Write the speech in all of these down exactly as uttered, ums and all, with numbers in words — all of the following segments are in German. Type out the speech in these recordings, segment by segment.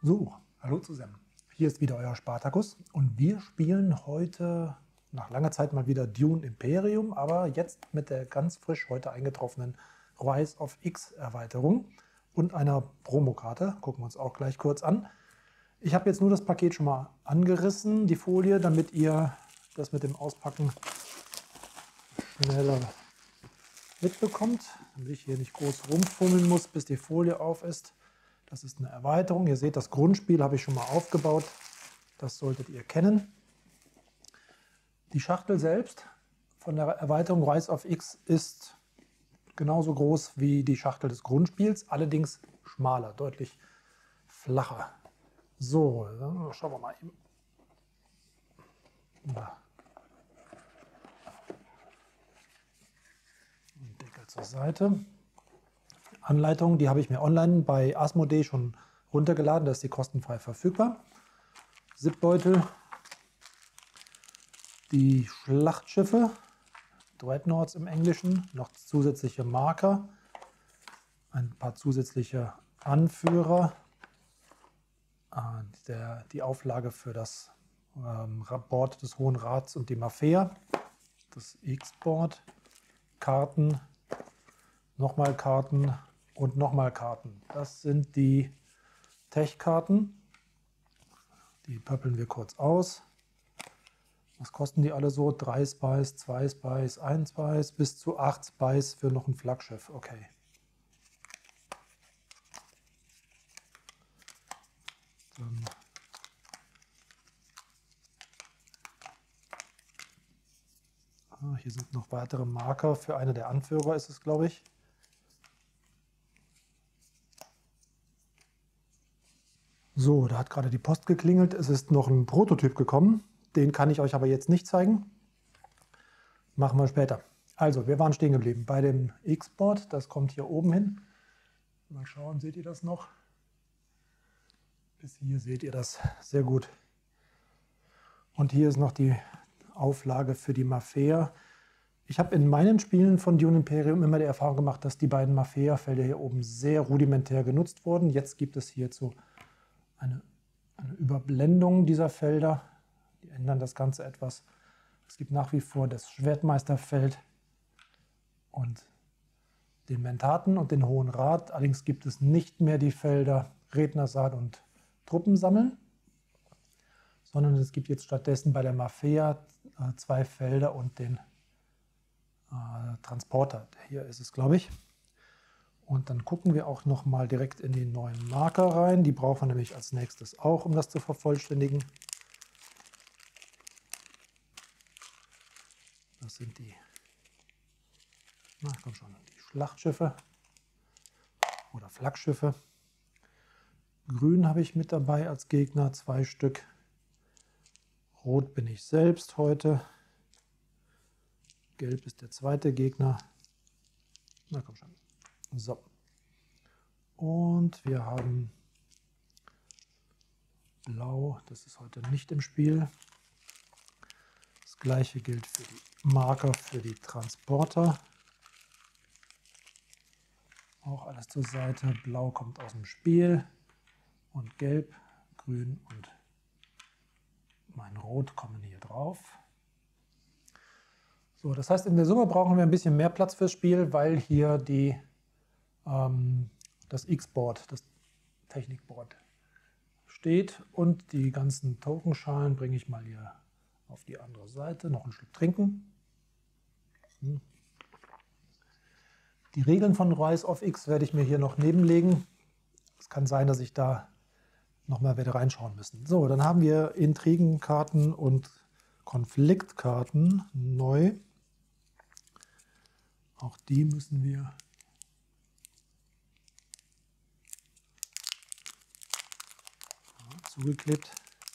So, hallo zusammen. Hier ist wieder euer Spartacus und wir spielen heute nach langer Zeit mal wieder Dune Imperium, aber jetzt mit der ganz frisch heute eingetroffenen Rise of X Erweiterung und einer Promokarte. Gucken wir uns auch gleich kurz an. Ich habe jetzt nur das Paket schon mal angerissen, die Folie, damit ihr das mit dem Auspacken schneller mitbekommt, damit ich hier nicht groß rumfummeln muss, bis die Folie auf ist. Das ist eine Erweiterung. Ihr seht, das Grundspiel habe ich schon mal aufgebaut. Das solltet ihr kennen. Die Schachtel selbst von der Erweiterung Rise of X ist genauso groß wie die Schachtel des Grundspiels, allerdings schmaler, deutlich flacher. So, dann schauen wir mal eben. Ja. Deckel zur Seite. Anleitung, die habe ich mir online bei Asmodee schon runtergeladen, da ist die kostenfrei verfügbar. Zipbeutel, die Schlachtschiffe, Dreadnoughts im Englischen, noch zusätzliche Marker, ein paar zusätzliche Anführer, der, die Auflage für das ähm, Board des Hohen Rats und die Mafia, das X-Board, Karten, nochmal Karten und nochmal Karten. Das sind die Tech-Karten. Die pöppeln wir kurz aus. Was kosten die alle so? drei Spice, zwei Spice, ein Spice, bis zu acht Spice für noch ein Flaggschiff. Okay. Dann ah, hier sind noch weitere Marker für eine der Anführer, ist es, glaube ich. So, da hat gerade die Post geklingelt. Es ist noch ein Prototyp gekommen. Den kann ich euch aber jetzt nicht zeigen. Machen wir später. Also, wir waren stehen geblieben bei dem X-Board. Das kommt hier oben hin. Mal schauen, seht ihr das noch? Bis hier seht ihr das sehr gut. Und hier ist noch die Auflage für die Mafia. Ich habe in meinen Spielen von Dune Imperium immer die Erfahrung gemacht, dass die beiden Mafia-Felder hier oben sehr rudimentär genutzt wurden. Jetzt gibt es hierzu Eine, eine Überblendung dieser Felder, die ändern das Ganze etwas. Es gibt nach wie vor das Schwertmeisterfeld und den Mentaten und den Hohen Rat. Allerdings gibt es nicht mehr die Felder Rednersaal und Truppensammeln, sondern es gibt jetzt stattdessen bei der Mafia äh, zwei Felder und den äh, Transporter. Hier ist es, glaube ich. Und dann gucken wir auch noch mal direkt in die neuen Marker rein. Die brauchen wir nämlich als nächstes auch, um das zu vervollständigen. Das sind die, na, komm schon, die Schlachtschiffe oder Flaggschiffe. Grün habe ich mit dabei als Gegner, zwei Stück. Rot bin ich selbst heute. Gelb ist der zweite Gegner. Na komm schon. So, und wir haben Blau, das ist heute nicht im Spiel. Das gleiche gilt für die Marker für die Transporter. Auch alles zur Seite. Blau kommt aus dem Spiel und Gelb, Grün und mein Rot kommen hier drauf. So, das heißt, in der Summe brauchen wir ein bisschen mehr Platz fürs Spiel, weil hier die das X-Board, das Technikboard steht und die ganzen Tokenschalen bringe ich mal hier auf die andere Seite. Noch ein Stück trinken. Die Regeln von Rise of X werde ich mir hier noch nebenlegen. Es kann sein, dass ich da nochmal werde reinschauen müssen. So, dann haben wir Intrigenkarten und Konfliktkarten neu. Auch die müssen wir zugeklebt.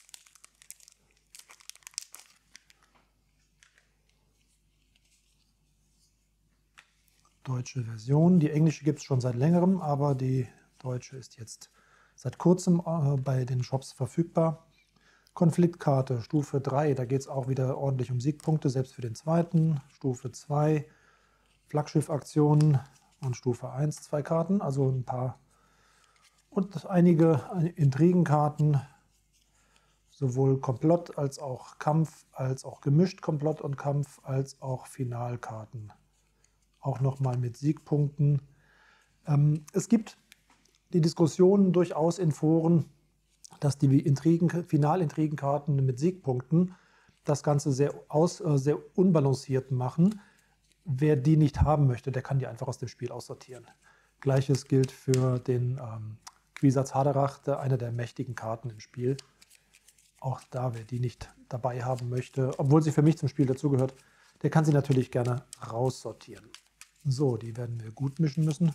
Deutsche Version. Die englische gibt es schon seit längerem, aber die deutsche ist jetzt seit kurzem äh, bei den Shops verfügbar. Konfliktkarte, Stufe drei, da geht es auch wieder ordentlich um Siegpunkte, selbst für den zweiten. Stufe zwei, Flaggschiff-Aktionen und Stufe eins, zwei Karten, also ein paar Und einige Intrigenkarten, sowohl Komplott als auch Kampf, als auch gemischt Komplott und Kampf, als auch Finalkarten. Auch nochmal mit Siegpunkten. Ähm, es gibt die Diskussion durchaus in Foren, dass die Intrigen, Finalintrigenkarten mit Siegpunkten das Ganze sehr, aus, äh, sehr unbalanciert machen. Wer die nicht haben möchte, der kann die einfach aus dem Spiel aussortieren. Gleiches gilt für den ähm, Kwisatz Haderach, der, einer der mächtigen Karten im Spiel. Auch da, wer die nicht dabei haben möchte, obwohl sie für mich zum Spiel dazugehört, der kann sie natürlich gerne raussortieren. So, die werden wir gut mischen müssen.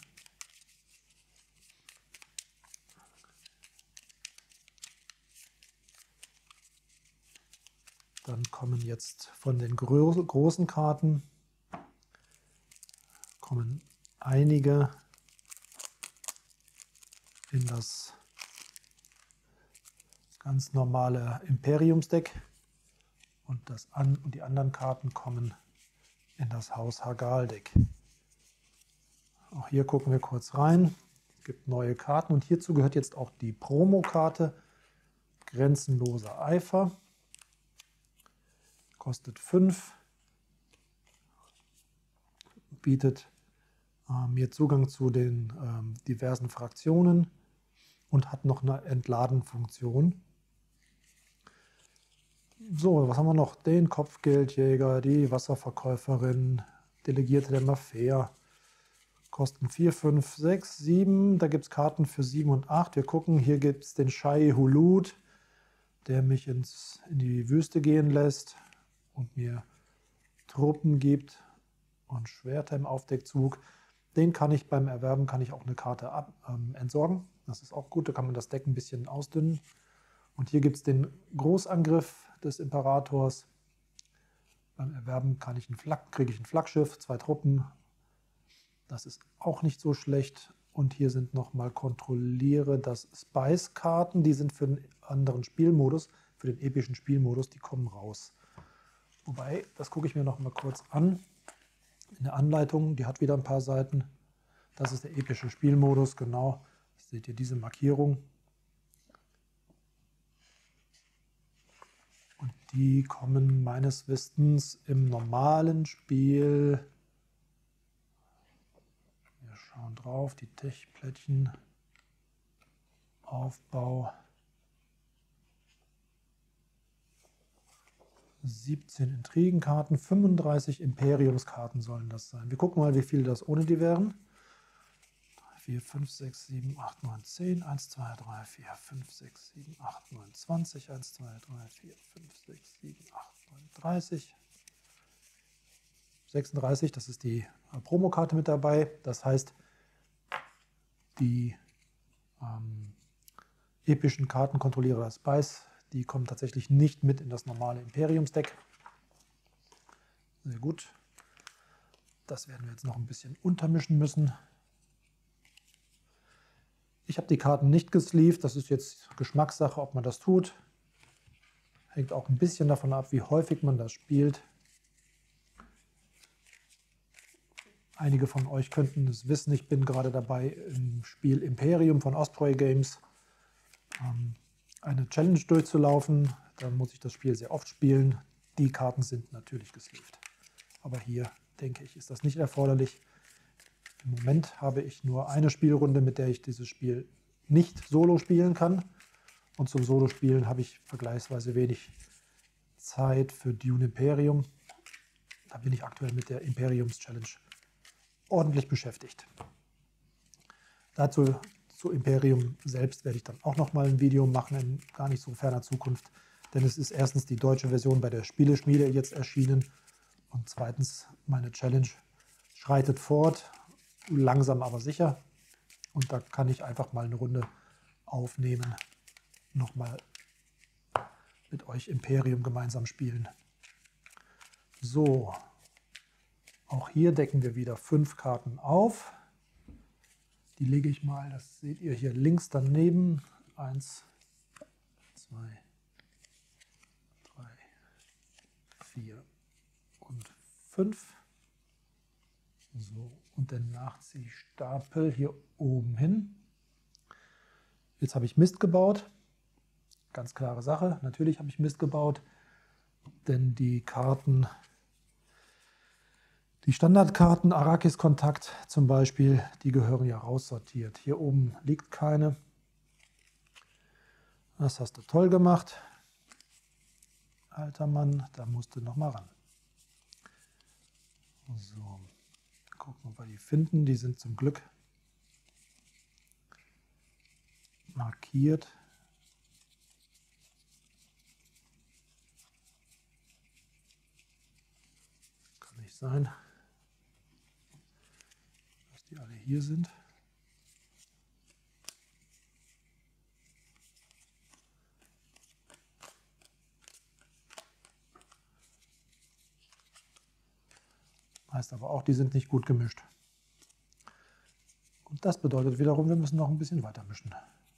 Dann kommen jetzt von den gro großen Karten kommen einige in das ganz normale Imperiumsdeck und, das an, und die anderen Karten kommen in das Haus Hagal-Deck. Auch hier gucken wir kurz rein. Es gibt neue Karten und hierzu gehört jetzt auch die Promokarte Grenzenloser Eifer. Kostet fünf, bietet äh, mir Zugang zu den ähm, diversen Fraktionen und hat noch eine Entladen-Funktion. So, was haben wir noch? Den Kopfgeldjäger, die Wasserverkäuferin, Delegierte der Mafia. Kosten vier, fünf, sechs, sieben. Da gibt es Karten für sieben und acht. Wir gucken, hier gibt es den Shai Hulud, der mich ins, in die Wüste gehen lässt und mir Truppen gibt und Schwerter im Aufdeckzug. Den kann ich beim Erwerben, kann ich auch eine Karte ab, ähm, entsorgen. Das ist auch gut, da kann man das Deck ein bisschen ausdünnen. Und hier gibt es den Großangriff des Imperators. Beim Erwerben kann ich ein Flak, kriege ich ein Flaggschiff, zwei Truppen. Das ist auch nicht so schlecht. Und hier sind nochmal Kontrolliere das Spice-Karten. Die sind für den anderen Spielmodus, für den epischen Spielmodus, die kommen raus. Wobei, das gucke ich mir noch mal kurz an. In der Anleitung, die hat wieder ein paar Seiten. Das ist der epische Spielmodus, genau. Seht ihr diese Markierung. Und die kommen meines Wissens im normalen Spiel. Wir schauen drauf, die Tech-Plättchen. Aufbau. siebzehn Intrigenkarten, fünfunddreißig Imperiumskarten sollen das sein. Wir gucken mal, wie viele das ohne die wären. drei, vier, fünf, sechs, sieben, acht, neun, zehn. eins, zwei, drei, vier, fünf, sechs, sieben, acht, neun, zwanzig. eins, zwei, drei, vier, fünf, sechs, sieben, acht, neun, dreißig. sechsunddreißig, das ist die Promokarte mit dabei. Das heißt, die ähm, epischen Kartenkontrollierer Spice, die kommen tatsächlich nicht mit in das normale Imperiumsdeck. Sehr gut. Das werden wir jetzt noch ein bisschen untermischen müssen. Ich habe die Karten nicht gesleeved. Das ist jetzt Geschmackssache, ob man das tut. Hängt auch ein bisschen davon ab, wie häufig man das spielt. Einige von euch könnten es wissen. Ich bin gerade dabei, im Spiel Imperium von Osprey Games ähm, eine Challenge durchzulaufen. Da muss ich das Spiel sehr oft spielen. Die Karten sind natürlich gesleeved. Aber hier, denke ich, ist das nicht erforderlich. Im Moment habe ich nur eine Spielrunde, mit der ich dieses Spiel nicht solo spielen kann. Und zum Solo-Spielen habe ich vergleichsweise wenig Zeit für Dune Imperium. Da bin ich aktuell mit der Imperiums-Challenge ordentlich beschäftigt. Dazu zu Imperium selbst werde ich dann auch noch mal ein Video machen in gar nicht so ferner Zukunft, denn es ist erstens die deutsche Version bei der Spieleschmiede jetzt erschienen und zweitens meine Challenge schreitet fort, langsam aber sicher, und da kann ich einfach mal eine Runde aufnehmen, noch mal mit euch Imperium gemeinsam spielen. So, auch hier decken wir wieder fünf Karten auf. Die lege ich mal, das seht ihr hier links daneben. Eins, zwei, drei, vier und fünf. So, und den Nachziehstapel hier oben hin. Jetzt habe ich Mist gebaut. Ganz klare Sache. Natürlich habe ich Mist gebaut, denn die Karten, die Standardkarten, Arrakis-Kontakt zum Beispiel, die gehören ja raussortiert. Hier oben liegt keine. Das hast du toll gemacht, alter Mann. Da musst du noch mal ran. So, gucken, ob wir die finden. Die sind zum Glück markiert. Kann nicht sein, dass die alle hier sind. Heißt aber auch, die sind nicht gut gemischt. Und das bedeutet wiederum, wir müssen noch ein bisschen weiter mischen.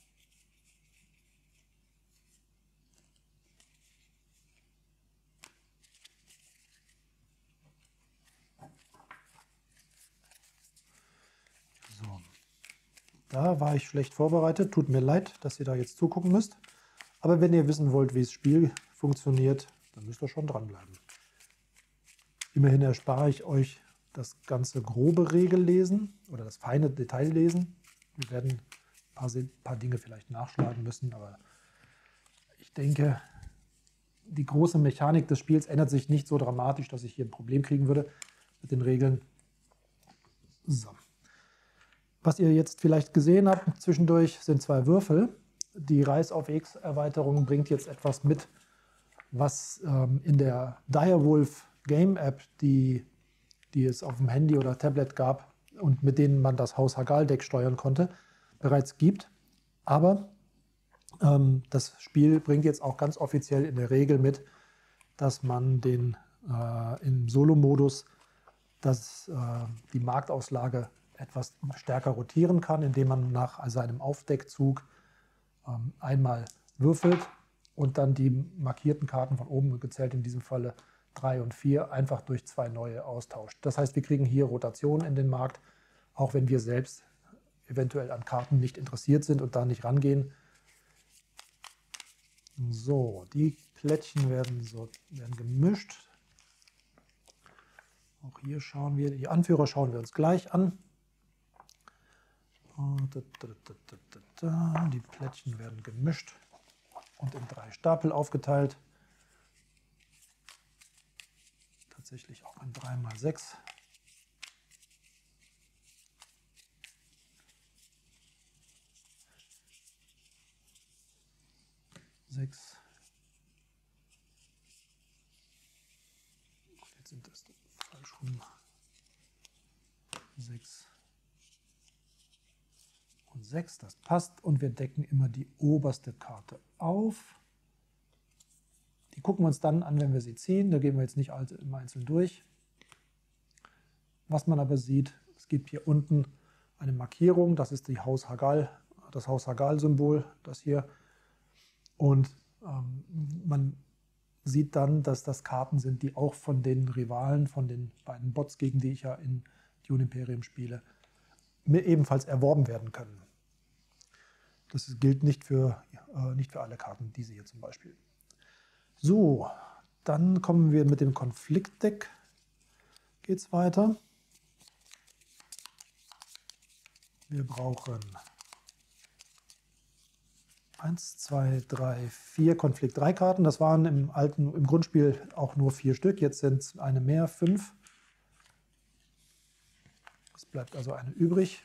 So. Da war ich schlecht vorbereitet. Tut mir leid, dass ihr da jetzt zugucken müsst. Aber wenn ihr wissen wollt, wie das Spiel funktioniert, dann müsst ihr schon dranbleiben. Immerhin erspare ich euch das ganze grobe Regellesen oder das feine Detaillesen. Wir werden ein paar, paar Dinge vielleicht nachschlagen müssen, aber ich denke, die große Mechanik des Spiels ändert sich nicht so dramatisch, dass ich hier ein Problem kriegen würde mit den Regeln. So. Was ihr jetzt vielleicht gesehen habt zwischendurch, sind zwei Würfel. Die Rise of X Erweiterung bringt jetzt etwas mit, was ähm, in der Direwolf Game App, die, die es auf dem Handy oder Tablet gab und mit denen man das Haus Hagal-Deck steuern konnte, bereits gibt. Aber ähm, das Spiel bringt jetzt auch ganz offiziell in der Regel mit, dass man den äh, im Solo-Modus dass, äh, die Marktauslage etwas stärker rotieren kann, indem man nach seinem Aufdeckzug ähm, einmal würfelt und dann die markierten Karten von oben gezählt, in diesem Falle drei und vier, einfach durch zwei neue austauscht. Das heißt, wir kriegen hier Rotation in den Markt, auch wenn wir selbst eventuell an Karten nicht interessiert sind und da nicht rangehen. So, die Plättchen werden, so, werden gemischt. Auch hier schauen wir, die Anführer schauen wir uns gleich an. Die Plättchen werden gemischt und in drei Stapel aufgeteilt. Tatsächlich auch in drei mal sechs. sechs. Jetzt sind das falsch rum. sechs. Und sechs, das passt. Und wir decken immer die oberste Karte auf. Die gucken wir uns dann an, wenn wir sie ziehen. Da gehen wir jetzt nicht im Einzelnen durch. Was man aber sieht, es gibt hier unten eine Markierung. Das ist die Haus Hagal, das Haus Hagal-Symbol, das hier. Und ähm, man sieht dann, dass das Karten sind, die auch von den Rivalen, von den beiden Bots, gegen die ich ja in Dune Imperium spiele, ebenfalls erworben werden können. Das gilt nicht für, äh, nicht für alle Karten, diese hier zum Beispiel. So, dann kommen wir mit dem Konfliktdeck. Geht's weiter. Wir brauchen eins, zwei, drei, vier Konflikt drei Karten. Das waren im alten, im Grundspiel auch nur vier Stück. Jetzt sind es eine mehr, fünf. Es bleibt also eine übrig.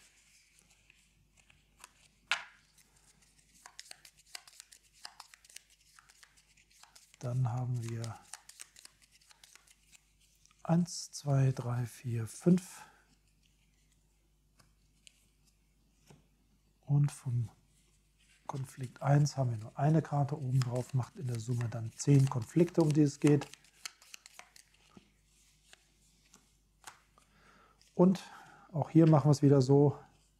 Dann haben wir eins, zwei, drei, vier, fünf. Und vom Konflikt eins haben wir nur eine Karte oben drauf, macht in der Summe dann zehn Konflikte, um die es geht. Und auch hier machen wir es wieder so,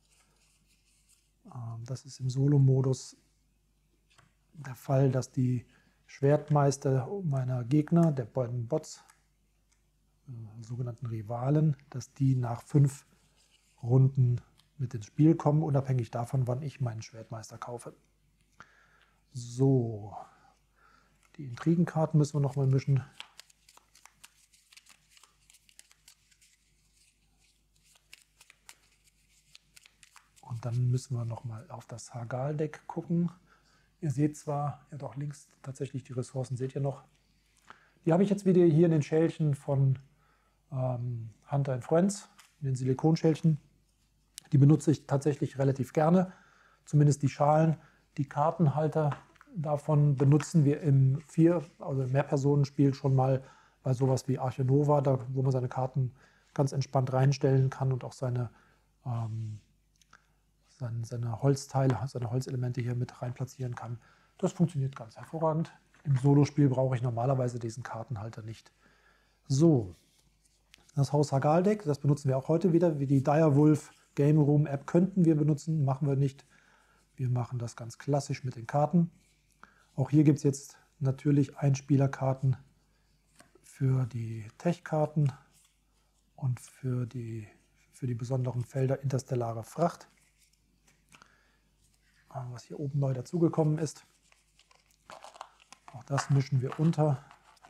das ist im Solo-Modus der Fall, dass die Schwertmeister meiner Gegner, der beiden Bots, sogenannten Rivalen, dass die nach fünf Runden mit ins Spiel kommen, unabhängig davon, wann ich meinen Schwertmeister kaufe. So, die Intrigenkarten müssen wir nochmal mischen. Und dann müssen wir nochmal auf das Hagal-Deck gucken. Ihr seht zwar, ja doch links tatsächlich die Ressourcen, seht ihr noch. Die habe ich jetzt wieder hier in den Schälchen von ähm, Hunter and Friends, in den Silikonschälchen. Die benutze ich tatsächlich relativ gerne, zumindest die Schalen. Die Kartenhalter davon benutzen wir im Vier-, also Mehrpersonenspiel schon mal bei sowas wie Arche Nova, da, wo man seine Karten ganz entspannt reinstellen kann und auch seine, ähm, seine, seine Holzteile, seine Holzelemente hier mit rein platzieren kann. Das funktioniert ganz hervorragend. Im Solospiel brauche ich normalerweise diesen Kartenhalter nicht. So, das Haus Hagal-Deck, das benutzen wir auch heute wieder, wie die Direwolf Game Room App könnten wir benutzen, machen wir nicht. Wir machen das ganz klassisch mit den Karten. Auch hier gibt es jetzt natürlich Einspielerkarten für die Tech-Karten und für die, für die besonderen Felder interstellare Fracht, was hier oben neu dazugekommen ist. Auch das mischen wir unter.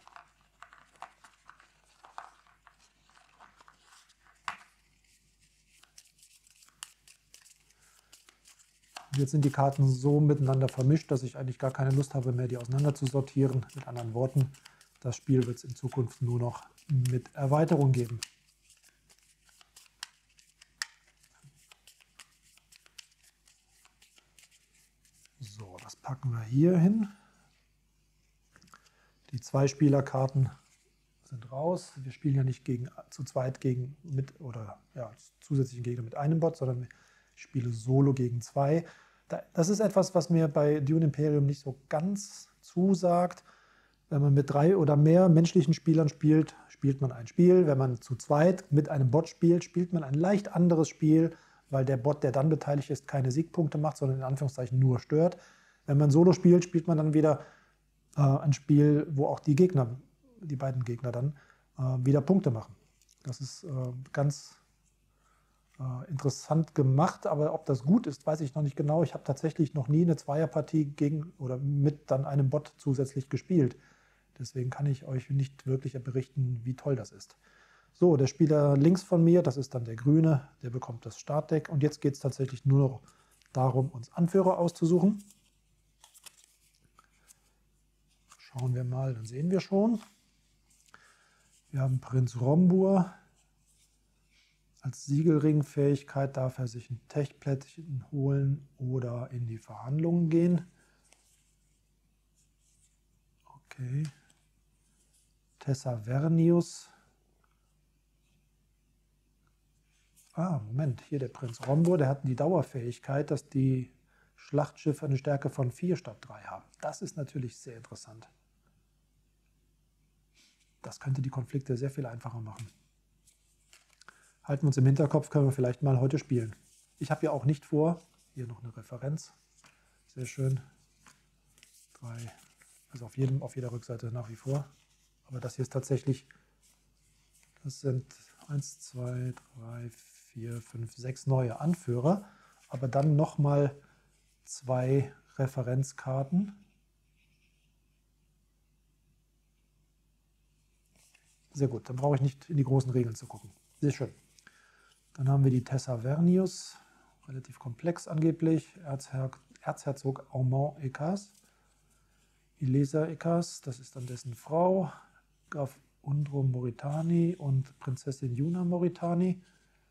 Jetzt sind die Karten so miteinander vermischt, dass ich eigentlich gar keine Lust habe mehr, die auseinander zu sortieren. Mit anderen Worten, das Spiel wird es in Zukunft nur noch mit Erweiterung geben. So, das packen wir hier hin. Die Zwei-Spieler-Karten sind raus. Wir spielen ja nicht gegen, zu zweit gegen mit oder ja, zusätzlichen Gegner mit einem Bot, sondern ich spiele solo gegen zwei. Das ist etwas, was mir bei Dune Imperium nicht so ganz zusagt. Wenn man mit drei oder mehr menschlichen Spielern spielt, spielt man ein Spiel. Wenn man zu zweit mit einem Bot spielt, spielt man ein leicht anderes Spiel, weil der Bot, der dann beteiligt ist, keine Siegpunkte macht, sondern in Anführungszeichen nur stört. Wenn man solo spielt, spielt man dann wieder äh, ein Spiel, wo auch die Gegner, die beiden Gegner dann äh, wieder Punkte machen. Das ist äh, ganz äh, interessant gemacht, aber ob das gut ist, weiß ich noch nicht genau. Ich habe tatsächlich noch nie eine Zweierpartie gegen oder mit dann einem Bot zusätzlich gespielt. Deswegen kann ich euch nicht wirklich berichten, wie toll das ist. So, der Spieler links von mir, das ist dann der Grüne, der bekommt das Startdeck. Und jetzt geht es tatsächlich nur noch darum, uns Anführer auszusuchen. Schauen wir mal, dann sehen wir schon. Wir haben Prinz Rombur. Als Siegelringfähigkeit darf er sich ein Tech-Plättchen holen oder in die Verhandlungen gehen. Okay. Tessavernius. Ah, Moment, hier der Prinz Rombur, der hat die Dauerfähigkeit, dass die Schlachtschiffe eine Stärke von vier statt drei haben. Das ist natürlich sehr interessant. Das könnte die Konflikte sehr viel einfacher machen. Halten wir uns im Hinterkopf, können wir vielleicht mal heute spielen. Ich habe ja auch nicht vor, hier noch eine Referenz, sehr schön, drei, also auf, jedem, auf jeder Rückseite nach wie vor. Aber das hier ist tatsächlich, das sind eins, zwei, drei, vier, fünf, sechs neue Anführer, aber dann nochmal zwei Referenzkarten. Sehr gut, dann brauche ich nicht in die großen Regeln zu gucken. Sehr schön. Dann haben wir die Tessavernius, relativ komplex angeblich, Erzher Erzherzog Aumont Ekas, Ilesa Ekas, das ist dann dessen Frau, Graf Undro Moritani und Prinzessin Yuna Moritani.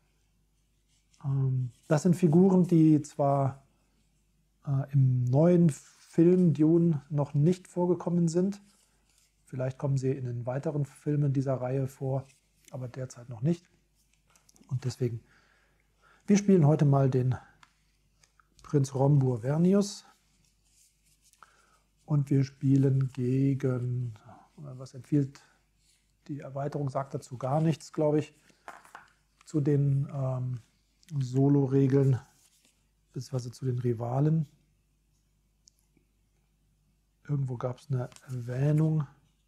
Ähm, das sind Figuren, die zwar äh, im neuen Film Dune noch nicht vorgekommen sind, vielleicht kommen sie in den weiteren Filmen dieser Reihe vor, aber derzeit noch nicht. Und deswegen, wir spielen heute mal den Prinz Rombur Vernius. Und wir spielen gegen, was empfiehlt die Erweiterung, sagt dazu gar nichts, glaube ich, zu den ähm, Solo-Regeln, beziehungsweise zu den Rivalen. Irgendwo gab es eine Erwähnung.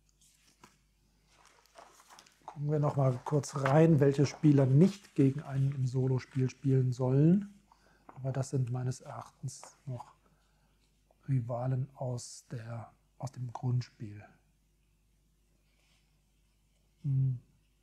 Gucken wir noch mal kurz rein, welche Spieler nicht gegen einen im Solospiel spielen sollen. Aber das sind meines Erachtens noch Rivalen aus, der, aus dem Grundspiel. Hm.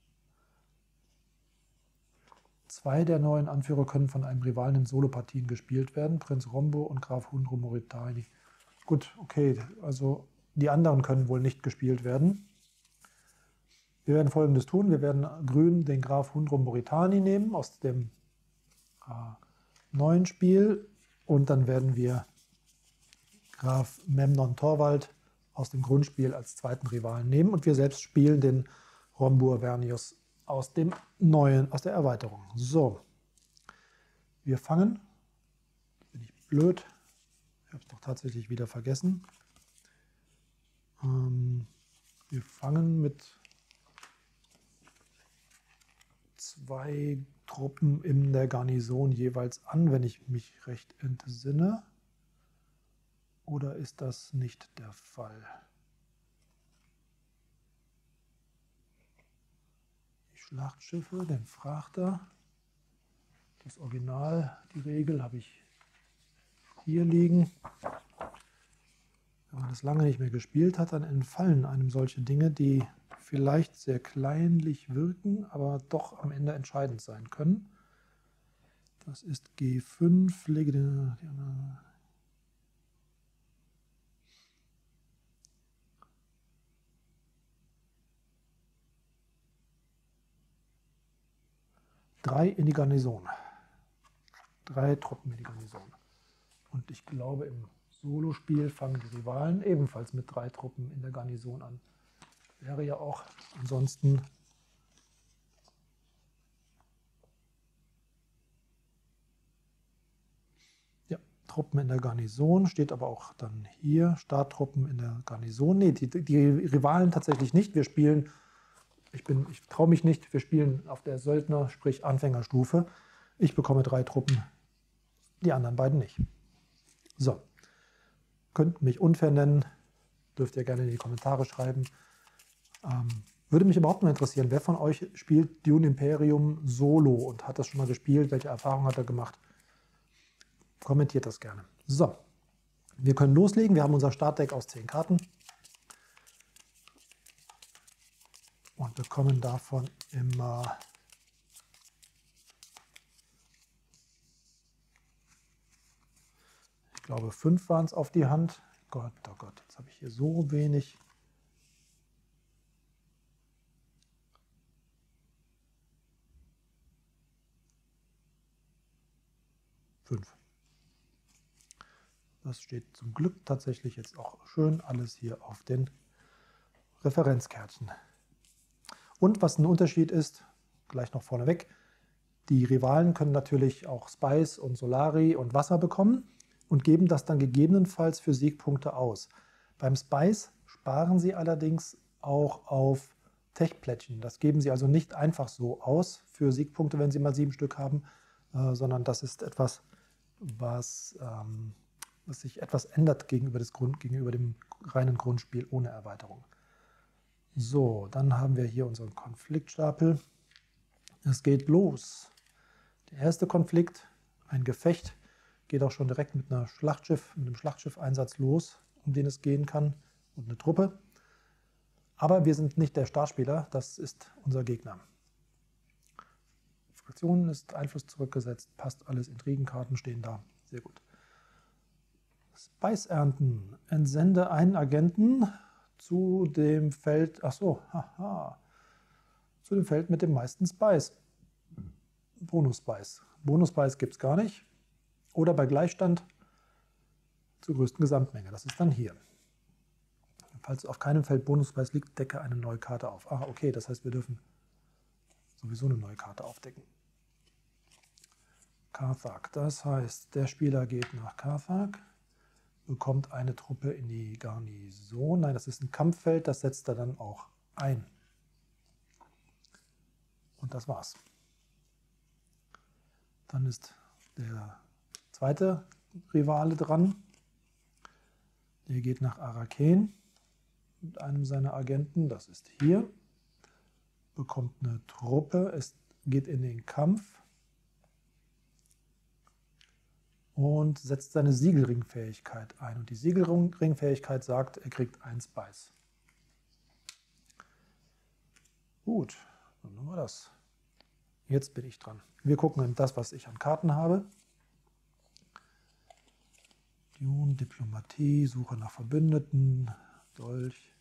Zwei der neuen Anführer können von einem Rivalen in Solopartien gespielt werden, Prinz Rombo und Graf Hundro Moritani. Gut, okay, also die anderen können wohl nicht gespielt werden. Wir werden Folgendes tun, wir werden grün den Graf Hundro Moritani nehmen aus dem äh, neuen Spiel und dann werden wir Graf Memnon Torvald aus dem Grundspiel als zweiten Rivalen nehmen und wir selbst spielen den Rombur Vernius aus dem neuen, aus der Erweiterung. So, wir fangen, bin ich blöd, ich habe es doch tatsächlich wieder vergessen. Ähm, wir fangen mit zwei Truppen in der Garnison jeweils an, wenn ich mich recht entsinne. Oder ist das nicht der Fall? Die Schlachtschiffe, den Frachter, das Original, die Regel habe ich hier liegen. Wenn man das lange nicht mehr gespielt hat, dann entfallen einem solche Dinge, die vielleicht sehr kleinlich wirken, aber doch am Ende entscheidend sein können. Das ist G fünf, lege drei in die Garnison. Drei Truppen in die Garnison. Und ich glaube, im Solospiel fangen die Rivalen ebenfalls mit drei Truppen in der Garnison an. Wäre ja auch ansonsten ja, Truppen in der Garnison, steht aber auch dann hier, Starttruppen in der Garnison. Nee, die, die Rivalen tatsächlich nicht. Wir spielen, ich, bin, ich traue mich nicht, wir spielen auf der Söldner, sprich Anfängerstufe. Ich bekomme drei Truppen, die anderen beiden nicht. So, könnt mich unfair nennen, dürft ihr gerne in die Kommentare schreiben. Ähm, würde mich überhaupt mal interessieren, wer von euch spielt Dune Imperium solo und hat das schon mal gespielt? Welche Erfahrungen hat er gemacht? Kommentiert das gerne. So, wir können loslegen. Wir haben unser Startdeck aus zehn Karten und bekommen davon immer ich glaube fünf waren es auf die Hand. Gott, oh Gott, jetzt habe ich hier so wenig. Fünf. Das steht zum Glück tatsächlich jetzt auch schön alles hier auf den Referenzkärtchen. Und was ein Unterschied ist, gleich noch vorneweg, die Rivalen können natürlich auch Spice und Solari und Wasser bekommen und geben das dann gegebenenfalls für Siegpunkte aus. Beim Spice sparen sie allerdings auch auf Techplättchen. Das geben sie also nicht einfach so aus für Siegpunkte, wenn sie mal sieben Stück haben, äh, sondern das ist etwas, was, ähm, was sich etwas ändert gegenüber, des Grund, gegenüber dem reinen Grundspiel ohne Erweiterung. So, dann haben wir hier unseren Konfliktstapel. Es geht los. Der erste Konflikt, ein Gefecht, geht auch schon direkt mit, einer Schlachtschiff, mit einem Schlachtschiff-Einsatz los, um den es gehen kann, und eine Truppe. Aber wir sind nicht der Startspieler, das ist unser Gegner. Fraktionen ist Einfluss zurückgesetzt, passt alles, Intrigenkarten stehen da, sehr gut. Spice ernten, entsende einen Agenten zu dem Feld, ach so, haha, zu dem Feld mit dem meisten Spice. Bonus-Spice. Bonus-Spice gibt es gar nicht. Oder bei Gleichstand zur größten Gesamtmenge. Das ist dann hier. Falls auf keinem Feld Bonus-Spice liegt, decke eine neue Karte auf. Ah, okay, das heißt, wir dürfen sowieso eine neue Karte aufdecken. Carthag. Das heißt, der Spieler geht nach Carthag, bekommt eine Truppe in die Garnison. Nein, das ist ein Kampffeld, das setzt er dann auch ein. Und das war's. Dann ist der zweite Rivale dran. Der geht nach Arrakeen mit einem seiner Agenten. Das ist hier. Bekommt eine Truppe. Es geht in den Kampf. und setzt seine Siegelringfähigkeit ein. Und die Siegelringfähigkeit sagt, er kriegt ein Spice. Gut, dann haben wir das. Jetzt bin ich dran. Wir gucken in das, was ich an Karten habe. Dune, Diplomatie, Suche nach Verbündeten, Dolch.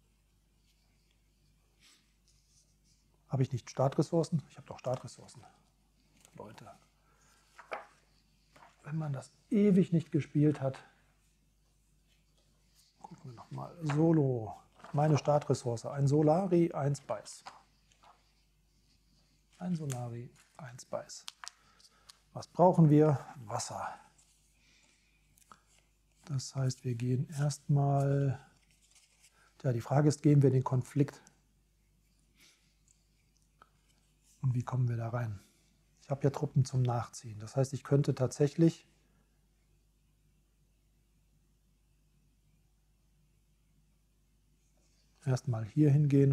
Habe ich nicht Startressourcen? Ich habe doch Startressourcen. Leute, wenn man das ewig nicht gespielt hat, gucken wir nochmal. Solo, meine Startressource, ein Solari, ein Spice. Ein Solari, ein Spice. Was brauchen wir? Wasser. Das heißt, wir gehen erstmal, ja, die Frage ist, gehen wir in den Konflikt? Und wie kommen wir da rein? Ich habe ja Truppen zum Nachziehen. Das heißt, ich könnte tatsächlich erstmal hier hingehen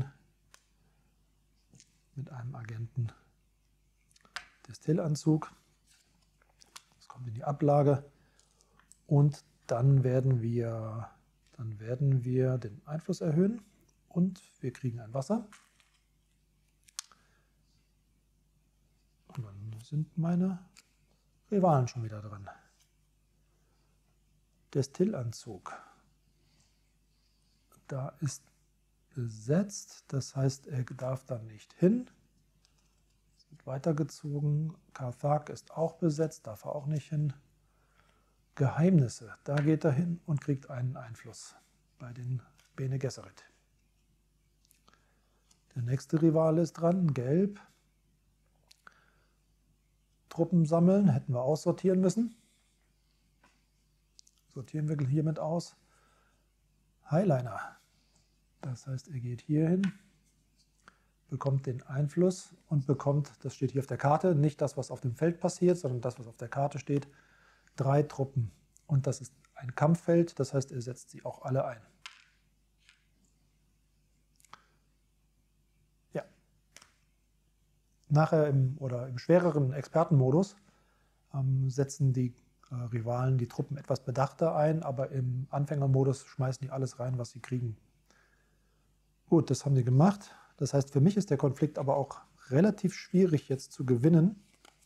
mit einem Agenten Destillanzug. Das kommt in die Ablage und dann werden wir, dann werden wir den Einfluss erhöhen und wir kriegen ein Wasser. Und dann sind meine Rivalen schon wieder dran. Destillanzug. Da ist besetzt, das heißt, er darf dann nicht hin. Es wird weitergezogen. Karthag ist auch besetzt, darf er auch nicht hin. Geheimnisse, da geht er hin und kriegt einen Einfluss bei den Bene Gesserit. Der nächste Rivale ist dran, Gelb. Truppen sammeln, hätten wir aussortieren müssen. Sortieren wir hiermit aus. Highliner. Das heißt, er geht hier hin, bekommt den Einfluss und bekommt, das steht hier auf der Karte, nicht das, was auf dem Feld passiert, sondern das, was auf der Karte steht, drei Truppen. Und das ist ein Kampffeld, das heißt, er setzt sie auch alle ein. Ja. Nachher im, oder im schwereren Expertenmodus ähm, setzen die äh, Rivalen die Truppen etwas bedachter ein, aber im Anfängermodus schmeißen die alles rein, was sie kriegen. Gut, das haben die gemacht. Das heißt, für mich ist der Konflikt aber auch relativ schwierig jetzt zu gewinnen.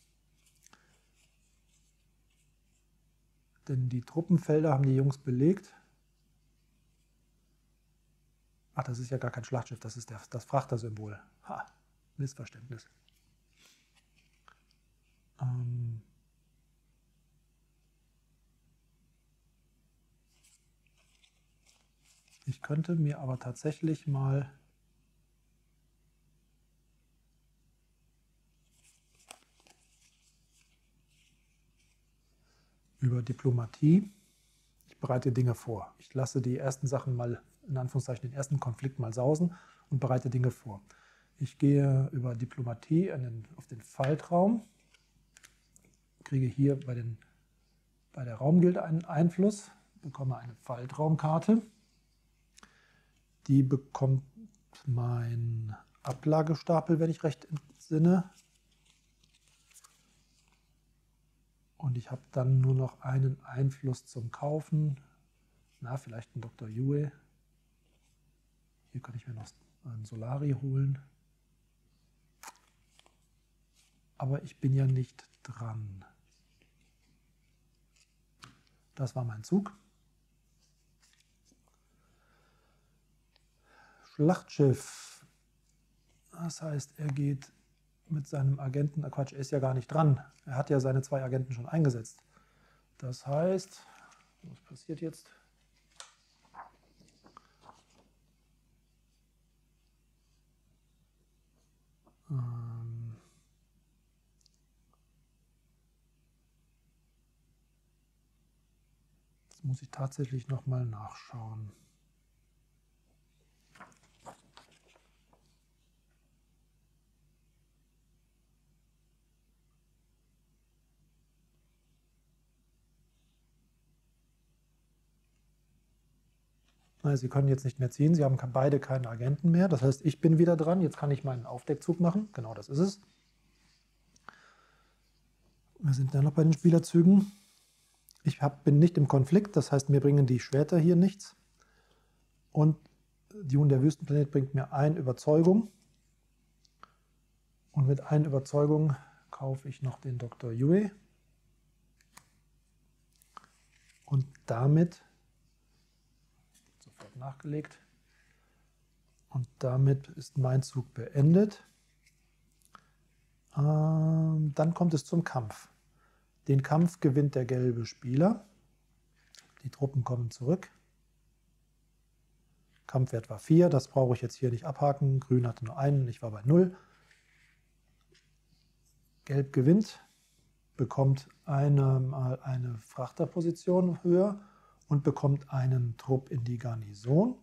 Denn die Truppenfelder haben die Jungs belegt. Ach, das ist ja gar kein Schlachtschiff, das ist der, das Frachtersymbol. Ha, Missverständnis. Ähm ich könnte mir aber tatsächlich mal über Diplomatie, ich bereite Dinge vor. Ich lasse die ersten Sachen mal, in Anführungszeichen, den ersten Konflikt mal sausen und bereite Dinge vor. Ich gehe über Diplomatie in den, auf den Faltraum, kriege hier bei, den, bei der Raumgilde einen Einfluss, bekomme eine Faltraumkarte. Die bekommt mein Ablagestapel, wenn ich recht entsinne. Und ich habe dann nur noch einen Einfluss zum Kaufen. Na, vielleicht ein Doktor Yue. Hier kann ich mir noch einen Solari holen. Aber ich bin ja nicht dran. Das war mein Zug. Schlachtschiff. Das heißt, er geht mit seinem Agenten, Quatsch, er ist ja gar nicht dran. Er hat ja seine zwei Agenten schon eingesetzt. Das heißt, was passiert jetzt? Ähm Jetzt muss ich tatsächlich noch mal nachschauen. Sie können jetzt nicht mehr ziehen, Sie haben beide keine Agenten mehr. Das heißt, ich bin wieder dran. Jetzt kann ich meinen Aufdeckzug machen. Genau, das ist es. Wir sind dann noch bei den Spielerzügen. Ich hab, bin nicht im Konflikt, das heißt, mir bringen die Schwerter hier nichts. Und Dune, der Wüstenplanet, bringt mir eine Überzeugung. Und mit einer Überzeugung kaufe ich noch den Doktor Yue. Und damit, sofort nachgelegt, und damit ist mein Zug beendet. Ähm, dann kommt es zum Kampf. Den Kampf gewinnt der gelbe Spieler. Die Truppen kommen zurück. Kampfwert war vier, das brauche ich jetzt hier nicht abhaken. Grün hatte nur einen, ich war bei null. Gelb gewinnt, bekommt eine, eine Frachterposition höher und bekommt einen Trupp in die Garnison.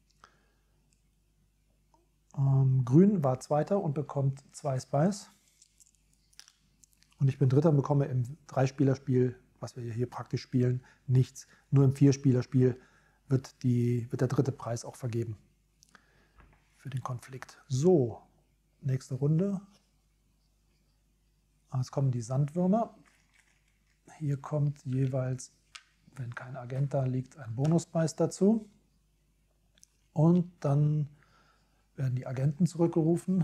Ähm, Grün war Zweiter und bekommt zwei Spies. Und ich bin Dritter und bekomme im Drei-Spieler-Spiel, was wir hier praktisch spielen, nichts. Nur im Vier-Spieler-Spiel wird, die, wird der dritte Preis auch vergeben für den Konflikt. So, nächste Runde. Es kommen die Sandwürmer. Hier kommt jeweils, wenn kein Agent da liegt, ein Bonuspreis dazu. Und dann werden die Agenten zurückgerufen.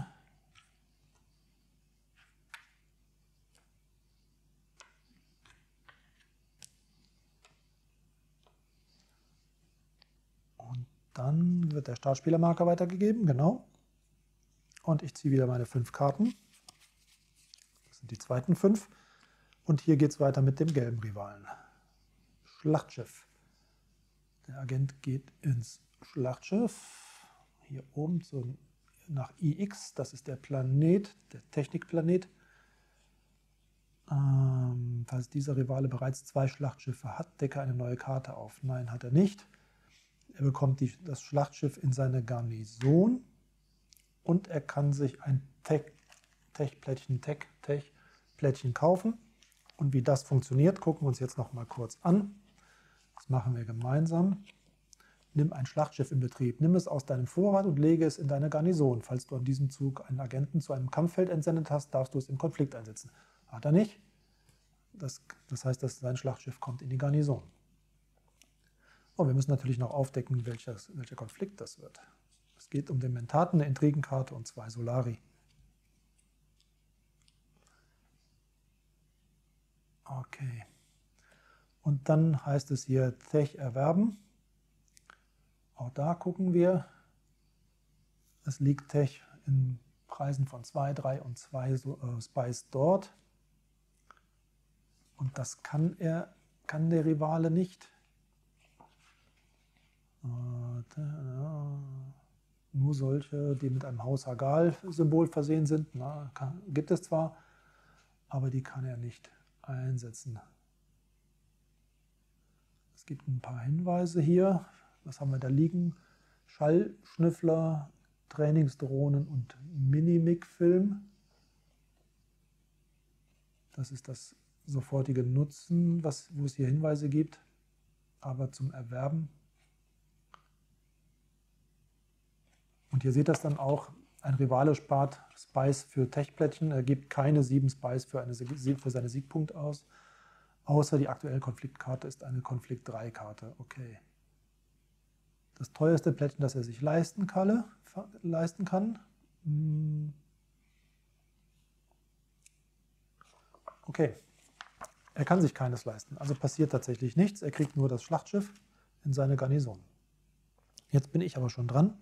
Und dann wird der Startspielermarker weitergegeben, genau. Und ich ziehe wieder meine fünf Karten. Das sind die zweiten fünf. Und hier geht es weiter mit dem gelben Rivalen. Schlachtschiff. Der Agent geht ins Schlachtschiff. Hier oben so nach I X, das ist der Planet, der Technikplanet. Ähm, falls dieser Rivale bereits zwei Schlachtschiffe hat, decke eine neue Karte auf. Nein, hat er nicht. Er bekommt die, das Schlachtschiff in seine Garnison und er kann sich ein Tech-Plättchen Tech, Tech, Tech kaufen. Und wie das funktioniert, gucken wir uns jetzt noch mal kurz an. Das machen wir gemeinsam. Nimm ein Schlachtschiff in Betrieb. Nimm es aus deinem Vorrat und lege es in deine Garnison. Falls du an diesem Zug einen Agenten zu einem Kampffeld entsendet hast, darfst du es im Konflikt einsetzen. Hat er nicht. Das, das heißt, dass sein Schlachtschiff kommt in die Garnison. Und wir müssen natürlich noch aufdecken, welches, welcher Konflikt das wird. Es geht um den Mentaten, eine Intrigenkarte und zwei Solari. Okay. Und dann heißt es hier Tech erwerben. Auch da gucken wir. Es liegt Tech in Preisen von zwei, drei und zwei äh, Spies dort. Und das kann er, kann der Rivale nicht. Äh, äh, nur solche, die mit einem Haus Hagal-Symbol versehen sind, na, kann, gibt es zwar, aber die kann er nicht einsetzen. Es gibt ein paar Hinweise hier. Was haben wir da liegen? Schallschnüffler, Trainingsdrohnen und Minimic-Film. Das ist das sofortige Nutzen, was, wo es hier Hinweise gibt. Aber zum Erwerben. Und hier seht ihr das dann auch. Ein Rivale spart Spies für Tech-Plättchen. Er gibt keine sieben Spies für, eine, für seine Siegpunkt aus. Außer die aktuelle Konfliktkarte ist eine Konflikt drei Karte. Okay. Das teuerste Plättchen, das er sich leisten kann. Leisten kann. Okay. Er kann sich keines leisten. Also passiert tatsächlich nichts. Er kriegt nur das Schlachtschiff in seine Garnison. Jetzt bin ich aber schon dran.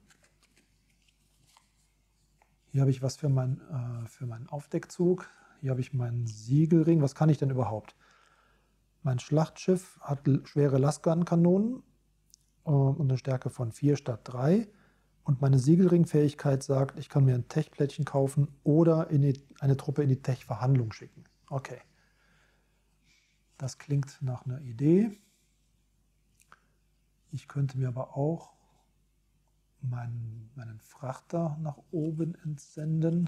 Hier habe ich was für, mein, äh, für meinen Aufdeckzug. Hier habe ich meinen Siegelring. Was kann ich denn überhaupt? Mein Schlachtschiff hat schwere Lastgun-Kanonen äh, und eine Stärke von vier statt drei. Und meine Siegelring-Fähigkeit sagt, ich kann mir ein Tech-Plättchen kaufen oder in die, eine Truppe in die Tech-Verhandlung schicken. Okay. Das klingt nach einer Idee. Ich könnte mir aber auch meinen, meinen Frachter nach oben entsenden.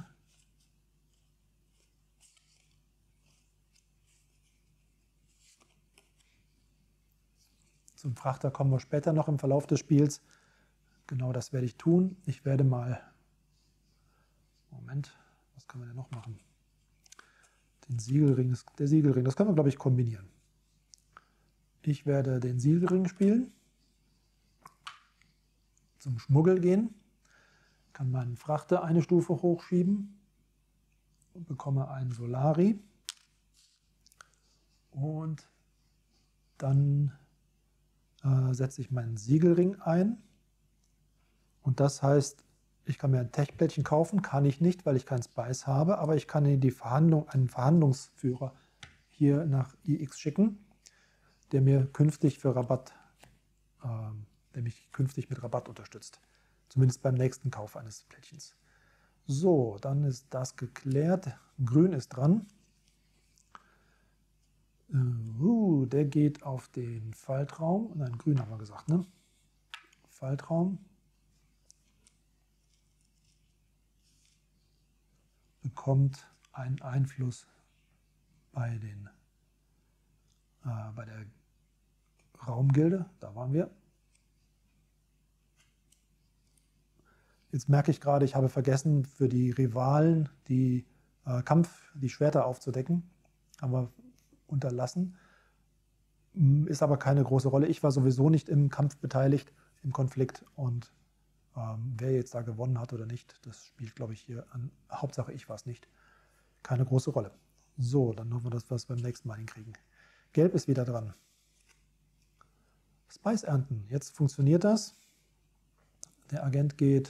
Zum Frachter kommen wir später noch im Verlauf des Spiels. Genau das werde ich tun. Ich werde mal... Moment, was können wir denn noch machen? Den Siegelring, der Siegelring, das können wir, glaube ich, kombinieren. Ich werde den Siegelring spielen, zum Schmuggel gehen, kann meinen Frachter eine Stufe hochschieben und bekomme einen Solari. Und dann äh, setze ich meinen Siegelring ein. Und das heißt, ich kann mir ein Tech-Plättchen kaufen, kann ich nicht, weil ich keinen Spice habe, aber ich kann in die Verhandlung einen Verhandlungsführer hier nach I X schicken, der mir künftig für Rabatt, äh, der mich künftig mit Rabatt unterstützt. Zumindest beim nächsten Kauf eines Plättchens. So, dann ist das geklärt. Grün ist dran. Uh, der geht auf den Faltraum. Nein, grün haben wir gesagt, ne? Faltraum. Bekommt einen Einfluss bei, den, äh, bei der Raumgilde. Da waren wir. Jetzt merke ich gerade, ich habe vergessen, für die Rivalen die äh, Kampf, die Schwerter aufzudecken. Haben wir unterlassen. Ist aber keine große Rolle. Ich war sowieso nicht im Kampf beteiligt, im Konflikt. Und ähm, wer jetzt da gewonnen hat oder nicht, das spielt, glaube ich, hier an. Hauptsache, ich war es nicht. Keine große Rolle. So, dann hoffen wir, dass wir es beim nächsten Mal hinkriegen. Gelb ist wieder dran. Spice ernten. Jetzt funktioniert das. Der Agent geht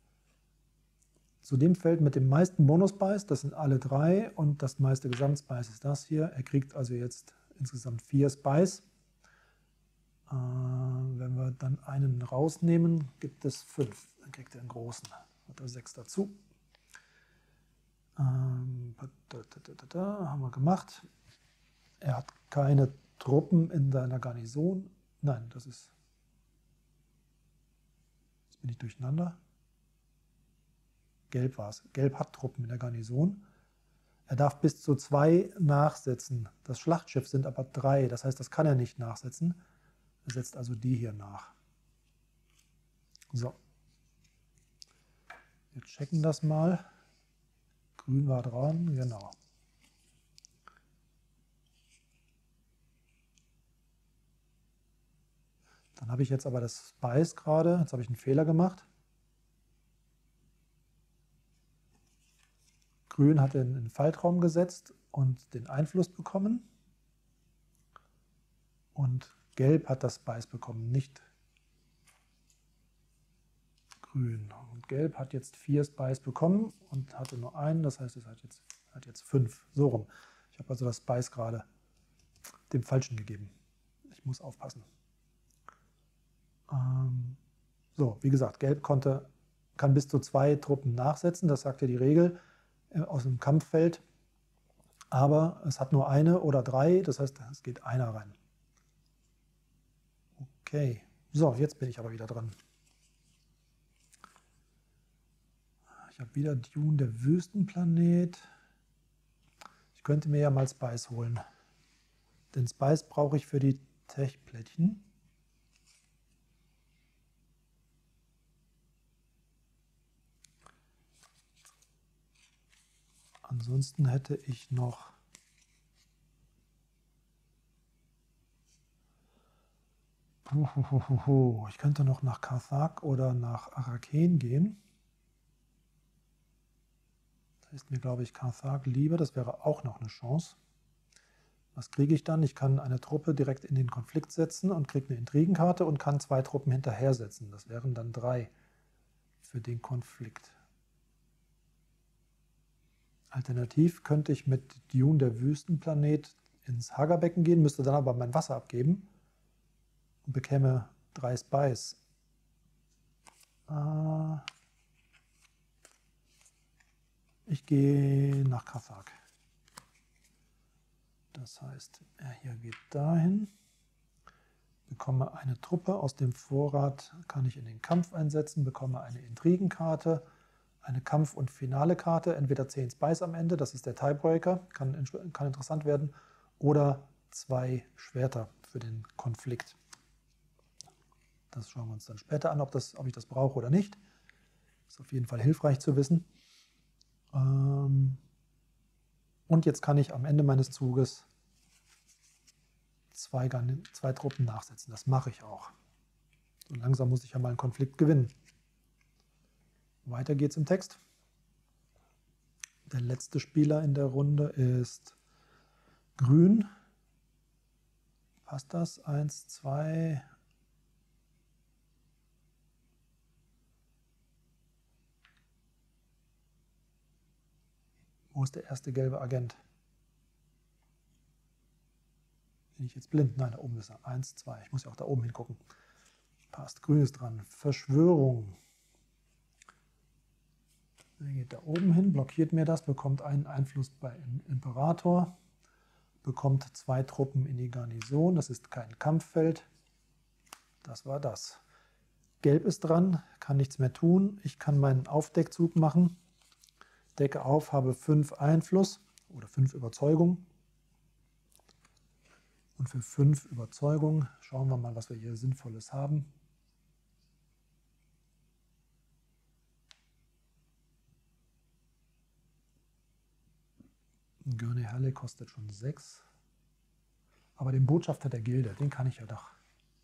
zu dem Feld mit dem meisten Bonus-Spice. Das sind alle drei. Und das meiste Gesamt-Spice ist das hier. Er kriegt also jetzt insgesamt vier Spice. Äh, wenn wir dann einen rausnehmen, gibt es fünf. Dann kriegt er einen großen. Hat er sechs dazu. Ähm, da, da, da, da, da, haben wir gemacht. Er hat keine Truppen in seiner Garnison. Nein, das ist... Jetzt bin ich durcheinander. Gelb war es. Gelb hat Truppen in der Garnison. Er darf bis zu zwei nachsetzen. Das Schlachtschiff sind aber drei. Das heißt, das kann er nicht nachsetzen. Er setzt also die hier nach. So. Wir checken das mal. Grün war dran, genau. Dann habe ich jetzt aber das Spice gerade. Jetzt habe ich einen Fehler gemacht. Grün hat in den Faltraum gesetzt und den Einfluss bekommen. Und Gelb hat das Spice bekommen, nicht Grün. Und Gelb hat jetzt vier Spice bekommen und hatte nur einen, das heißt, es hat jetzt, hat jetzt fünf. So rum. Ich habe also das Spice gerade dem Falschen gegeben. Ich muss aufpassen. Ähm, so, wie gesagt, Gelb konnte, kann bis zu zwei Truppen nachsetzen, das sagt ja die Regel äh, aus dem Kampffeld. Aber es hat nur eine oder drei, das heißt, es geht einer rein. Okay, so, jetzt bin ich aber wieder dran. Ich habe wieder Dune, der Wüstenplanet. Ich könnte mir ja mal Spice holen. Den Spice brauche ich für die Tech-Plättchen. Ansonsten hätte ich noch ich könnte noch nach Carthag oder nach Araken gehen. Da ist mir, glaube ich, Carthag lieber. Das wäre auch noch eine Chance. Was kriege ich dann? Ich kann eine Truppe direkt in den Konflikt setzen und kriege eine Intrigenkarte und kann zwei Truppen hinterher setzen. Das wären dann drei für den Konflikt. Alternativ könnte ich mit Dune, der Wüstenplanet, ins Hagerbecken gehen, müsste dann aber mein Wasser abgeben und bekäme drei Spice. Äh, ich gehe nach Carthag. Das heißt, er hier geht dahin, bekomme eine Truppe aus dem Vorrat, kann ich in den Kampf einsetzen, bekomme eine Intrigenkarte, eine Kampf- und Finale-Karte, entweder zehn Spice am Ende, das ist der Tiebreaker, kann, kann interessant werden, oder zwei Schwerter für den Konflikt. Das schauen wir uns dann später an, ob, das, ob ich das brauche oder nicht. Ist auf jeden Fall hilfreich zu wissen. Ähm Und jetzt kann ich am Ende meines Zuges zwei, zwei Truppen nachsetzen. Das mache ich auch. So langsam muss ich ja mal einen Konflikt gewinnen. Weiter geht's im Text. Der letzte Spieler in der Runde ist Grün. Passt das? Eins, zwei. Wo ist der erste gelbe Agent? Bin ich jetzt blind? Nein, da oben ist er. Eins, zwei. Ich muss ja auch da oben hingucken. Passt. Grün ist dran. Verschwörung. Er geht da oben hin, blockiert mir das, bekommt einen Einfluss bei Imperator, bekommt zwei Truppen in die Garnison. Das ist kein Kampffeld. Das war das. Gelb ist dran, kann nichts mehr tun. Ich kann meinen Aufdeckzug machen. Decke auf, habe fünf Einfluss oder fünf Überzeugung. Und für fünf Überzeugung schauen wir mal, was wir hier Sinnvolles haben. Gurney Halle kostet schon sechs. Aber den Botschafter der Gilde, den kann ich ja doch.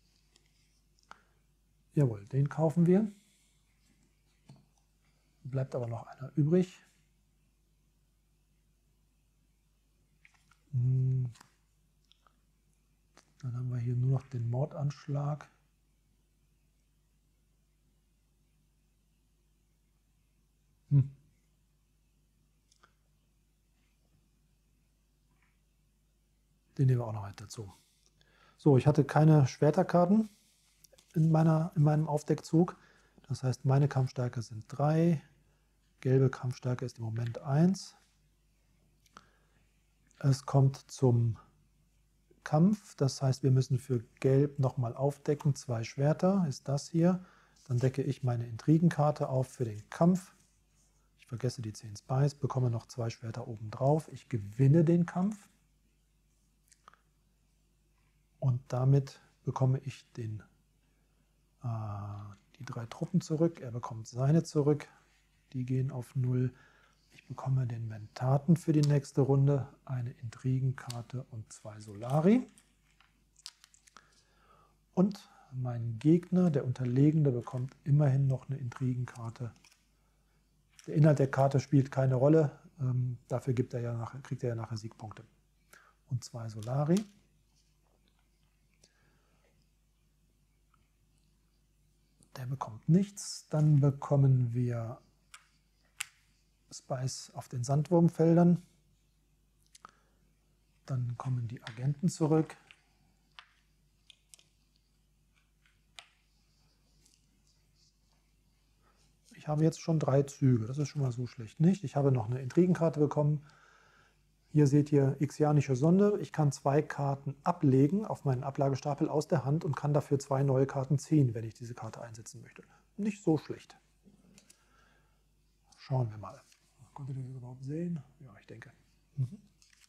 Jawohl, den kaufen wir. Bleibt aber noch einer übrig. Hm. Dann haben wir hier nur noch den Mordanschlag. Hm. Den nehmen wir auch noch mit dazu. So, ich hatte keine Schwerterkarten in, meiner, in meinem Aufdeckzug. Das heißt, meine Kampfstärke sind drei. Gelbe Kampfstärke ist im Moment eins. Es kommt zum Kampf. Das heißt, wir müssen für Gelb nochmal aufdecken. Zwei Schwerter ist das hier. Dann decke ich meine Intrigenkarte auf für den Kampf. Ich vergesse die zehn Spice, bekomme noch zwei Schwerter oben drauf. Ich gewinne den Kampf. Und damit bekomme ich den, äh, die drei Truppen zurück. Er bekommt seine zurück. Die gehen auf null. Ich bekomme den Mentaten für die nächste Runde. Eine Intrigenkarte und zwei Solari. Und mein Gegner, der Unterlegene, bekommt immerhin noch eine Intrigenkarte. Der Inhalt der Karte spielt keine Rolle. Ähm, dafür gibt er ja nachher, kriegt er ja nachher Siegpunkte. Und zwei Solari. Der bekommt nichts. Dann bekommen wir Spice auf den Sandwurmfeldern. Dann kommen die Agenten zurück. Ich habe jetzt schon drei Züge. Das ist schon mal so schlecht nicht. Ich habe noch eine Intrigenkarte bekommen. Hier seht ihr Ixianische Sonde. Ich kann zwei Karten ablegen auf meinen Ablagestapel aus der Hand und kann dafür zwei neue Karten ziehen, wenn ich diese Karte einsetzen möchte. Nicht so schlecht. Schauen wir mal. Konntet ihr das überhaupt sehen? Ja, ich denke. Mhm.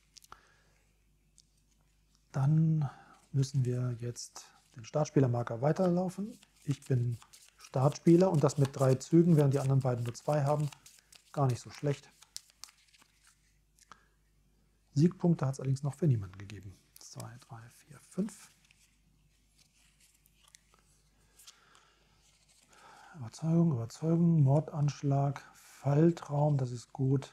Dann müssen wir jetzt den Startspielermarker weiterlaufen. Ich bin Startspieler und das mit drei Zügen, während die anderen beiden nur zwei haben. Gar nicht so schlecht. Siegpunkte hat es allerdings noch für niemanden gegeben. zwei, drei, vier, fünf. Überzeugung, Überzeugung, Mordanschlag, Faltraum, das ist gut.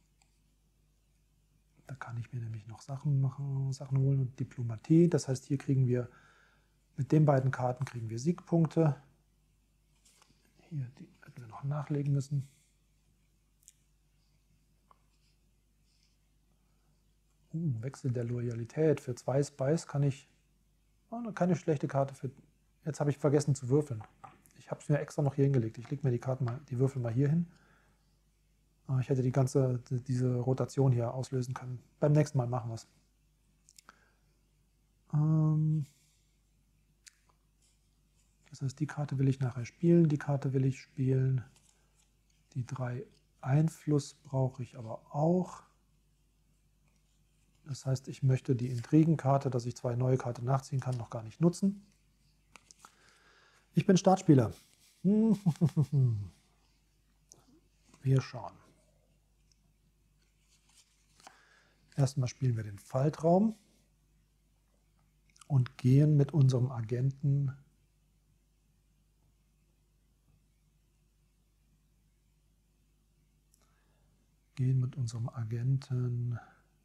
Da kann ich mir nämlich noch Sachen machen, Sachen holen und Diplomatie. Das heißt, hier kriegen wir, mit den beiden Karten kriegen wir Siegpunkte. Hier, die hätten wir noch nachlegen müssen. Uh, Wechsel der Loyalität. Für zwei Spice kann ich, oh, keine schlechte Karte für, jetzt habe ich vergessen zu würfeln. Ich habe es mir extra noch hier hingelegt. Ich lege mir die Karten mal, die Würfel mal hier hin. Ich hätte die ganze, diese Rotation hier auslösen können. Beim nächsten Mal machen wir es. Ähm das heißt, die Karte will ich nachher spielen, die Karte will ich spielen. Die drei Einfluss brauche ich aber auch. Das heißt, ich möchte die Intrigenkarte, dass ich zwei neue Karten nachziehen kann, noch gar nicht nutzen. Ich bin Startspieler. Wir schauen. Erstmal spielen wir den Faltraum. und gehen mit unserem Agenten gehen mit unserem Agenten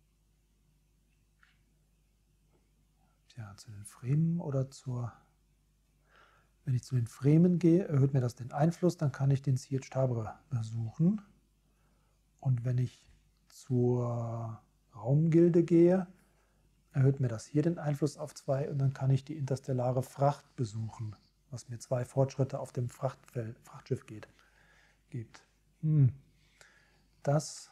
ja, zu den Fremen oder zur... Wenn ich zu den Fremen gehe, erhöht mir das den Einfluss, dann kann ich den Siege Tabre besuchen. Und wenn ich zur Raumgilde gehe, erhöht mir das hier den Einfluss auf zwei und dann kann ich die interstellare Fracht besuchen, was mir zwei Fortschritte auf dem Frachtfeld, Frachtschiff geht, gibt. Hm. Das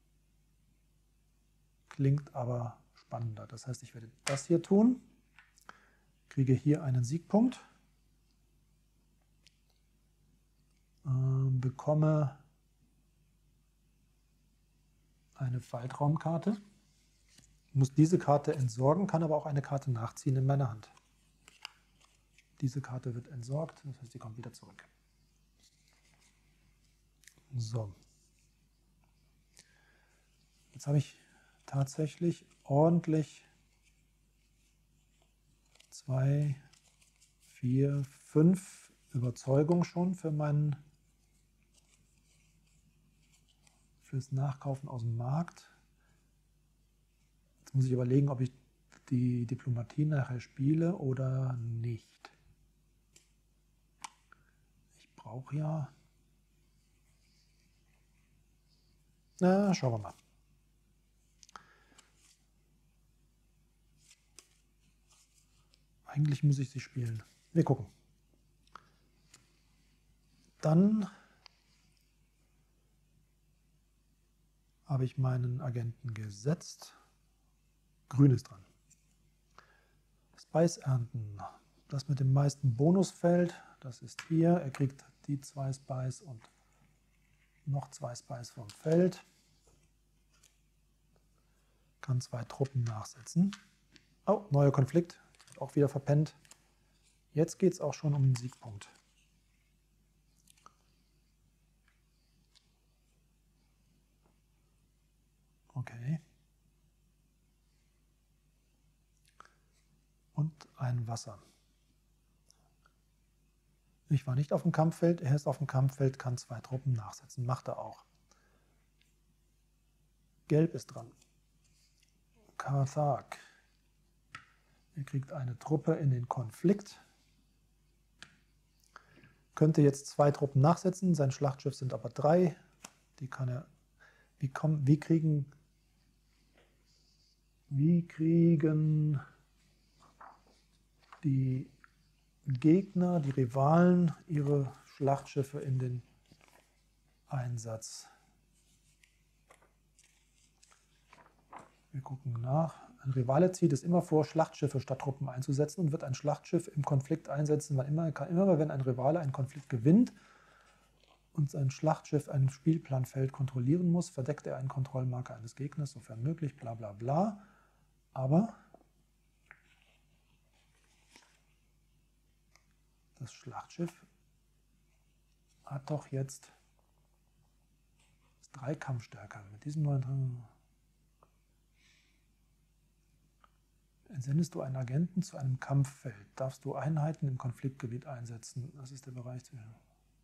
klingt aber spannender. Das heißt, ich werde das hier tun, kriege hier einen Siegpunkt, äh, bekomme eine Faltraumkarte, muss diese Karte entsorgen, kann aber auch eine Karte nachziehen in meiner Hand. Diese Karte wird entsorgt, das heißt, die kommt wieder zurück. So. Jetzt habe ich tatsächlich ordentlich zwei, vier, fünf Überzeugungen schon für meinen fürs Nachkaufen aus dem Markt. Jetzt muss ich überlegen, ob ich die Diplomatie nachher spiele oder nicht. Ich brauche ja... Na, schauen wir mal. Eigentlich muss ich sie spielen. Wir gucken. Dann habe ich meinen Agenten gesetzt. Grün ist dran. Spice ernten. Das mit dem meisten Bonusfeld, das ist hier. Er kriegt die zwei Spice und noch zwei Spice vom Feld. Kann zwei Truppen nachsetzen. Oh, neuer Konflikt. Auch wieder verpennt. Jetzt geht es auch schon um den Siegpunkt. Okay. Und ein Wasser. Ich war nicht auf dem Kampffeld, er ist auf dem Kampffeld, kann zwei Truppen nachsetzen. Macht er auch. Gelb ist dran. Karthag. Er kriegt eine Truppe in den Konflikt. Könnte jetzt zwei Truppen nachsetzen. Sein Schlachtschiff sind aber drei. Die kann er. Wie, kommen, wie kriegen. Wie kriegen die Gegner, die Rivalen, ihre Schlachtschiffe in den Einsatz? Wir gucken nach. Ein Rivale zieht es immer vor, Schlachtschiffe statt Truppen einzusetzen und wird ein Schlachtschiff im Konflikt einsetzen, weil immer, kann, immer wenn ein Rivale einen Konflikt gewinnt und sein Schlachtschiff ein Spielplanfeld kontrollieren muss, verdeckt er einen Kontrollmarker eines Gegners, sofern möglich, bla bla bla. Aber das Schlachtschiff hat doch jetzt drei Kampfstärke. Mit diesem neuen... Entsendest du einen Agenten zu einem Kampffeld, darfst du Einheiten im Konfliktgebiet einsetzen. Das ist der Bereich zwischen...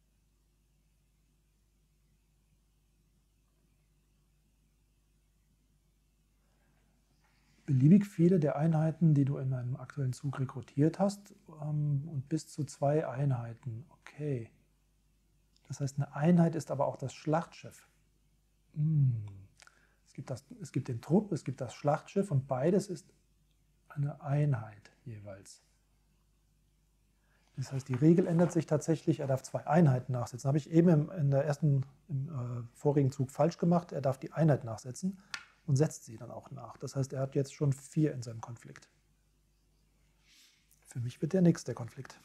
Beliebig viele der Einheiten, die du in einem aktuellen Zug rekrutiert hast, ähm, und bis zu zwei Einheiten. Okay. Das heißt, eine Einheit ist aber auch das Schlachtschiff. Hm. Es gibt das, es gibt den Trupp, es gibt das Schlachtschiff und beides ist eine Einheit jeweils. Das heißt, die Regel ändert sich tatsächlich, er darf zwei Einheiten nachsetzen. Habe ich eben im, in der ersten, im äh, vorigen Zug falsch gemacht. Er darf die Einheit nachsetzen und setzt sie dann auch nach. Das heißt, er hat jetzt schon vier in seinem Konflikt. Für mich wird der nächste Konflikt.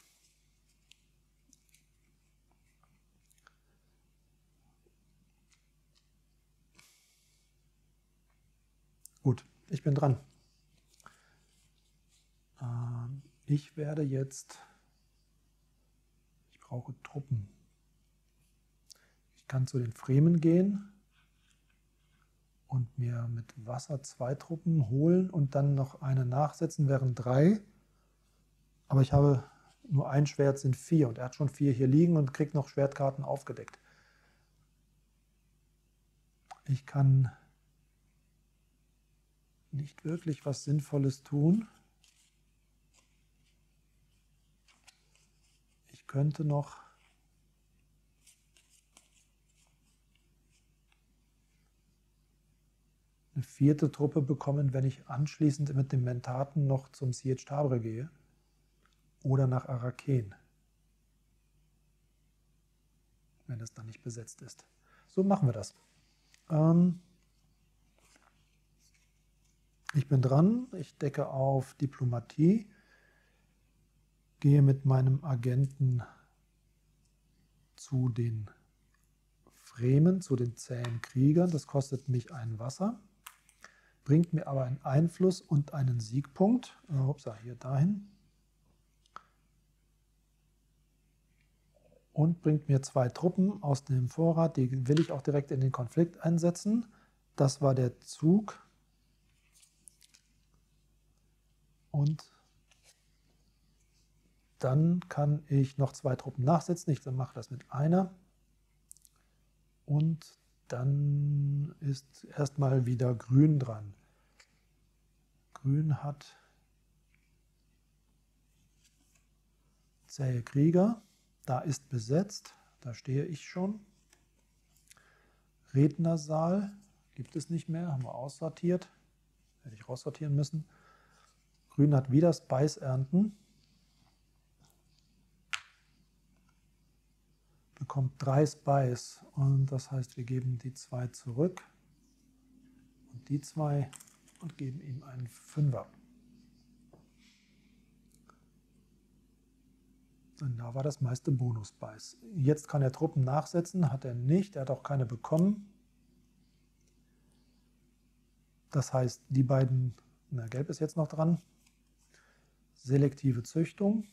Gut, ich bin dran. Ich werde jetzt, ich brauche Truppen. Ich kann zu den Fremen gehen und mir mit Wasser zwei Truppen holen und dann noch eine nachsetzen, wären drei. Aber ich habe nur ein Schwert, sind vier. Und er hat schon vier hier liegen und kriegt noch Schwertkarten aufgedeckt. Ich kann nicht wirklich was Sinnvolles tun. Ich könnte noch eine vierte Truppe bekommen, wenn ich anschließend mit dem Mentaten noch zum Siege Tabre gehe oder nach Araken, wenn es dann nicht besetzt ist. So machen wir das. Ähm ich bin dran, ich decke auf Diplomatie, gehe mit meinem Agenten zu den Fremen, zu den zähen Kriegern. Das kostet mich ein Wasser, bringt mir aber einen Einfluss und einen Siegpunkt. Äh, upsa, hier dahin. Und bringt mir zwei Truppen aus dem Vorrat. Die will ich auch direkt in den Konflikt einsetzen. Das war der Zug. Und dann kann ich noch zwei Truppen nachsetzen. Ich mache das mit einer. Und dann ist erstmal wieder Grün dran. Grün hat zähe Krieger. Da ist besetzt. Da stehe ich schon. Rednersaal gibt es nicht mehr. Haben wir aussortiert. Hätte ich raussortieren müssen. Grün hat wieder Spice ernten. Bekommt drei Spice und das heißt, wir geben die zwei zurück und die zwei und geben ihm einen Fünfer. Und da war das meiste Bonus-Spice. Jetzt kann er Truppen nachsetzen, hat er nicht, er hat auch keine bekommen. Das heißt, die beiden, na, Gelb ist jetzt noch dran, selektive Züchtung,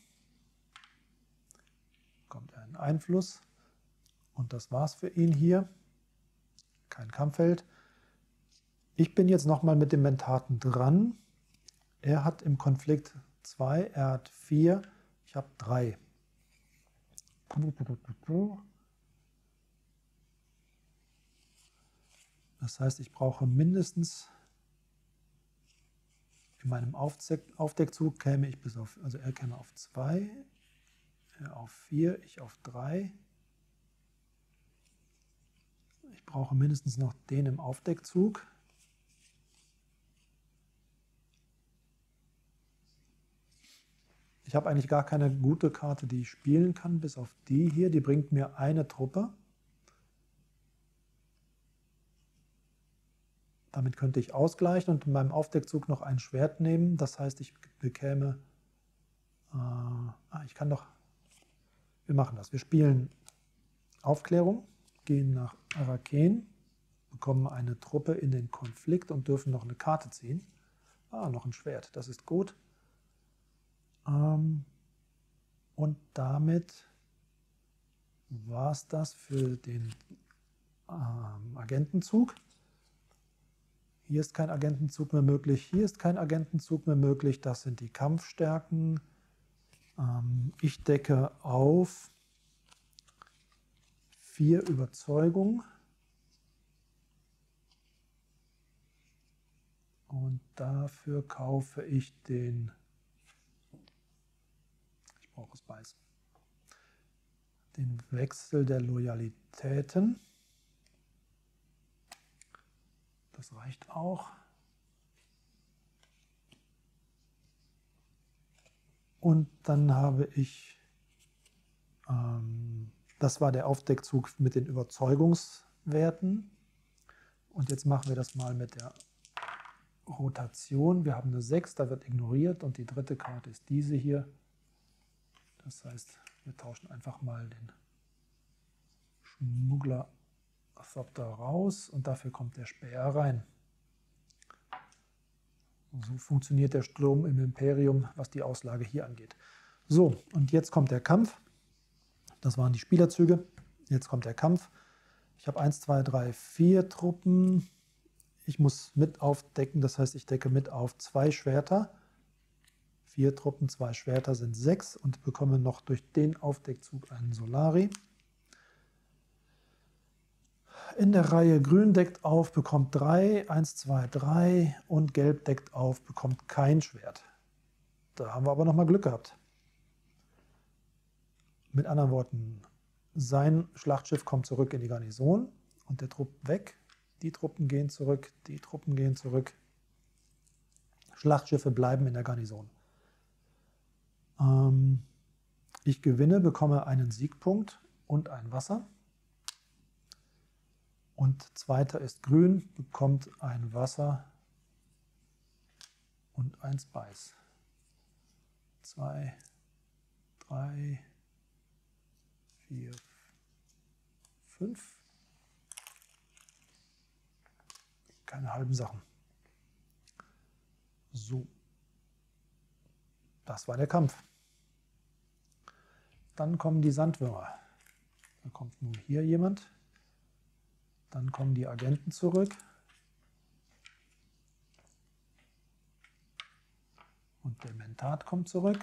bekommt er einen Einfluss. Und das war's für ihn hier. Kein Kampffeld. Ich bin jetzt nochmal mit dem Mentaten dran. Er hat im Konflikt zwei, er hat vier, ich habe drei. Das heißt, ich brauche mindestens in meinem Aufdeckzug käme ich bis auf, also er käme auf zwei, er auf vier, ich auf drei. Ich brauche mindestens noch den im Aufdeckzug. Ich habe eigentlich gar keine gute Karte, die ich spielen kann, bis auf die hier. Die bringt mir eine Truppe. Damit könnte ich ausgleichen und in meinem Aufdeckzug noch ein Schwert nehmen. Das heißt, ich bekäme... Äh, ah, ich kann doch... Wir machen das. Wir spielen Aufklärung. Gehen nach Araken, bekommen eine Truppe in den Konflikt und dürfen noch eine Karte ziehen. Ah, noch ein Schwert, das ist gut. Ähm, und damit war es das für den ähm, Agentenzug. Hier ist kein Agentenzug mehr möglich, hier ist kein Agentenzug mehr möglich. Das sind die Kampfstärken. Ähm, ich decke auf vier Überzeugung und dafür kaufe ich den, ich brauche Spice, den Wechsel der Loyalitäten. Das reicht auch. Und dann habe ich ähm, das war der Aufdeckzug mit den Überzeugungswerten. Und jetzt machen wir das mal mit der Rotation. Wir haben eine sechs, da wird ignoriert und die dritte Karte ist diese hier. Das heißt, wir tauschen einfach mal den Schmuggler Thopter raus und dafür kommt der Späher rein. Und so funktioniert der Sturm im Imperium, was die Auslage hier angeht. So, und jetzt kommt der Kampf. Das waren die Spielerzüge. Jetzt kommt der Kampf. Ich habe eins, zwei, drei, vier Truppen. Ich muss mit aufdecken, das heißt, ich decke mit auf zwei Schwerter, Vier Truppen, zwei Schwerter sind sechs und bekomme noch durch den Aufdeckzug einen Solari. In der Reihe Grün deckt auf, bekommt drei, eins, zwei, drei und Gelb deckt auf, bekommt kein Schwert. Da haben wir aber nochmal Glück gehabt. Mit anderen Worten, sein Schlachtschiff kommt zurück in die Garnison und der Trupp weg. Die Truppen gehen zurück, die Truppen gehen zurück. Schlachtschiffe bleiben in der Garnison. Ähm, ich gewinne, bekomme einen Siegpunkt und ein Wasser. Und zweiter ist Grün, bekommt ein Wasser und ein Spice. Zwei, drei, vier, fünf. Keine halben Sachen. So. Das war der Kampf. Dann kommen die Sandwürmer. Da kommt nun hier jemand. Dann kommen die Agenten zurück. Und der Mentat kommt zurück.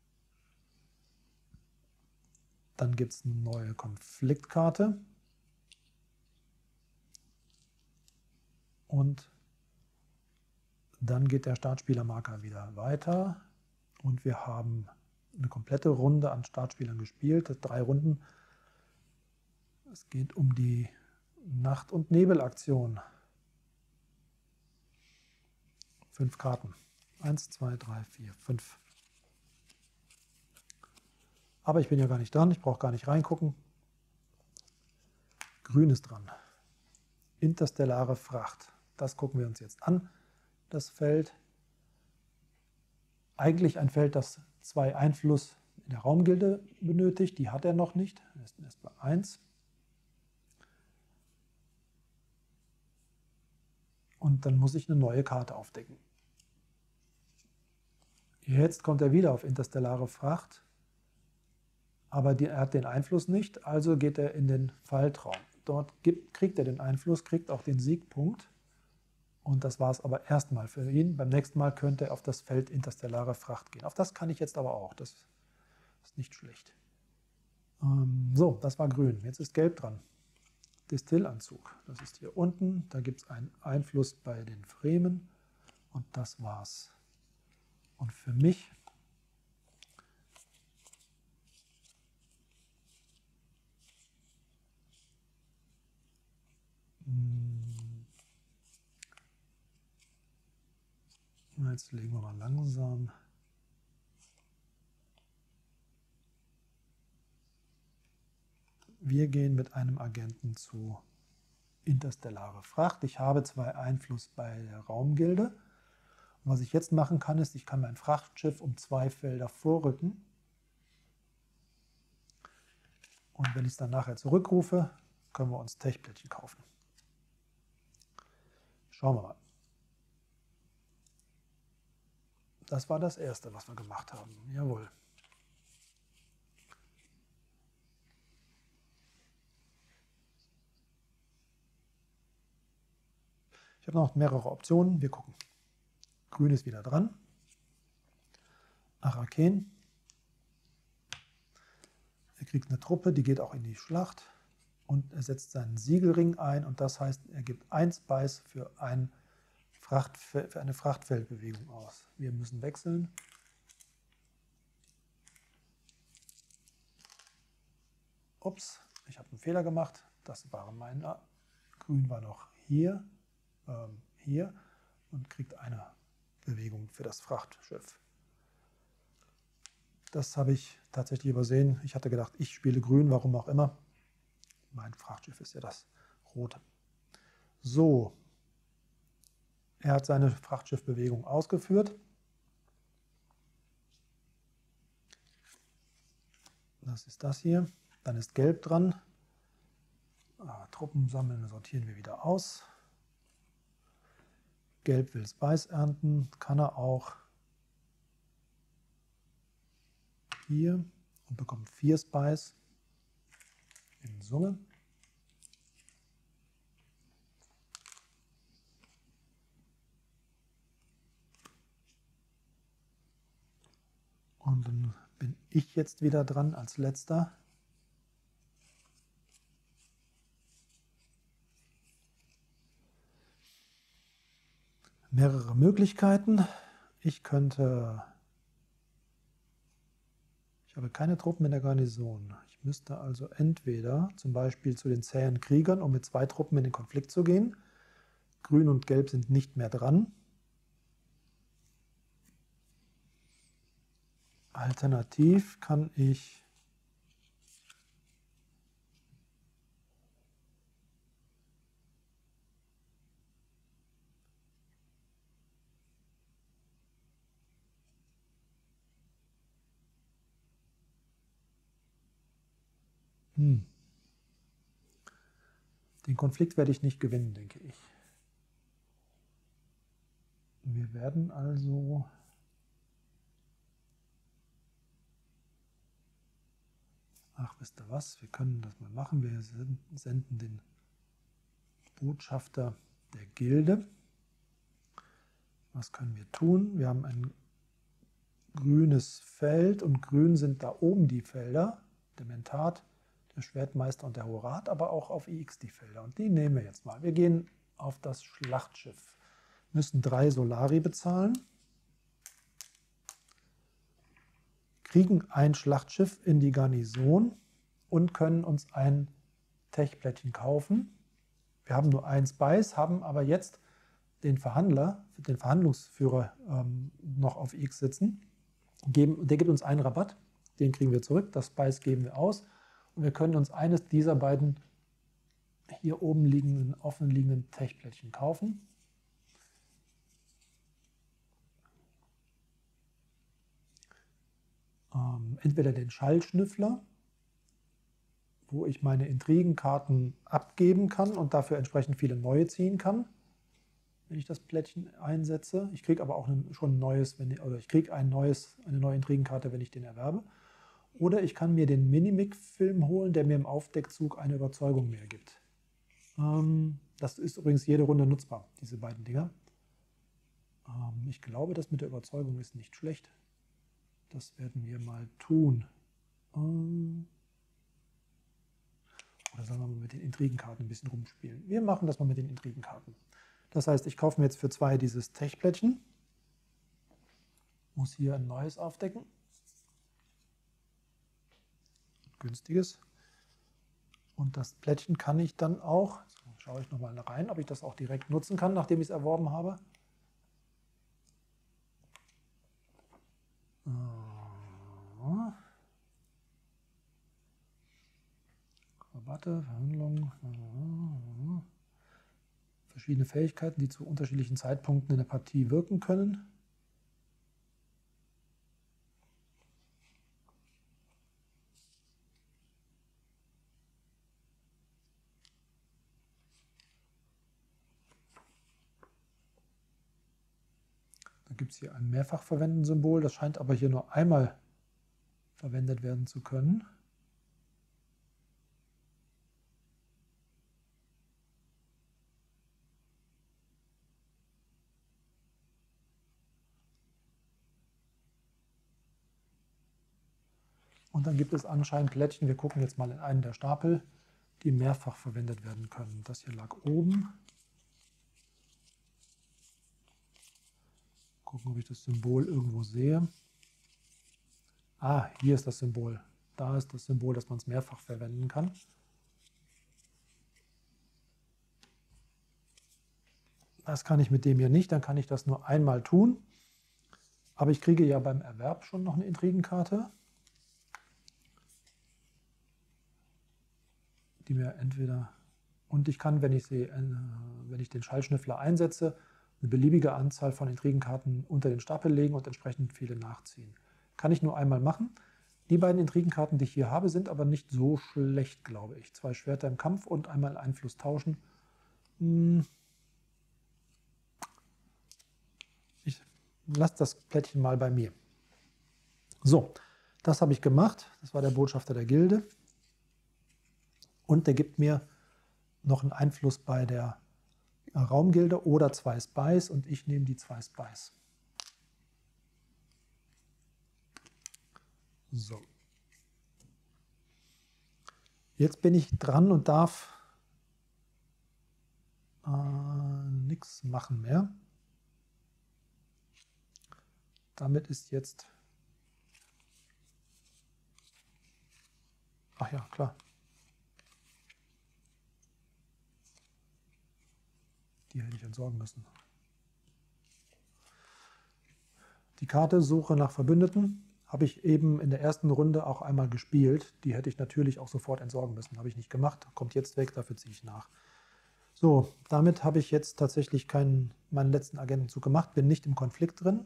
Dann gibt es eine neue Konfliktkarte. Und dann geht der Startspielermarker wieder weiter. Und wir haben eine komplette Runde an Startspielern gespielt. Drei Runden. Es geht um die Nacht- und Nebelaktion. Fünf Karten. Eins, zwei, drei, vier, fünf. Aber ich bin ja gar nicht dran. Ich brauche gar nicht reingucken. Grün ist dran. Interstellare Fracht. Das gucken wir uns jetzt an. Das Feld. Eigentlich ein Feld, das zwei Einfluss in der Raumgilde benötigt. Die hat er noch nicht. Er ist erst bei eins. Und dann muss ich eine neue Karte aufdecken. Jetzt kommt er wieder auf interstellare Fracht, aber die, er hat den Einfluss nicht, also geht er in den Falltraum. Dort gibt, kriegt er den Einfluss, kriegt auch den Siegpunkt und das war es aber erstmal für ihn. Beim nächsten Mal könnte er auf das Feld interstellare Fracht gehen. Auf das kann ich jetzt aber auch, das ist nicht schlecht. Ähm, so, das war grün, jetzt ist gelb dran. Distillanzug, das ist hier unten, da gibt es einen Einfluss bei den Fremen und das war's. Und für mich jetzt legen wir mal langsam wir gehen mit einem Agenten zu interstellare Fracht. Ich habe zwei Einfluss bei der Raumgilde. Und was ich jetzt machen kann, ist, ich kann mein Frachtschiff um zwei Felder vorrücken. Und wenn ich es dann nachher zurückrufe, können wir uns Techplättchen kaufen. Schauen wir mal. Das war das Erste, was wir gemacht haben. Jawohl. Ich habe noch mehrere Optionen. Wir gucken. Grün ist wieder dran. Araken. Er kriegt eine Truppe, die geht auch in die Schlacht. Und er setzt seinen Siegelring ein. Und das heißt, er gibt ein Spice für, ein Fracht, für eine Frachtfeldbewegung aus. Wir müssen wechseln. Ups, ich habe einen Fehler gemacht. Das war mein... Ah, Grün war noch hier. hier und kriegt eine Bewegung für das Frachtschiff. Das habe ich tatsächlich übersehen. Ich hatte gedacht, ich spiele grün, warum auch immer. Mein Frachtschiff ist ja das rote. So, er hat seine Frachtschiffbewegung ausgeführt. Das ist das hier. Dann ist gelb dran. Ah, Truppen sammeln, sortieren wir wieder aus. Gelb will Spice ernten, kann er auch hier und bekommt vier Spice in Summe. Und dann bin ich jetzt wieder dran als letzter. Mehrere Möglichkeiten. Ich könnte... Ich habe keine Truppen in der Garnison. Ich müsste also entweder zum Beispiel zu den zähen Kriegern, um mit zwei Truppen in den Konflikt zu gehen. Grün und Gelb sind nicht mehr dran. Alternativ kann ich hm. Den Konflikt werde ich nicht gewinnen, denke ich. Wir werden also ach, wisst ihr was, wir können das mal machen. Wir senden den Botschafter der Gilde. Was können wir tun? Wir haben ein grünes Feld und grün sind da oben die Felder, der Mentat, der Schwertmeister und der Horat, aber auch auf I X die Felder. Und die nehmen wir jetzt mal. Wir gehen auf das Schlachtschiff. Müssen drei Solari bezahlen. Kriegen ein Schlachtschiff in die Garnison und können uns ein Techplättchen kaufen. Wir haben nur ein Spice, haben aber jetzt den Verhandler, den Verhandlungsführer ähm, noch auf X sitzen. Geben, der gibt uns einen Rabatt, den kriegen wir zurück, das Spice geben wir aus und wir können uns eines dieser beiden hier oben liegenden, offen liegenden Techplättchen kaufen. Ähm, entweder den Schallschnüffler, wo ich meine Intrigenkarten abgeben kann und dafür entsprechend viele neue ziehen kann, wenn ich das Plättchen einsetze. Ich kriege aber auch ein, schon ein neues, wenn ich, oder ich kriege ein neues, eine neue Intrigenkarte, wenn ich den erwerbe. Oder ich kann mir den Minimic-Film holen, der mir im Aufdeckzug eine Überzeugung mehr gibt. Ähm, das ist übrigens jede Runde nutzbar, diese beiden Dinger. Ähm, ich glaube, das mit der Überzeugung ist nicht schlecht. Das werden wir mal tun. Ähm, oder sollen wir mal mit den Intrigenkarten ein bisschen rumspielen? Wir machen das mal mit den Intrigenkarten. Das heißt, ich kaufe mir jetzt für zwei dieses Techplättchen. Muss hier ein neues aufdecken. Günstiges. Und das Plättchen kann ich dann auch, so, schaue ich nochmal rein, ob ich das auch direkt nutzen kann, nachdem ich es erworben habe. Rabatte, Verhandlungen, verschiedene Fähigkeiten, die zu unterschiedlichen Zeitpunkten in der Partie wirken können. Da gibt es hier ein Mehrfachverwenden-Symbol, das scheint aber hier nur einmal verwendet werden zu können. Und dann gibt es anscheinend Plättchen, wir gucken jetzt mal in einen der Stapel, die mehrfach verwendet werden können. Das hier lag oben. Gucken, ob ich das Symbol irgendwo sehe. Ah, hier ist das Symbol. Da ist das Symbol, dass man es mehrfach verwenden kann. Das kann ich mit dem hier nicht, dann kann ich das nur einmal tun. Aber ich kriege ja beim Erwerb schon noch eine Intrigenkarte, die mir entweder, und ich kann, wenn ich, sie, wenn ich den Schallschnüffler einsetze, eine beliebige Anzahl von Intrigenkarten unter den Stapel legen und entsprechend viele nachziehen. Kann ich nur einmal machen. Die beiden Intrigenkarten, die ich hier habe, sind aber nicht so schlecht, glaube ich. Zwei Schwerter im Kampf und einmal Einfluss tauschen. Ich lasse das Plättchen mal bei mir. So, das habe ich gemacht. Das war der Botschafter der Gilde. Und der gibt mir noch einen Einfluss bei der Raumgilde oder zwei Spice und ich nehme die zwei Spice. So. Jetzt bin ich dran und darf äh, nichts machen mehr. Damit ist jetzt... Ach ja, klar. Die hätte ich entsorgen müssen. Die Karte Suche nach Verbündeten habe ich eben in der ersten Runde auch einmal gespielt. Die hätte ich natürlich auch sofort entsorgen müssen. Habe ich nicht gemacht. Kommt jetzt weg, dafür ziehe ich nach. So, damit habe ich jetzt tatsächlich keinen, meinen letzten Agentenzug gemacht. Bin nicht im Konflikt drin.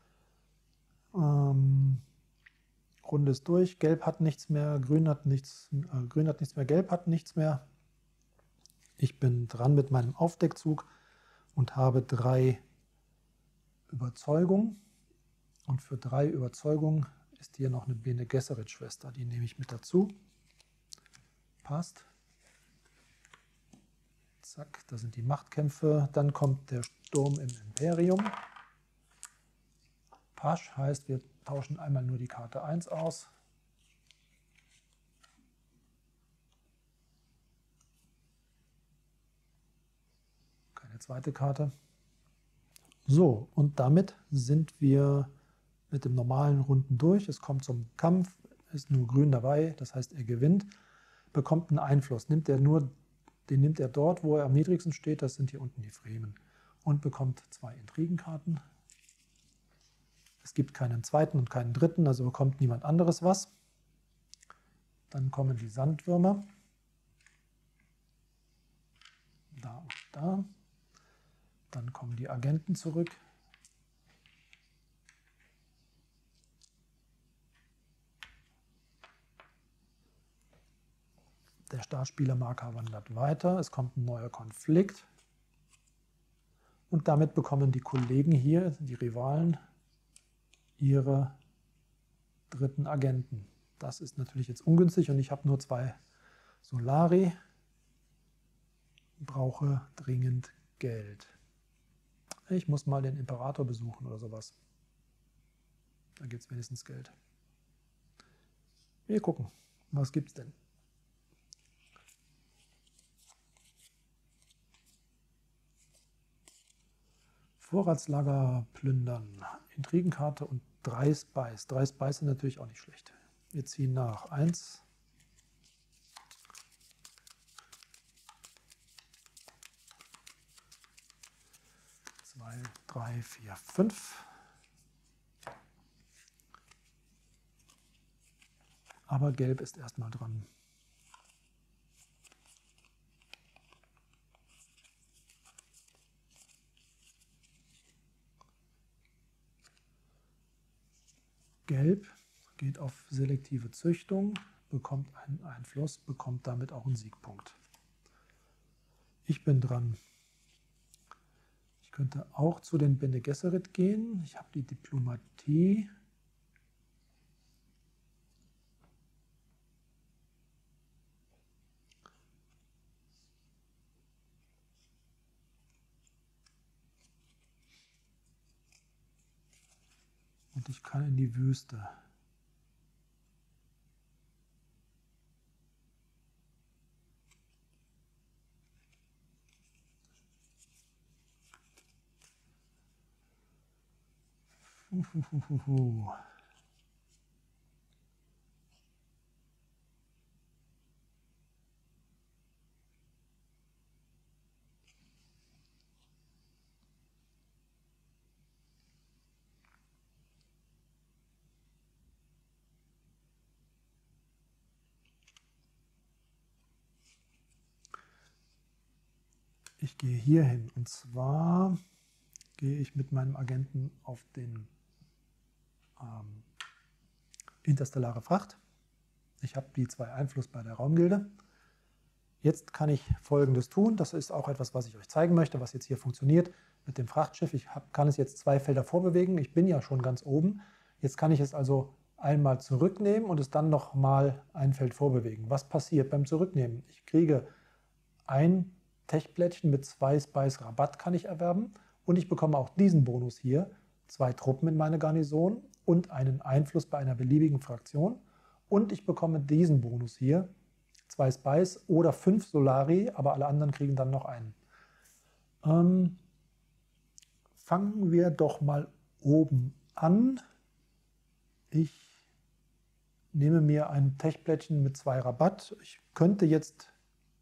Ähm, Runde ist durch. Gelb hat nichts mehr. Grün hat nichts, äh, Grün hat nichts mehr. Gelb hat nichts mehr. Ich bin dran mit meinem Aufdeckzug und habe drei Überzeugungen. Und für drei Überzeugungen ist hier noch eine Bene Gesserit-Schwester. Die nehme ich mit dazu. Passt. Zack, da sind die Machtkämpfe. Dann kommt der Sturm im Imperium. Pasch heißt, wir tauschen einmal nur die Karte eins aus. Keine zweite Karte. So, und damit sind wir mit dem normalen Runden durch. Es kommt zum Kampf, ist nur grün dabei, das heißt, er gewinnt, bekommt einen Einfluss. Nimmt er nur, den nimmt er dort, wo er am niedrigsten steht, das sind hier unten die Fremen. Und bekommt zwei Intrigenkarten. Es gibt keinen zweiten und keinen dritten, also bekommt niemand anderes was. Dann kommen die Sandwürmer. Da und da. Dann kommen die Agenten zurück. Der Startspielermarker wandert weiter. Es kommt ein neuer Konflikt. Und damit bekommen die Kollegen hier, die Rivalen, ihre dritten Agenten. Das ist natürlich jetzt ungünstig und ich habe nur zwei Solari. Brauche dringend Geld. Ich muss mal den Imperator besuchen oder sowas. Da gibt es wenigstens Geld. Wir gucken, was gibt es denn? Vorratslager plündern, Intrigenkarte und drei Spice. Drei Spice sind natürlich auch nicht schlecht. Wir ziehen nach. Eins. Zwei, drei, vier, fünf. Aber Gelb ist erstmal dran. Gelb geht auf selektive Züchtung, bekommt einen Einfluss, bekommt damit auch einen Siegpunkt. Ich bin dran. Ich könnte auch zu den Bene Gesserit gehen. Ich habe die Diplomatie. Und ich kann in die Wüste. Uhuhuhu. Ich gehe hier hin und zwar gehe ich mit meinem Agenten auf den ähm, interstellare Fracht. Ich habe die zwei Einfluss bei der Raumgilde. Jetzt kann ich Folgendes tun. Das ist auch etwas, was ich euch zeigen möchte, was jetzt hier funktioniert mit dem Frachtschiff. Ich hab, kann es jetzt zwei Felder vorbewegen. Ich bin ja schon ganz oben. Jetzt kann ich es also einmal zurücknehmen und es dann nochmal ein Feld vorbewegen. Was passiert beim Zurücknehmen? Ich kriege ein Tech-Plättchen mit zwei Spice Rabatt kann ich erwerben und ich bekomme auch diesen Bonus hier. zwei Truppen in meine Garnison und einen Einfluss bei einer beliebigen Fraktion. Und ich bekomme diesen Bonus hier, zwei Spice oder fünf Solari, aber alle anderen kriegen dann noch einen. Ähm, fangen wir doch mal oben an. Ich nehme mir ein Tech-Plättchen mit zwei Rabatt. Ich könnte jetzt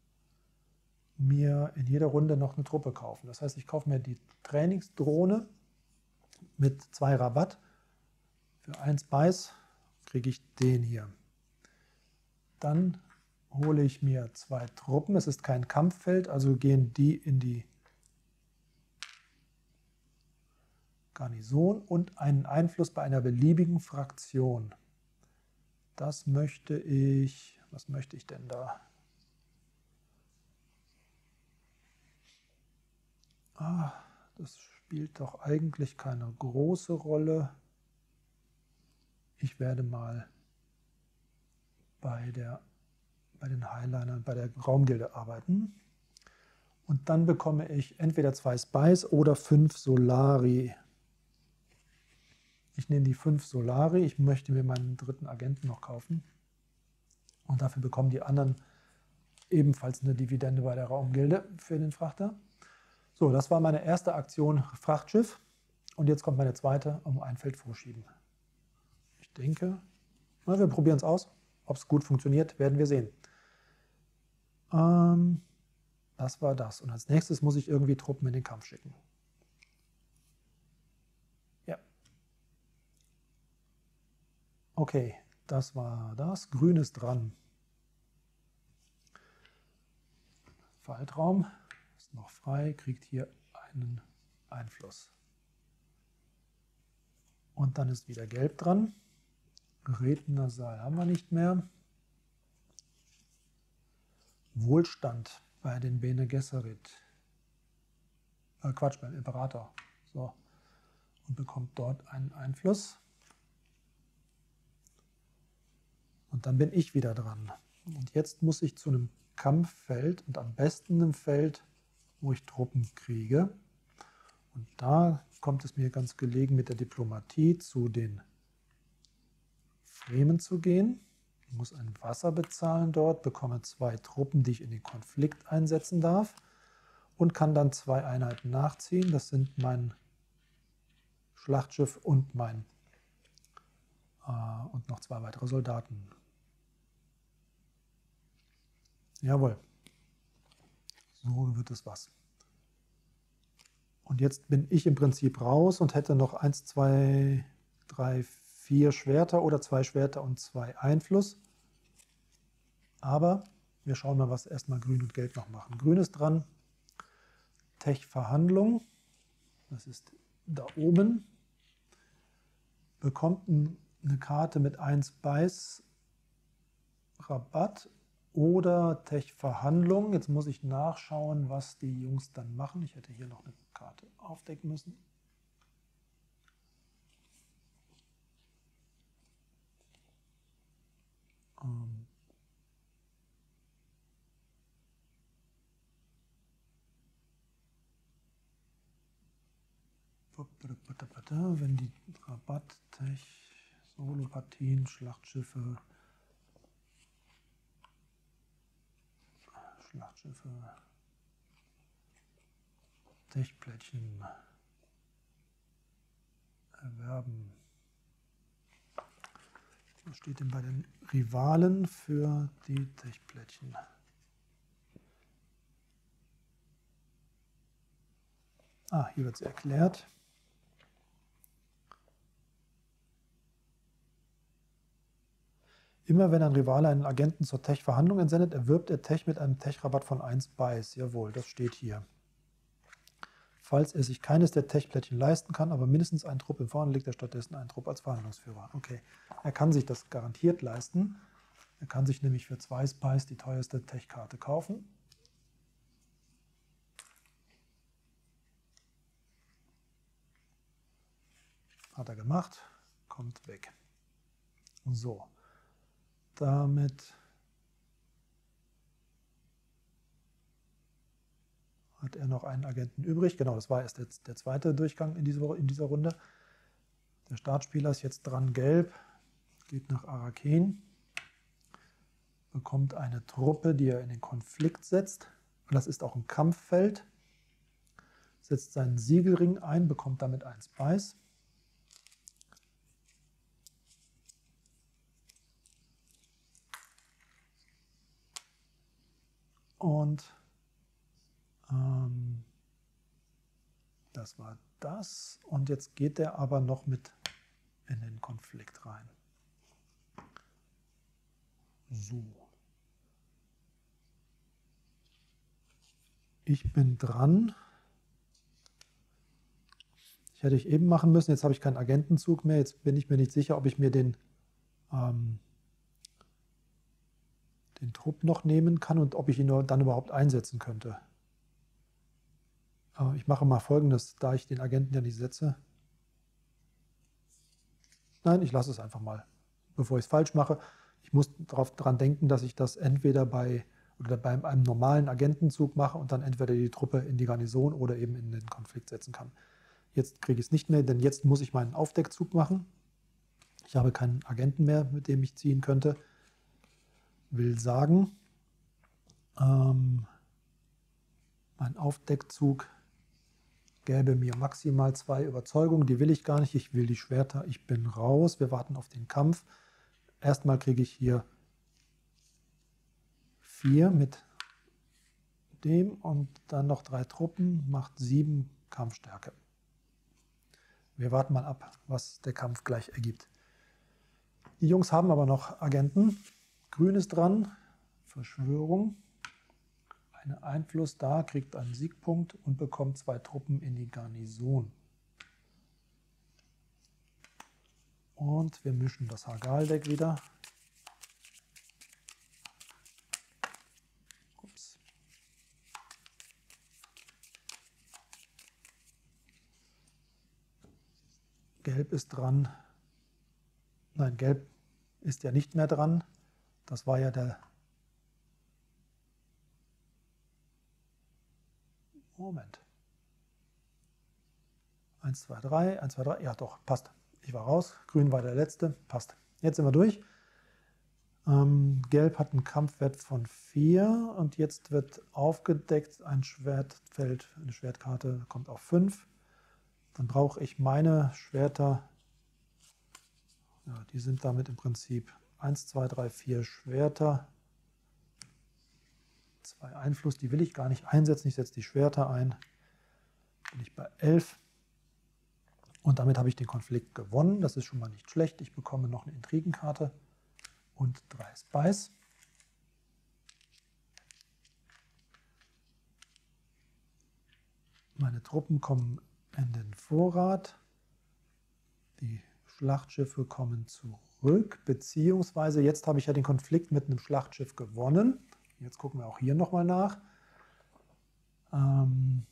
mir in jeder Runde noch eine Truppe kaufen. Das heißt, ich kaufe mir die Trainingsdrohne mit zwei Rabatt. Für eins Spice kriege ich den hier. Dann hole ich mir zwei Truppen. Es ist kein Kampffeld, also gehen die in die Garnison und einen Einfluss bei einer beliebigen Fraktion. Das möchte ich, was möchte ich denn da? Ah, das spielt doch eigentlich keine große Rolle. Ich werde mal bei, der, bei den Highlinern, bei der Raumgilde arbeiten. Und dann bekomme ich entweder zwei Spice oder fünf Solari. Ich nehme die fünf Solari. Ich möchte mir meinen dritten Agenten noch kaufen. Und dafür bekommen die anderen ebenfalls eine Dividende bei der Raumgilde für den Frachter. So, das war meine erste Aktion Frachtschiff. Und jetzt kommt meine zweite, um ein Feld vorschieben. Ich denke, na, wir probieren es aus. Ob es gut funktioniert, werden wir sehen. Ähm, das war das. Und als nächstes muss ich irgendwie Truppen in den Kampf schicken. Ja. Okay, das war das. Grün ist dran. Faltraum ist noch frei, kriegt hier einen Einfluss. Und dann ist wieder Gelb dran. Rednersaal haben wir nicht mehr. Wohlstand bei den Bene Gesserit. Äh, Quatsch, beim Imperator. So. Und bekommt dort einen Einfluss. Und dann bin ich wieder dran. Und jetzt muss ich zu einem Kampffeld und am besten einem Feld, wo ich Truppen kriege. Und da kommt es mir ganz gelegen, mit der Diplomatie zu den Fremen zu gehen. Ich muss ein Wasser bezahlen dort, bekomme zwei Truppen, die ich in den Konflikt einsetzen darf und kann dann zwei Einheiten nachziehen. Das sind mein Schlachtschiff und mein äh, und noch zwei weitere Soldaten. Jawohl. So wird es was. Und jetzt bin ich im Prinzip raus und hätte noch eins, zwei, drei, vier Schwerter oder zwei Schwerter und zwei Einfluss. Aber wir schauen mal, was erstmal Grün und Gelb noch machen. Grün ist dran. Tech-Verhandlung. Das ist da oben. Bekommt eine Karte mit eins Spice Rabatt oder Tech-Verhandlung. Jetzt muss ich nachschauen, was die Jungs dann machen. Ich hätte hier noch eine Karte aufdecken müssen. Ähm Wenn die Rabatt, Tech, Solopartien, Schlachtschiffe, Schlachtschiffe, Techplättchen erwerben. Was steht denn bei den Rivalen für die Techplättchen? Ah, hier wird es erklärt. Immer wenn ein Rivale einen Agenten zur Tech-Verhandlung entsendet, erwirbt er Tech mit einem Tech-Rabatt von eins Spice. Jawohl, das steht hier. Falls er sich keines der Tech-Plättchen leisten kann, aber mindestens einen Trupp im Vorn, legt er stattdessen einen Trupp als Verhandlungsführer. Okay, er kann sich das garantiert leisten. Er kann sich nämlich für zwei Spice die teuerste Tech-Karte kaufen. Hat er gemacht, kommt weg. So. Damit hat er noch einen Agenten übrig. Genau, das war erst jetzt der zweite Durchgang in dieser, in dieser Runde. Der Startspieler ist jetzt dran, gelb, geht nach Araken, bekommt eine Truppe, die er in den Konflikt setzt. Und das ist auch ein Kampffeld. Setzt seinen Siegelring ein, bekommt damit einen Spice. Und ähm, das war das. Und jetzt geht er aber noch mit in den Konflikt rein. So. Ich bin dran. Ich hätte ich eben machen müssen. Jetzt habe ich keinen Agentenzug mehr. Jetzt bin ich mir nicht sicher, ob ich mir den, ähm, den Trupp noch nehmen kann und ob ich ihn dann überhaupt einsetzen könnte. Äh, ich mache mal Folgendes, da ich den Agenten ja nicht setze. Nein, ich lasse es einfach mal, bevor ich es falsch mache. Ich muss daran denken, dass ich das entweder bei oder bei einem normalen Agentenzug mache und dann entweder die Truppe in die Garnison oder eben in den Konflikt setzen kann. Jetzt kriege ich es nicht mehr, denn jetzt muss ich meinen Aufdeckzug machen. Ich habe keinen Agenten mehr, mit dem ich ziehen könnte. Will sagen, ähm, mein Aufdeckzug gäbe mir maximal zwei Überzeugungen. Die will ich gar nicht. Ich will die Schwerter. Ich bin raus. Wir warten auf den Kampf. Erstmal kriege ich hier vier mit dem und dann noch drei Truppen. Macht sieben Kampfstärke. Wir warten mal ab, was der Kampf gleich ergibt. Die Jungs haben aber noch Agenten. Grün ist dran. Verschwörung. Ein Einfluss da, kriegt einen Siegpunkt und bekommt zwei Truppen in die Garnison. Und wir mischen das Hagal-Deck wieder. Ups. Gelb ist dran. Nein, Gelb ist ja nicht mehr dran. Das war ja der... Moment. eins, zwei, drei, eins, zwei, drei. Ja, doch, passt. Ich war raus. Grün war der letzte. Passt. Jetzt sind wir durch. Ähm, Gelb hat einen Kampfwert von vier und jetzt wird aufgedeckt. Ein Schwertfeld, eine Schwertkarte kommt auf fünf. Dann brauche ich meine Schwerter. Ja, die sind damit im Prinzip eins, zwei, drei, vier Schwerter. Zwei Einfluss, die will ich gar nicht einsetzen. Ich setze die Schwerter ein. Bin ich bei elf. Und damit habe ich den Konflikt gewonnen. Das ist schon mal nicht schlecht. Ich bekomme noch eine Intrigenkarte und drei Spice. Meine Truppen kommen in den Vorrat. Die Schlachtschiffe kommen zurück. Beziehungsweise jetzt habe ich ja den Konflikt mit einem Schlachtschiff gewonnen. Jetzt gucken wir auch hier nochmal nach. Ähm,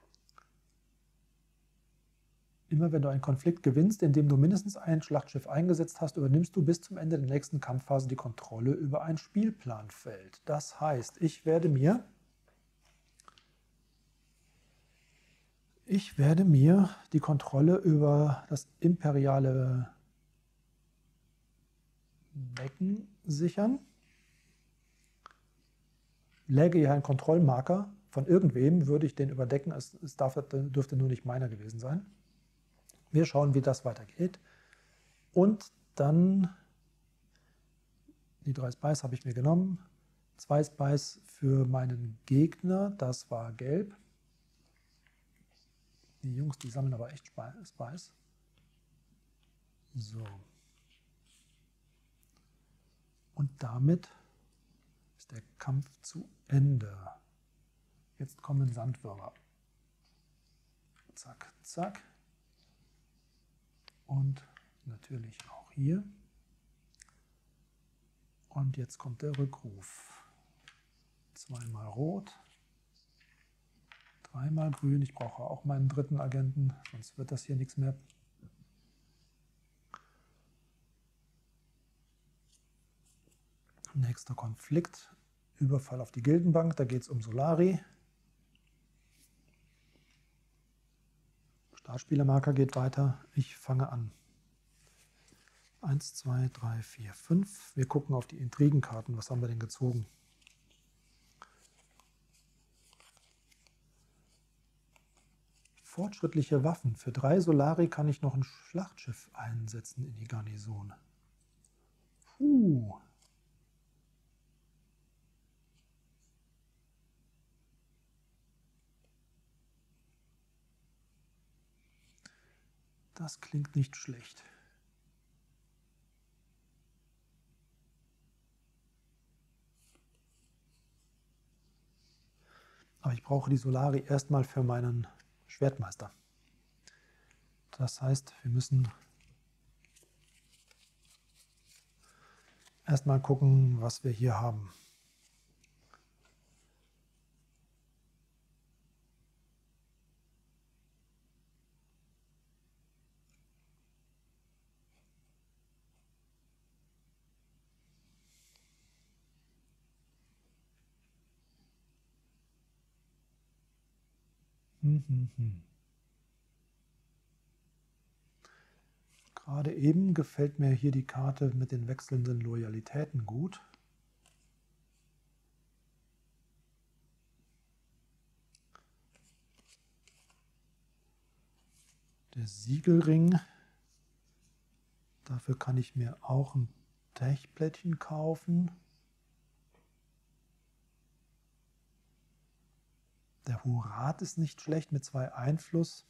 immer wenn du einen Konflikt gewinnst, in dem du mindestens ein Schlachtschiff eingesetzt hast, übernimmst du bis zum Ende der nächsten Kampfphase die Kontrolle über ein Spielplanfeld. Das heißt, ich werde mir, ich werde mir die Kontrolle über das imperiale Becken sichern. Läge hier ein Kontrollmarker von irgendwem, würde ich den überdecken. Es, es darf, dürfte nur nicht meiner gewesen sein. Wir schauen, wie das weitergeht. Und dann, die drei Spice habe ich mir genommen. Zwei Spice für meinen Gegner, das war gelb. Die Jungs, die sammeln aber echt Spice. So. Und damit ist der Kampf zu Ende. Jetzt kommen Sandwürmer. Zack, zack. Und natürlich auch hier. Und jetzt kommt der Rückruf. Zweimal rot, dreimal grün. Ich brauche auch meinen dritten Agenten, sonst wird das hier nichts mehr. Nächster Konflikt. Überfall auf die Gildenbank. Da geht es um Solari. Startspielermarker geht weiter. Ich fange an. eins, zwei, drei, vier, fünf. Wir gucken auf die Intrigenkarten. Was haben wir denn gezogen? Fortschrittliche Waffen. Für drei Solari kann ich noch ein Schlachtschiff einsetzen in die Garnison. Puh. Das klingt nicht schlecht. Aber ich brauche die Solari erstmal für meinen Schwertmeister. Das heißt, wir müssen erstmal gucken, was wir hier haben. Hm, hm, hm. Gerade eben gefällt mir hier die Karte mit den wechselnden Loyalitäten gut. Der Siegelring. Dafür kann ich mir auch ein Tech-Plättchen kaufen. Der Hurat ist nicht schlecht mit zwei Einfluss.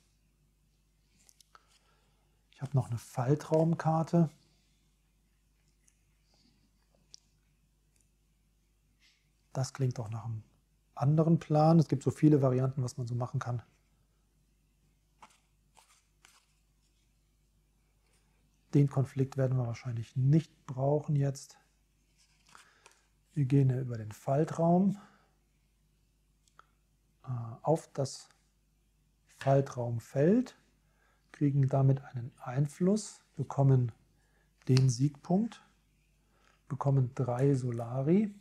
Ich habe noch eine Faltraumkarte. Das klingt doch nach einem anderen Plan. Es gibt so viele Varianten, was man so machen kann. Den Konflikt werden wir wahrscheinlich nicht brauchen jetzt. Wir gehen ja über den Faltraum äh, auf das Faltraumfeld, kriegen damit einen Einfluss, bekommen den Siegpunkt, bekommen drei Solari.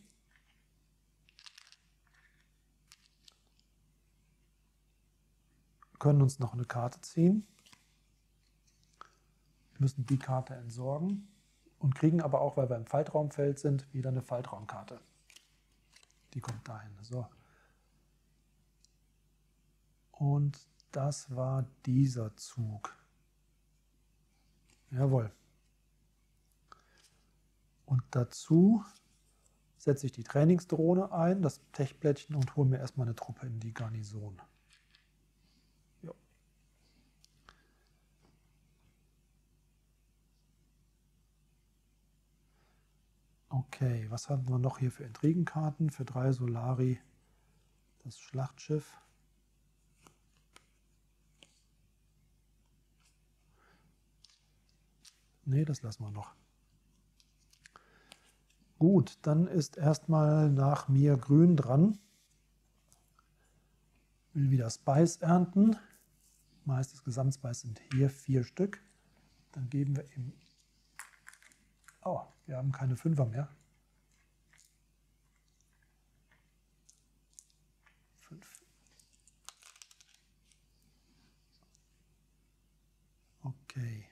Können uns noch eine Karte ziehen, müssen die Karte entsorgen und kriegen aber auch, weil wir im Faltraumfeld sind, wieder eine Faltraumkarte. Die kommt dahin. So. Und das war dieser Zug. Jawohl. Und dazu setze ich die Trainingsdrohne ein, das Tech-Plättchen und hole mir erstmal eine Truppe in die Garnison. Ja. Okay, was haben wir noch hier für Intrigenkarten? Für drei Solari das Schlachtschiff. Nee, das lassen wir noch. Gut, dann ist erstmal nach mir Grün dran. Will wieder Spice ernten. Meist des Gesamtspice sind hier vier Stück. Dann geben wir ihm... Oh, wir haben keine Fünfer mehr. Fünf. Okay.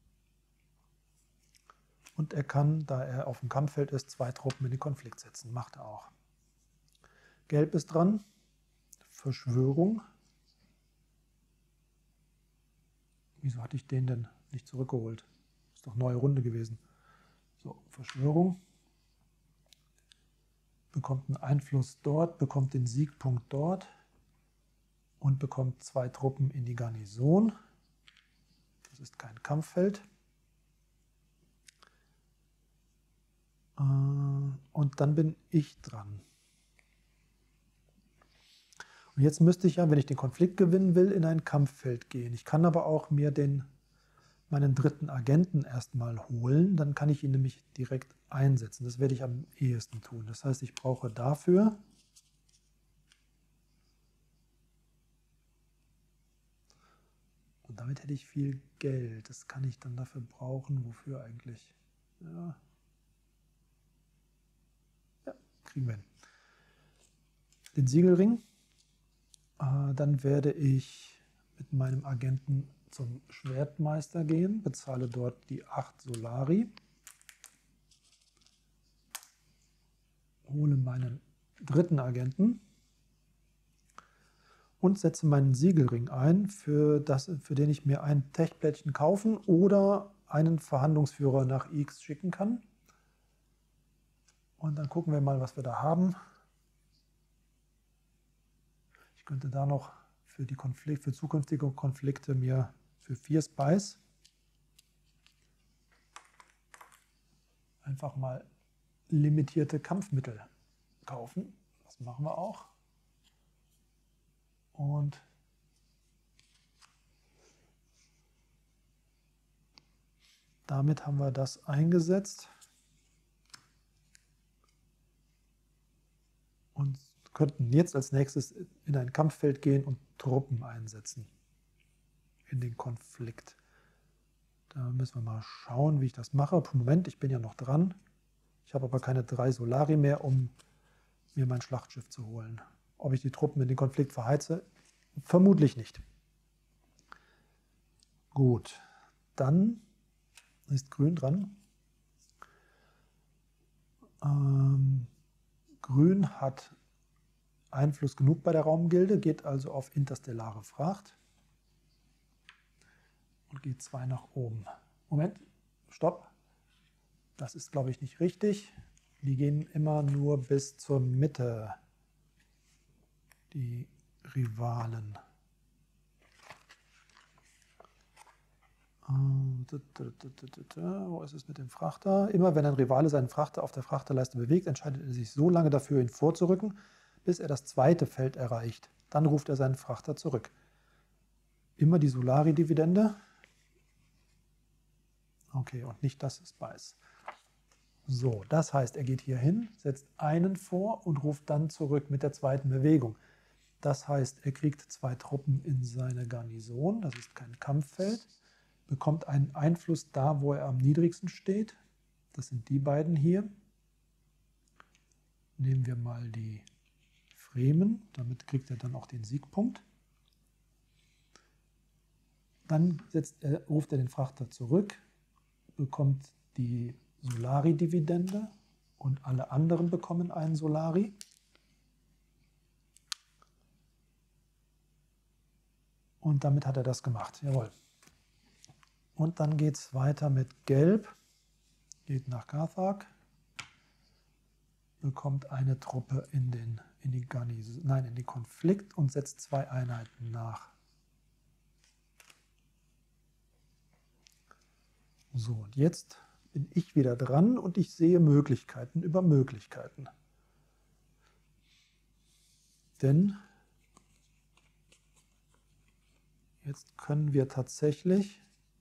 Und er kann, da er auf dem Kampffeld ist, zwei Truppen in den Konflikt setzen. Macht er auch. Gelb ist dran. Verschwörung. Wieso hatte ich den denn nicht zurückgeholt? Ist doch neue Runde gewesen. So, Verschwörung. Bekommt einen Einfluss dort, bekommt den Siegpunkt dort und bekommt zwei Truppen in die Garnison. Das ist kein Kampffeld. Und dann bin ich dran. Und jetzt müsste ich ja, wenn ich den Konflikt gewinnen will, in ein Kampffeld gehen. Ich kann aber auch mir den, meinen dritten Agenten erstmal holen. Dann kann ich ihn nämlich direkt einsetzen. Das werde ich am ehesten tun. Das heißt, ich brauche dafür und damit hätte ich viel Geld. Das kann ich dann dafür brauchen. Wofür eigentlich? Ja. Kriegen wir hin. Den Siegelring. Äh, dann werde ich mit meinem Agenten zum Schwertmeister gehen, bezahle dort die acht Solari, hole meinen dritten Agenten und setze meinen Siegelring ein, für, das, für den ich mir ein Tech-Plättchen kaufen oder einen Verhandlungsführer nach X schicken kann. Und dann gucken wir mal, was wir da haben. Ich könnte da noch für, die Konflikt, für zukünftige Konflikte mir für vier Spice einfach mal limitierte Kampfmittel kaufen. Das machen wir auch. Und damit haben wir das eingesetzt und könnten jetzt als nächstes in ein Kampffeld gehen und Truppen einsetzen in den Konflikt. Da müssen wir mal schauen, wie ich das mache. Moment, ich bin ja noch dran. Ich habe aber keine drei Solari mehr, um mir mein Schlachtschiff zu holen. Ob ich die Truppen in den Konflikt verheize? Vermutlich nicht. Gut, dann ist Grün dran. Ähm, Grün hat Einfluss genug bei der Raumgilde, geht also auf interstellare Fracht und geht zwei nach oben. Moment, stopp. Das ist, glaube ich, nicht richtig. Die gehen immer nur bis zur Mitte, die Rivalen. Wo ist es mit dem Frachter? Immer wenn ein Rivale seinen Frachter auf der Frachterleiste bewegt, entscheidet er sich so lange dafür, ihn vorzurücken, bis er das zweite Feld erreicht. Dann ruft er seinen Frachter zurück. Immer die Solari-Dividende. Okay, und nicht das Spice. So, das heißt, er geht hier hin, setzt einen vor und ruft dann zurück mit der zweiten Bewegung. Das heißt, er kriegt zwei Truppen in seine Garnison, das ist kein Kampffeld, bekommt einen Einfluss da, wo er am niedrigsten steht. Das sind die beiden hier. Nehmen wir mal die Fremen, damit kriegt er dann auch den Siegpunkt. Dann setzt er, ruft er den Frachter zurück, bekommt die Solari-Dividende und alle anderen bekommen einen Solari. Und damit hat er das gemacht. Jawohl. Und dann geht es weiter mit Gelb. Geht nach Carthag. Bekommt eine Truppe in den, in die Garnison, nein, in den Konflikt und setzt zwei Einheiten nach. So, und jetzt bin ich wieder dran und ich sehe Möglichkeiten über Möglichkeiten. Denn jetzt können wir tatsächlich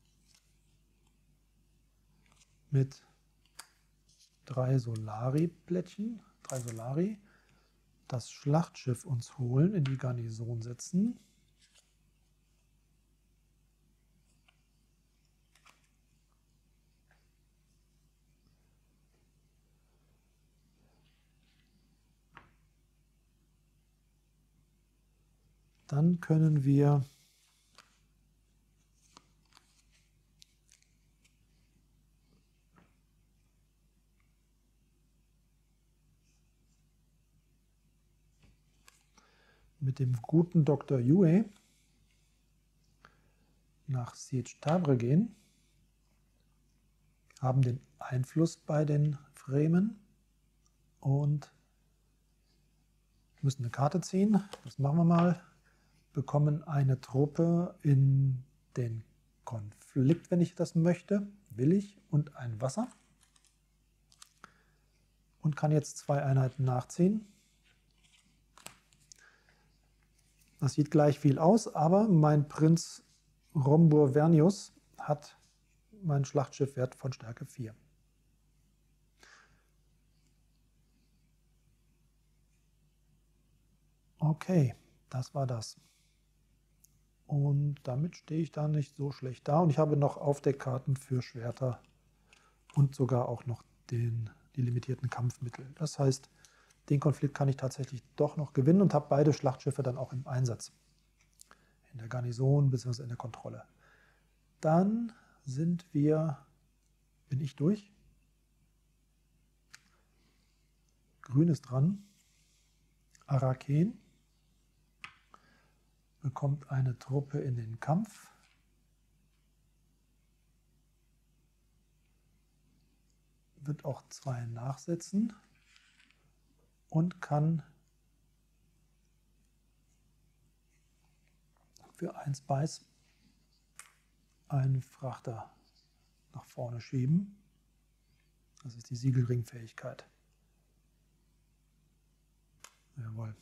mit drei Solari-Plättchen, drei Solari, das Schlachtschiff uns holen, in die Garnison setzen. Dann können wir mit dem guten Doktor Yue nach Siege Tavre gehen, haben den Einfluss bei den Fremen und müssen eine Karte ziehen. Das machen wir mal. Bekommen eine Truppe in den Konflikt, wenn ich das möchte, will ich, und ein Wasser. Und kann jetzt zwei Einheiten nachziehen. Das sieht gleich viel aus, aber mein Prinz Rombur Vernius hat meinen Schlachtschiffwert von Stärke vier. Okay, das war das. Und damit stehe ich da nicht so schlecht da. Und ich habe noch Aufdeckkarten für Schwerter und sogar auch noch den, die limitierten Kampfmittel. Das heißt, den Konflikt kann ich tatsächlich doch noch gewinnen und habe beide Schlachtschiffe dann auch im Einsatz. In der Garnison bzw. in der Kontrolle. dann sind wir, bin ich durch. Grün ist dran. Araken bekommt eine Truppe in den Kampf. Wird auch zwei nachsetzen und kann für eins Beiß einen Frachter nach vorne schieben. Das ist die Siegelringfähigkeit. Jawohl.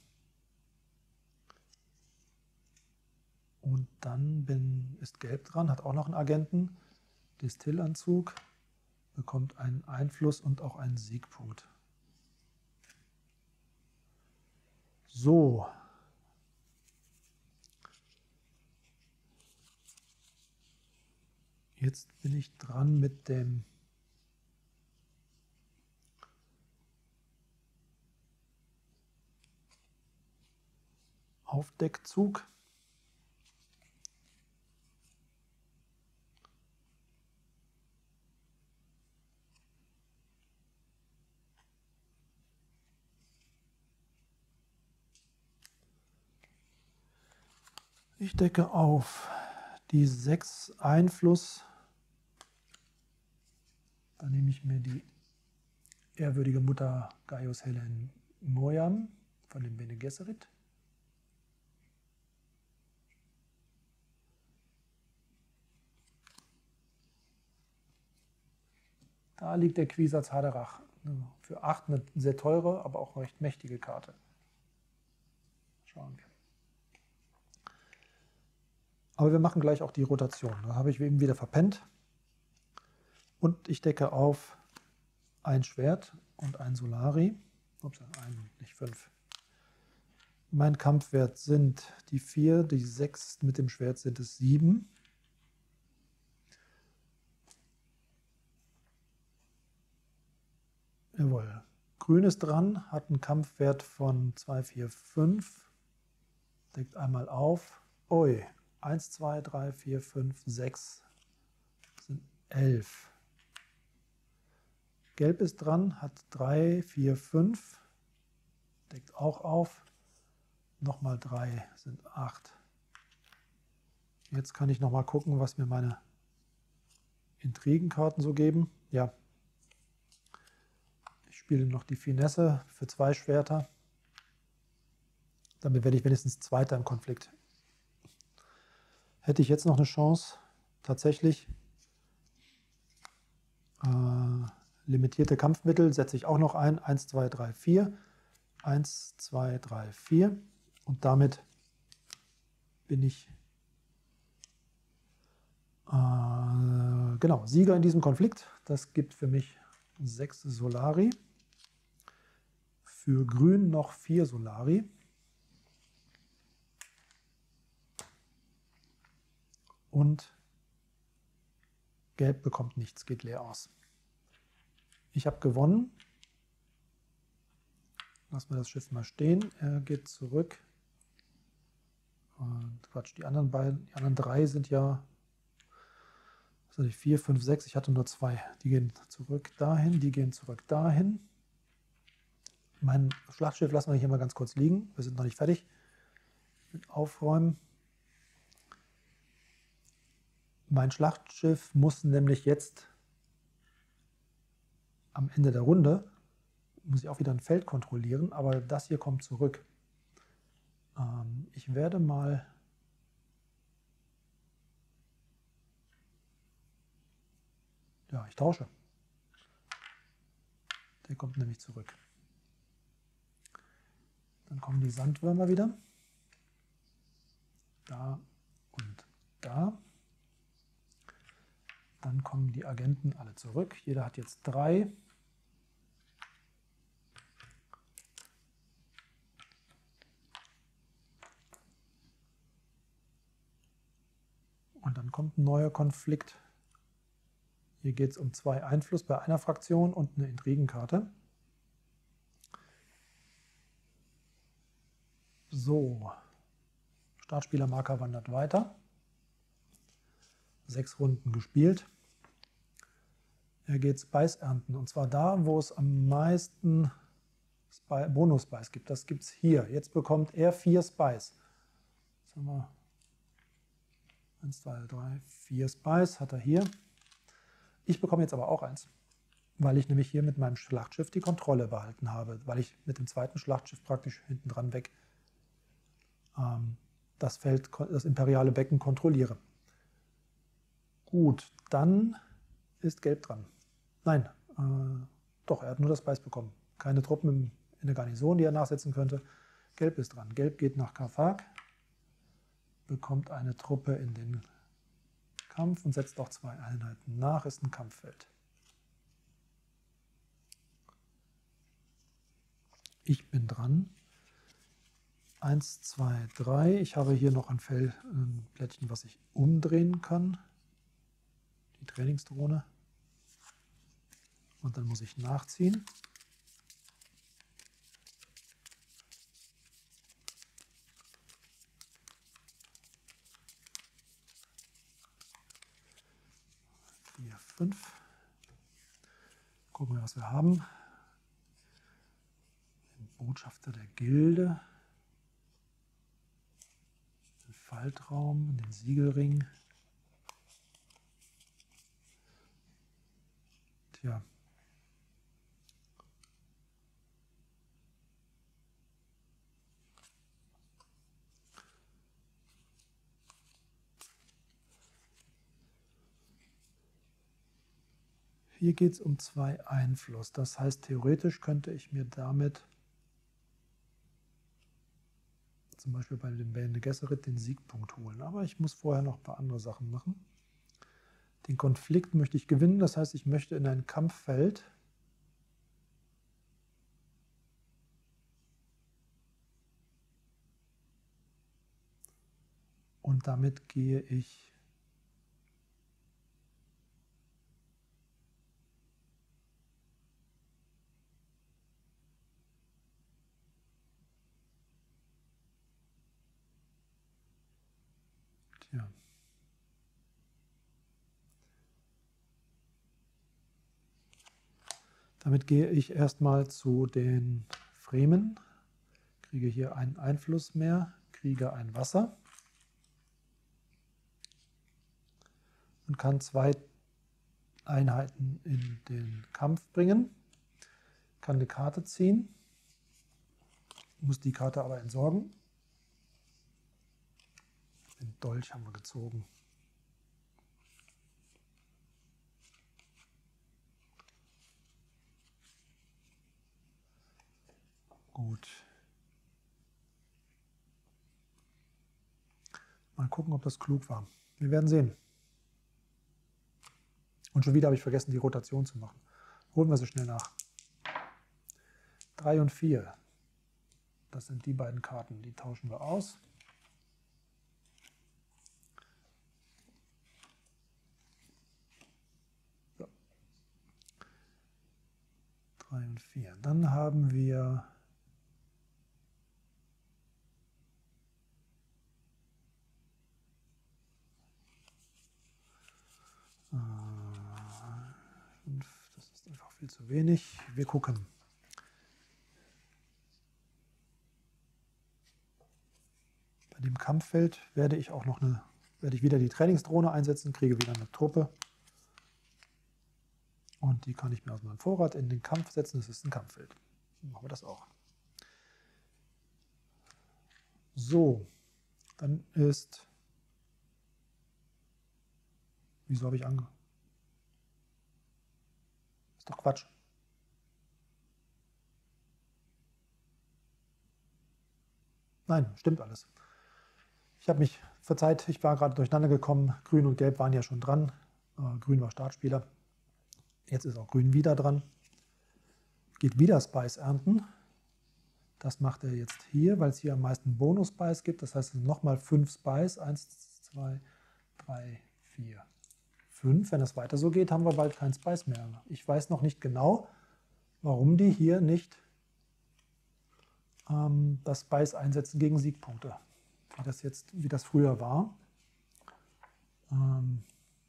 Und dann bin, ist Gelb dran, hat auch noch einen Agenten. Distillanzug, bekommt einen Einfluss und auch einen Siegpunkt. So. Jetzt bin ich dran mit dem Aufdeckzug. Ich decke auf die sechs Einfluss. Dann nehme ich mir die ehrwürdige Mutter Gaius Helen Mojam von dem Bene Gesserit. Da liegt der Quisatz Haderach. Für acht eine sehr teure, aber auch recht mächtige Karte. Schauen wir. Aber wir machen gleich auch die Rotation. Da habe ich eben wieder verpennt. Und ich decke auf ein Schwert und ein Solari. Ups, ein, nicht fünf. Mein Kampfwert sind die vier, die sechs mit dem Schwert sind es sieben. Jawohl. Grün ist dran, hat einen Kampfwert von zwei, vier, fünf. Deckt einmal auf. Ui, eins, zwei, drei, vier, fünf, sechs. Das sind elf. Gelb ist dran, hat drei, vier, fünf. Deckt auch auf. Nochmal drei sind acht. Jetzt kann ich nochmal gucken, was mir meine Intrigenkarten so geben. Ja. Ich spiele noch die Finesse für zwei Schwerter. Damit werde ich wenigstens Zweiter im Konflikt. Hätte ich jetzt noch eine Chance, tatsächlich äh, limitierte Kampfmittel setze ich auch noch ein. eins, zwei, drei, vier. eins, zwei, drei, vier. Und damit bin ich äh, genau, Sieger in diesem Konflikt. Das gibt für mich sechs Solari. Für Grün noch vier Solari. Und Gelb bekommt nichts, geht leer aus. Ich habe gewonnen. Lassen wir das Schiff mal stehen. Er geht zurück. Und Quatsch, die anderen beiden, die anderen drei sind ja vier, fünf, sechs. Ich hatte nur zwei. Die gehen zurück dahin, die gehen zurück dahin. Mein Schlachtschiff lassen wir hier mal ganz kurz liegen. Wir sind noch nicht fertig mit Aufräumen. Mein Schlachtschiff muss nämlich jetzt am Ende der Runde, muss ich auch wieder ein Feld kontrollieren, aber das hier kommt zurück. Ähm, ich werde mal ja, ich tausche. Der kommt nämlich zurück. Dann kommen die Sandwürmer wieder. Da und da. Dann kommen die Agenten alle zurück. Jeder hat jetzt drei. Und dann kommt ein neuer Konflikt. Hier geht es um zwei Einfluss bei einer Fraktion und eine Intrigenkarte. So, Startspielermarker wandert weiter. sechs Runden gespielt. Er geht Spice ernten. Und zwar da, wo es am meisten Bonus-Spice gibt. Das gibt es hier. Jetzt bekommt er vier Spice. Jetzt haben wir eins, zwei, drei, vier Spice hat er hier. Ich bekomme jetzt aber auch eins, weil ich nämlich hier mit meinem Schlachtschiff die Kontrolle behalten habe, weil ich mit dem zweiten Schlachtschiff praktisch hinten dran weg ähm, das Feld, das imperiale Becken kontrolliere. Gut, dann ist Gelb dran. Nein, äh, doch, er hat nur das Spice bekommen. Keine Truppen im, in der Garnison, die er nachsetzen könnte. Gelb ist dran. Gelb geht nach Karfag, bekommt eine Truppe in den Kampf und setzt auch zwei Einheiten nach, ist ein Kampffeld. Ich bin dran. Eins, zwei, drei. Ich habe hier noch ein, Feld, ein Plättchen, was ich umdrehen kann. Die Trainingsdrohne. Und dann muss ich nachziehen. Vier, fünf. Gucken wir, was wir haben. Den Botschafter der Gilde. Den Faltraum, den Siegelring. Tja. Hier geht es um zwei Einfluss. Das heißt, theoretisch könnte ich mir damit zum Beispiel bei dem Bene Gesserit den Siegpunkt holen. Aber ich muss vorher noch ein paar andere Sachen machen. Den Konflikt möchte ich gewinnen. Das heißt, ich möchte in ein Kampffeld. Und damit gehe ich Ja. Damit gehe ich erstmal zu den Fremen, kriege hier einen Einfluss mehr, kriege ein Wasser und kann zwei Einheiten in den Kampf bringen, kann eine Karte ziehen, muss die Karte aber entsorgen. Den Dolch haben wir gezogen. Gut. Mal gucken, ob das klug war. Wir werden sehen. Und schon wieder habe ich vergessen, die Rotation zu machen. Holen wir sie schnell nach. drei und vier. Das sind die beiden Karten, die tauschen wir aus. So. drei und vier. Dann haben wir fünf. Das ist einfach viel zu wenig. Wir gucken. Bei dem Kampffeld werde ich auch noch eine, werde ich wieder die Trainingsdrohne einsetzen, kriege wieder eine Truppe. Und die kann ich mir aus meinem Vorrat in den Kampf setzen. Das ist ein Kampffeld. Dann machen wir das auch. So, dann ist... Wieso habe ich ange... Ist doch Quatsch. Nein, stimmt alles. Ich habe mich verzeiht, ich war gerade durcheinander gekommen. Grün und Gelb waren ja schon dran. Äh, Grün war Startspieler. Jetzt ist auch Grün wieder dran. Geht wieder Spice ernten. Das macht er jetzt hier, weil es hier am meisten Bonus-Spice gibt. Das heißt, es sind nochmal fünf Spice. Eins, zwei, drei, vier, fünf. Wenn das weiter so geht, haben wir bald kein Spice mehr. Ich weiß noch nicht genau, warum die hier nicht ähm, das Spice einsetzen gegen Siegpunkte. Wie das jetzt, wie das früher war. Ähm,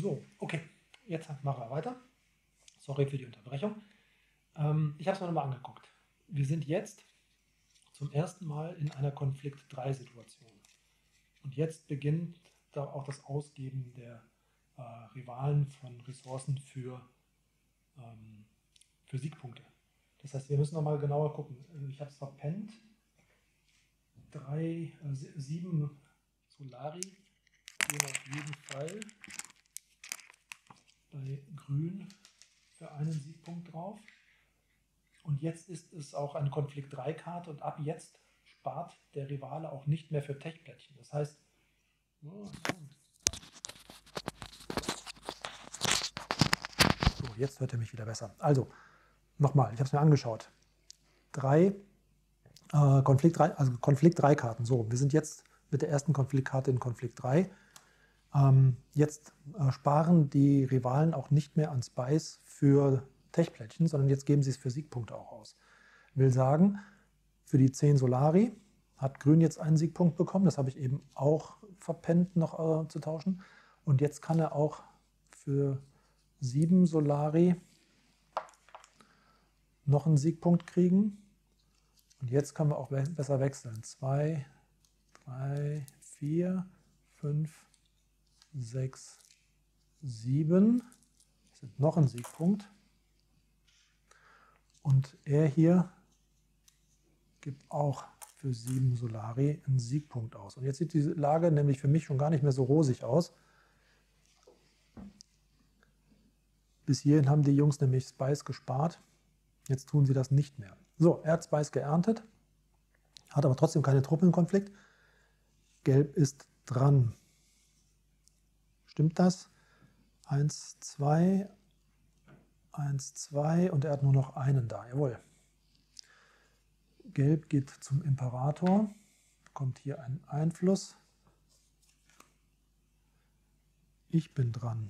So, okay, jetzt machen wir weiter. Sorry für die Unterbrechung. Ähm, ich habe es mir nochmal angeguckt. Wir sind jetzt zum ersten Mal in einer Konflikt drei Situation. Und jetzt beginnt da auch das Ausgeben der äh, Rivalen von Ressourcen für, ähm, für Siegpunkte. Das heißt, wir müssen nochmal genauer gucken. Ich habe es verpennt. Drei, äh, sieben Solari gehen auf jeden Fall bei Grün für einen Siegpunkt drauf. Und jetzt ist es auch eine Konflikt drei Karte und ab jetzt spart der Rivale auch nicht mehr für Tech-Plättchen. Das heißt, oh, so, jetzt hört er mich wieder besser. Also, nochmal, ich habe es mir angeschaut. Drei, äh, Konflikt drei, also Konflikt drei Karten. So, wir sind jetzt mit der ersten Konfliktkarte in Konflikt drei. Ähm, jetzt äh, sparen die Rivalen auch nicht mehr an Spice für Tech-Plättchen, sondern jetzt geben sie es für Siegpunkte auch aus. Will sagen, für die zehn Solari hat Grün jetzt einen Siegpunkt bekommen. Das habe ich eben auch verpennt, noch äh, zu tauschen. Und jetzt kann er auch für sieben Solari noch einen Siegpunkt kriegen. Und jetzt können wir auch we besser wechseln. zwei, drei, vier, fünf, sechs, sieben. Das sind noch ein Siegpunkt. Und er hier gibt auch für sieben Solari einen Siegpunkt aus. Und jetzt sieht die Lage nämlich für mich schon gar nicht mehr so rosig aus. Bis hierhin haben die Jungs nämlich Spice gespart. Jetzt tun sie das nicht mehr. So, er hat Spice geerntet, hat aber trotzdem keine Truppen im Konflikt. Gelb ist dran. Stimmt das? Eins, zwei, eins, zwei und er hat nur noch einen da. Jawohl. Gelb geht zum Imperator, bekommt hier einen Einfluss. Ich bin dran.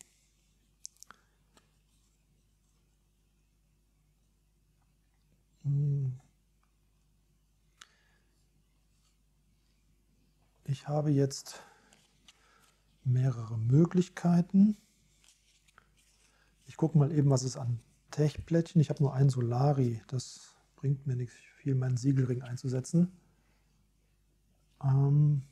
Ich habe jetzt mehrere Möglichkeiten. Ich gucke mal eben, was es an Tech-Plättchen. Ich habe nur ein Solari. Das bringt mir nicht viel, meinen Siegelring einzusetzen. Ähm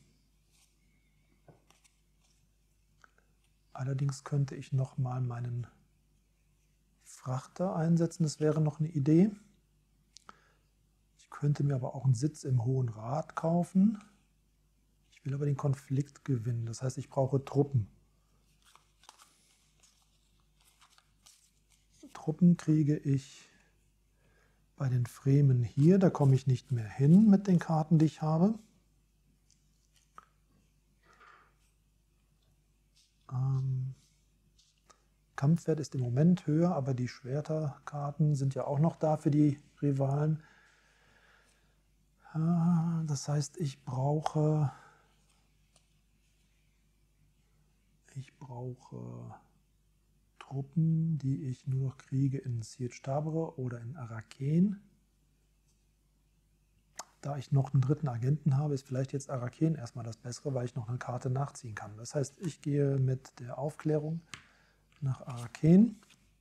Allerdings könnte ich noch mal meinen Frachter einsetzen. Das wäre noch eine Idee. Ich könnte mir aber auch einen Sitz im Hohen Rat kaufen. Ich will aber den Konflikt gewinnen. Das heißt, ich brauche Truppen. Truppen kriege ich bei den Fremen hier. Da komme ich nicht mehr hin mit den Karten, die ich habe. Ähm, Kampfwert ist im Moment höher, aber die Schwerterkarten sind ja auch noch da für die Rivalen. Ah, das heißt, ich brauche... Ich brauche Truppen, die ich nur noch kriege in Siege Stabre oder in Araken. Da ich noch einen dritten Agenten habe, ist vielleicht jetzt Araken erstmal das Bessere, weil ich noch eine Karte nachziehen kann. Das heißt, ich gehe mit der Aufklärung nach Araken.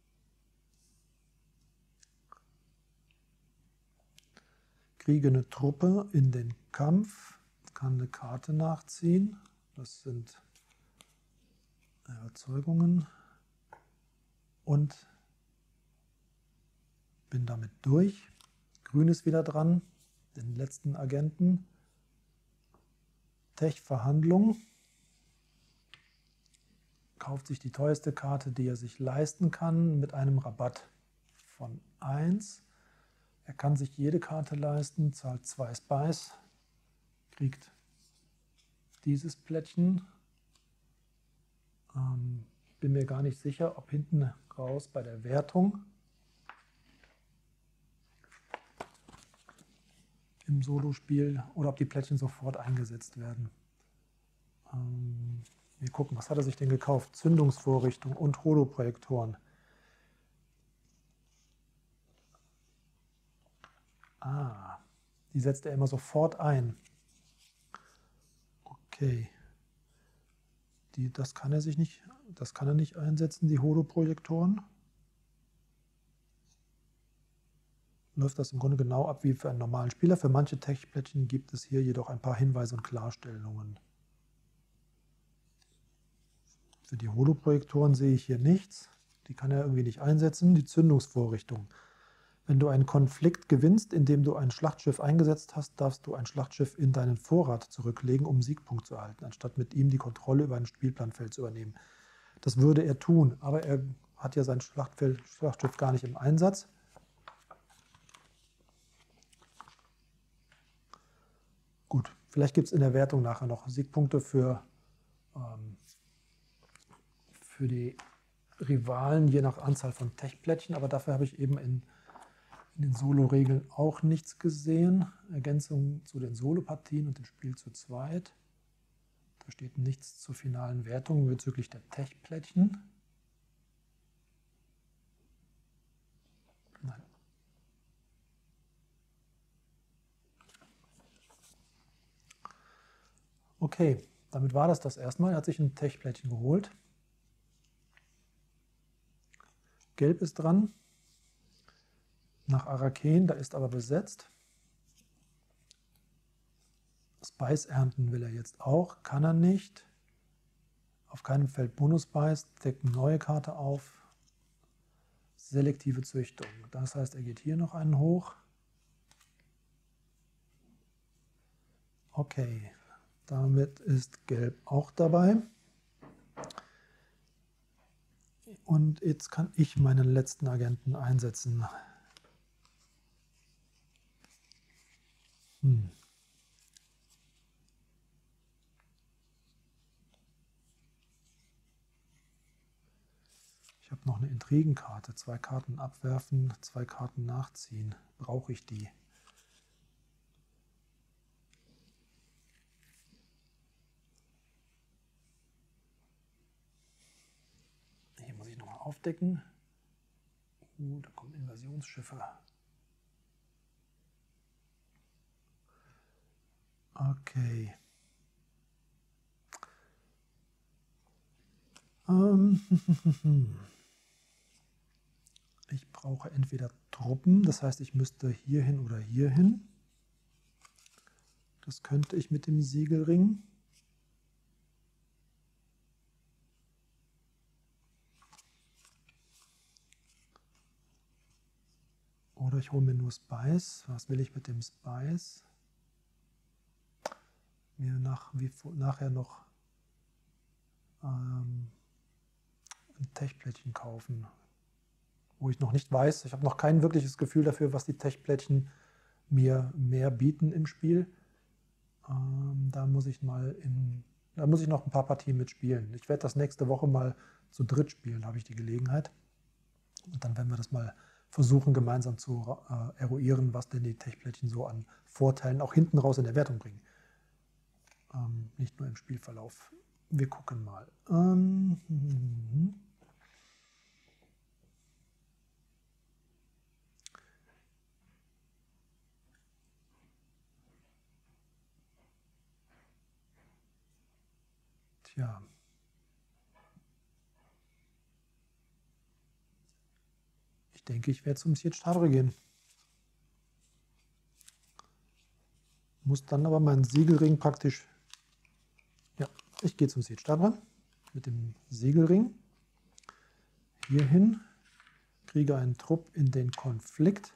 Kriege eine Truppe in den Kampf, kann eine Karte nachziehen. Das sind Überzeugungen. Und bin damit durch. Grün ist wieder dran, den letzten Agenten. Tech-Verhandlung. Kauft sich die teuerste Karte, die er sich leisten kann, mit einem Rabatt von eins. Er kann sich jede Karte leisten, zahlt zwei Spice, kriegt dieses Plättchen. Ähm, bin mir gar nicht sicher, ob hinten raus bei der Wertung im Solospiel oder ob die Plättchen sofort eingesetzt werden. Ähm, wir gucken, was hat er sich denn gekauft? Zündungsvorrichtung und Holoprojektoren. Ah, die setzt er immer sofort ein. Okay. die, das kann er sich nicht, das kann er nicht einsetzen, die Holoprojektoren. Läuft das im Grunde genau ab wie für einen normalen Spieler. Für manche Tech-Plättchen gibt es hier jedoch ein paar Hinweise und Klarstellungen. Für die Holoprojektoren sehe ich hier nichts. Die kann er irgendwie nicht einsetzen. Die Zündungsvorrichtung. Wenn du einen Konflikt gewinnst, indem du ein Schlachtschiff eingesetzt hast, darfst du ein Schlachtschiff in deinen Vorrat zurücklegen, um einen Siegpunkt zu erhalten, anstatt mit ihm die Kontrolle über ein Spielplanfeld zu übernehmen. Das würde er tun, aber er hat ja sein Schlachtfeld, Schlachtschiff gar nicht im Einsatz. Gut, vielleicht gibt es in der Wertung nachher noch Siegpunkte für, ähm, für die Rivalen, je nach Anzahl von Tech-Plättchen, aber dafür habe ich eben in, in den Solo-Regeln auch nichts gesehen. Ergänzung zu den Solopartien und dem Spiel zu zweit. Da steht nichts zur finalen Wertung bezüglich der Tech-Plättchen. Nein. Okay, damit war das das erstmal. Er hat sich ein Tech-Plättchen geholt. Gelb ist dran. Nach Araken, da ist aber besetzt. Spice ernten will er jetzt auch, kann er nicht. Auf keinem Feld Bonus-Spice, deckt eine neue Karte auf. Selektive Züchtung. Das heißt, er geht hier noch einen hoch. Okay, damit ist Gelb auch dabei. Und jetzt kann ich meinen letzten Agenten einsetzen. Hm. Ich habe noch eine Intrigenkarte. Zwei Karten abwerfen, zwei Karten nachziehen. Brauche ich die? Hier muss ich nochmal aufdecken. Uh, da kommen Invasionsschiffe. Okay. Ähm, ich brauche entweder Truppen, das heißt, ich müsste hierhin oder hierhin. Das könnte ich mit dem Siegelring. Oder ich hole mir nur Spice. Was will ich mit dem Spice? Mir nach, wie, nachher noch ähm, ein Tech-Plättchen kaufen, wo ich noch nicht weiß, ich habe noch kein wirkliches Gefühl dafür, was die Tech-Plättchen mir mehr bieten im Spiel. Ähm, da muss ich mal in, da muss ich noch ein paar Partien mitspielen. Ich werde das nächste Woche mal zu dritt spielen, habe ich die Gelegenheit. Und dann werden wir das mal versuchen, gemeinsam zu äh, eruieren, was denn die Tech-Plättchen so an Vorteilen auch hinten raus in der Wertung bringen. Ähm, nicht nur im Spielverlauf. Wir gucken mal. Ähm, hm, Tja. Ich denke, ich werde zum Siege Tabre gehen. Muss dann aber meinen Siegelring praktisch... Ja, ich gehe zum Siege Tabre mit dem Siegelring. Hierhin. Kriege einen Trupp in den Konflikt.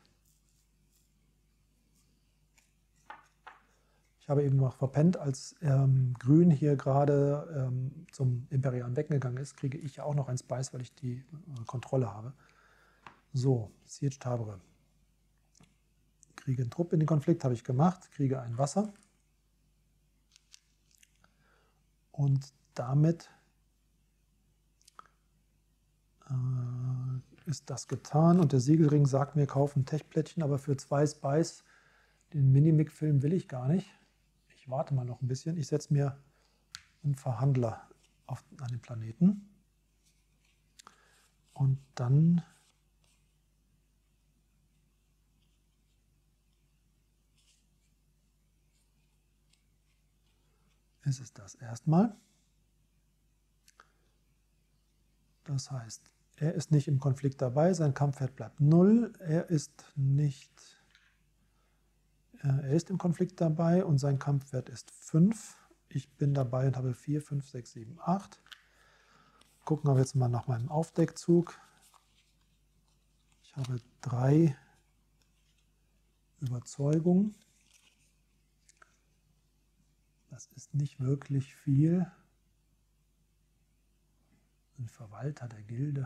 Ich habe eben noch verpennt, als ähm, Grün hier gerade ähm, zum Imperialen weggegangen ist, kriege ich ja auch noch ein Spice, weil ich die äh, Kontrolle habe. So, Siege Tabre. Kriege einen Trupp in den Konflikt, habe ich gemacht, kriege ein Wasser. Und damit äh, ist das getan. Und der Siegelring sagt mir, kaufen Tech-Plättchen, aber für zwei Spice, den Minimic-Film will ich gar nicht. Ich warte mal noch ein bisschen. Ich setze mir einen Verhandler auf, an den Planeten. Und dann ist es das erstmal. Das heißt, er ist nicht im Konflikt dabei, sein Kampfwert bleibt null, er ist nicht, äh, er ist im Konflikt dabei und sein Kampfwert ist fünf. Ich bin dabei und habe vier, fünf, sechs, sieben, acht. Gucken wir jetzt mal nach meinem Aufdeckzug. Ich habe drei Überzeugungen. Das ist nicht wirklich viel. Ein Verwalter der Gilde.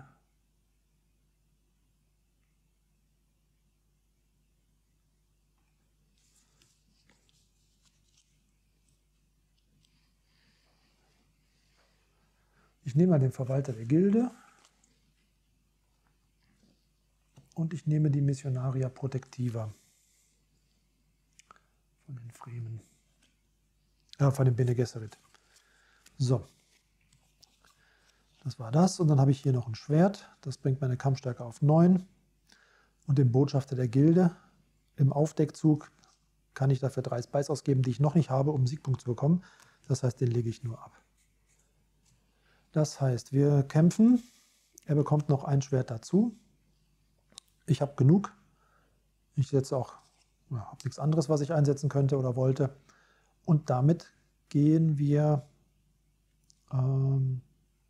Ich nehme mal den Verwalter der Gilde und ich nehme die Missionaria Protectiva von den Fremen, ja, von den Bene Gesserit. So, das war das. Und dann habe ich hier noch ein Schwert. Das bringt meine Kampfstärke auf neun. Und den Botschafter der Gilde im Aufdeckzug kann ich dafür drei Spice ausgeben, die ich noch nicht habe, um einen Siegpunkt zu bekommen. Das heißt, den lege ich nur ab. Das heißt, wir kämpfen. Er bekommt noch ein Schwert dazu. Ich habe genug. Ich setze auch, ja, habe nichts anderes, was ich einsetzen könnte oder wollte. Und damit gehen wir, ähm,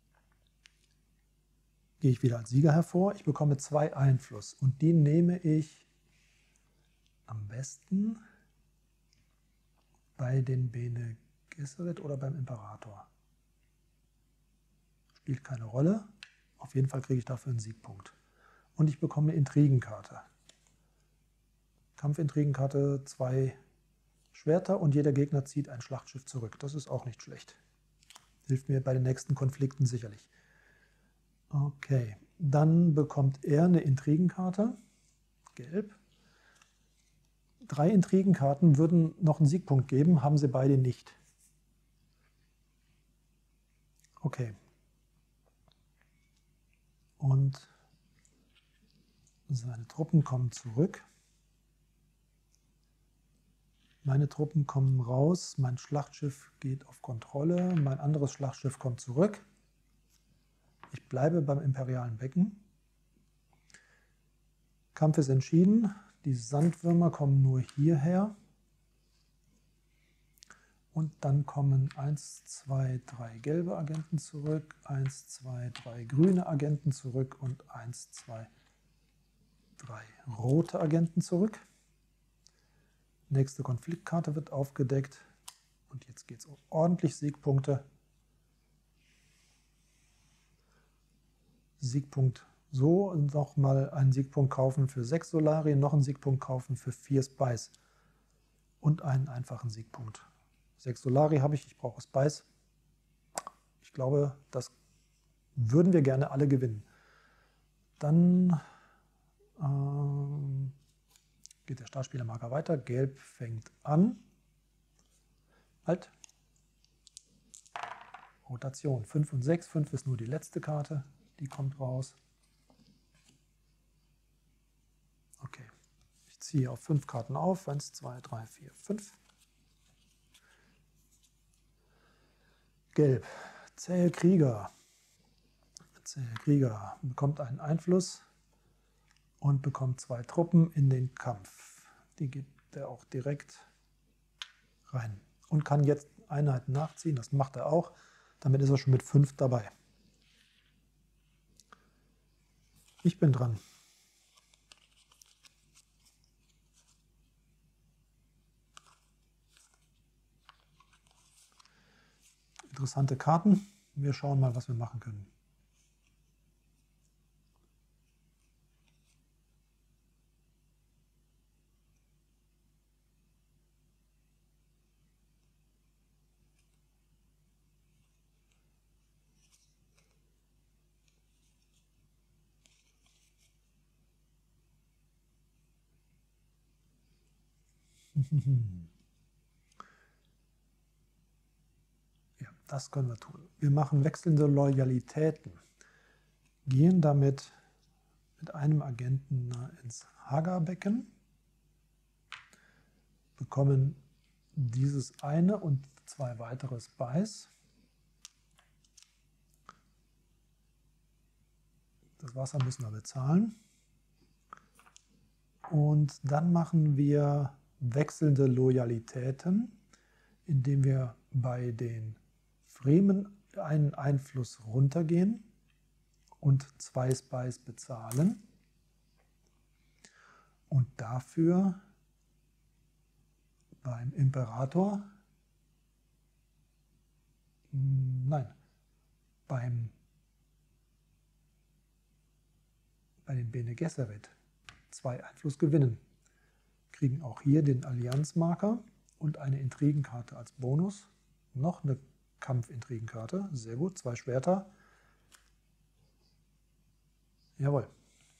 gehe ich wieder als Sieger hervor. Ich bekomme zwei Einfluss und die nehme ich am besten bei den Bene Gesserit oder beim Imperator. Spielt keine Rolle. Auf jeden Fall kriege ich dafür einen Siegpunkt. Und ich bekomme eine Intrigenkarte. Kampfintrigenkarte, zwei Schwerter und jeder Gegner zieht ein Schlachtschiff zurück. Das ist auch nicht schlecht. Hilft mir bei den nächsten Konflikten sicherlich. Okay, dann bekommt er eine Intrigenkarte. Gelb. Drei Intrigenkarten würden noch einen Siegpunkt geben, haben sie beide nicht. Okay. Und seine Truppen kommen zurück. Meine Truppen kommen raus. Mein Schlachtschiff geht auf Kontrolle. Mein anderes Schlachtschiff kommt zurück. Ich bleibe beim imperialen Becken. Kampf ist entschieden. Die Sandwürmer kommen nur hierher. Und dann kommen eins, zwei, drei gelbe Agenten zurück, eins, zwei, drei grüne Agenten zurück und eins, zwei, drei rote Agenten zurück. Nächste Konfliktkarte wird aufgedeckt. Und jetzt geht es um ordentlich Siegpunkte. Siegpunkt so, nochmal einen Siegpunkt kaufen für sechs Solarien, noch einen Siegpunkt kaufen für vier Spice und einen einfachen Siegpunkt. sechs Solari habe ich, ich brauche Spice. Ich glaube, das würden wir gerne alle gewinnen. Dann ähm, geht der Startspielermarker weiter. Gelb fängt an. Halt. Rotation fünf und sechs. fünf ist nur die letzte Karte. Die kommt raus. Okay. Ich ziehe auf fünf Karten auf. eins, zwei, drei, vier, fünf. Gelb. Zähe Krieger. Zähe Krieger bekommt einen Einfluss und bekommt zwei Truppen in den Kampf. Die gibt er auch direkt rein. Und kann jetzt Einheiten nachziehen. Das macht er auch. Damit ist er schon mit fünf dabei. Ich bin dran. Interessante Karten. Wir schauen mal, was wir machen können. Ja, das können wir tun. Wir machen wechselnde Loyalitäten. Gehen damit mit einem Agenten ins Hagerbecken. Bekommen dieses eine und zwei weitere Spice. Das Wasser müssen wir bezahlen. Und dann machen wir wechselnde Loyalitäten, indem wir bei den Fremen einen Einfluss runtergehen und zwei Spice bezahlen. Und dafür beim Imperator, nein, beim, bei den Bene Gesserit zwei Einfluss gewinnen. Kriegen auch hier den Allianzmarker und eine Intrigenkarte als Bonus. Noch eine Kampfintrigenkarte, sehr gut, zwei Schwerter. Jawohl.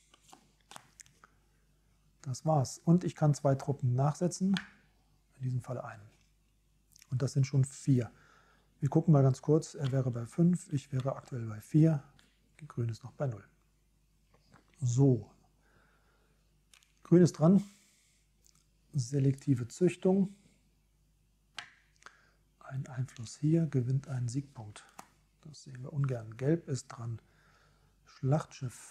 Das war's. Und ich kann zwei Truppen nachsetzen, in diesem Fall einen. Und das sind schon vier. Wir gucken mal ganz kurz, er wäre bei fünf, ich wäre aktuell bei vier. Grün ist noch bei null. So. Grün ist dran. Selektive Züchtung. Ein Einfluss hier gewinnt einen Siegpunkt. Das sehen wir ungern. Gelb ist dran. Schlachtschiff.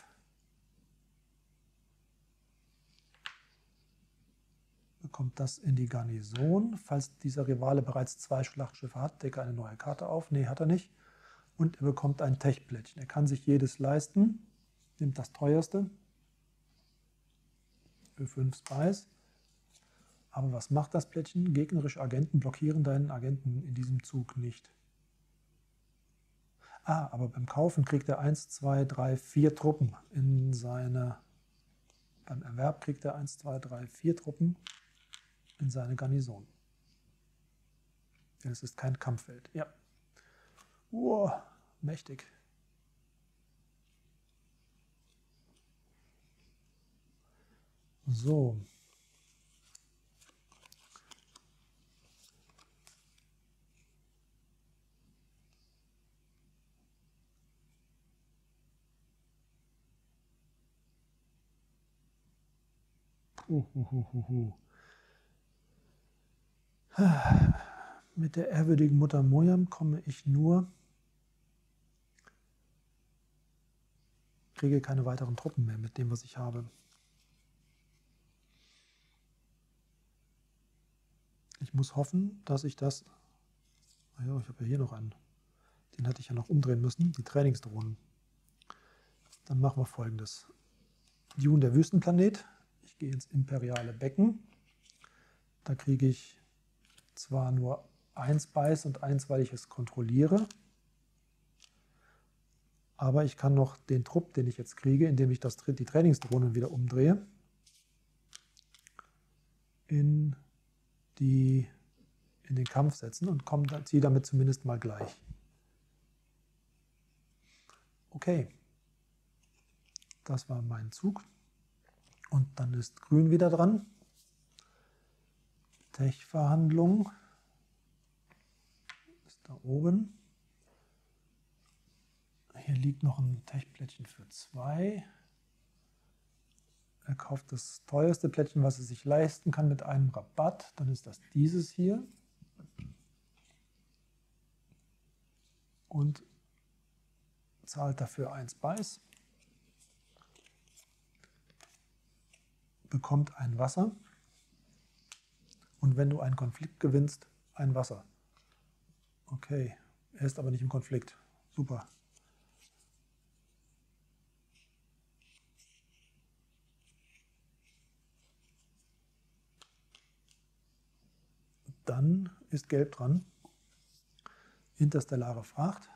Bekommt das in die Garnison. Falls dieser Rivale bereits zwei Schlachtschiffe hat, decke eine neue Karte auf. Nee, hat er nicht. Und er bekommt ein Tech-Plättchen. Er kann sich jedes leisten. Nimmt das teuerste. Für fünf Spice. Aber was macht das Plättchen? Gegnerische Agenten blockieren deinen Agenten in diesem Zug nicht. Ah, aber beim Kaufen kriegt er eins, zwei, drei, vier Truppen in seine... Beim Erwerb kriegt er eins, zwei, drei, vier Truppen in seine Garnison. Denn es ist kein Kampffeld. Ja. Wow, mächtig. So. Uhuhuhu. Mit der ehrwürdigen Mutter Mojam komme ich nur, kriege keine weiteren Truppen mehr mit dem, was ich habe. Ich muss hoffen, dass ich das, naja, ich habe ja hier noch einen, den hatte ich ja noch umdrehen müssen, die Trainingsdrohnen. Dann machen wir Folgendes. Dune, der Wüstenplanet. Ich gehe ins imperiale Becken. Da kriege ich zwar nur ein Spice und eins, weil ich es kontrolliere. Aber ich kann noch den Trupp, den ich jetzt kriege, indem ich das, die Trainingsdrohnen wieder umdrehe, in, die, in den Kampf setzen und ziehe damit zumindest mal gleich. Okay. Das war mein Zug. Und dann ist Grün wieder dran. Tech-Verhandlung ist da oben. Hier liegt noch ein Tech-Plättchen für zwei. Er kauft das teuerste Plättchen, was er sich leisten kann, mit einem Rabatt. Dann ist das dieses hier. Und zahlt dafür ein Spice. Bekommt ein Wasser. Und wenn du einen Konflikt gewinnst, ein Wasser. Okay, er ist aber nicht im Konflikt. Super. Dann ist Gelb dran. Interstellare Fracht.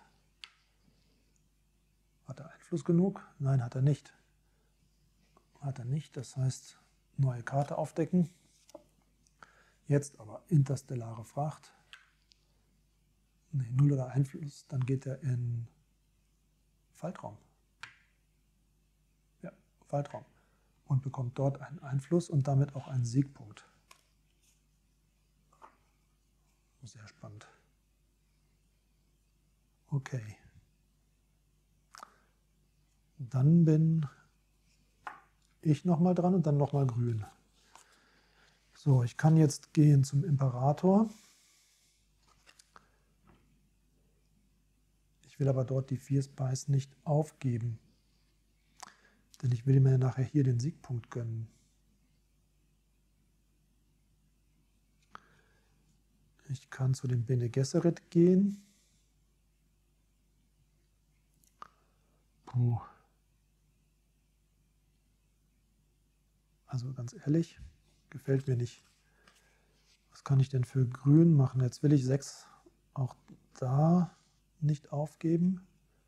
Hat er Einfluss genug? Nein, hat er nicht. Hat er nicht, das heißt neue Karte aufdecken. Jetzt aber interstellare Fracht. Nee, null oder Einfluss, dann geht er in Faltraum. Ja, Faltraum. Und bekommt dort einen Einfluss und damit auch einen Siegpunkt. Sehr spannend. Okay. Dann bin ich nochmal dran und dann nochmal Grün. So, ich kann jetzt gehen zum Imperator. Ich will aber dort die vier Spice nicht aufgeben. Denn ich will mir nachher hier den Siegpunkt gönnen. Ich kann zu dem Bene Gesserit gehen. Puh. Also ganz ehrlich, gefällt mir nicht. Was kann ich denn für Grün machen? Jetzt will ich sechs auch da nicht aufgeben.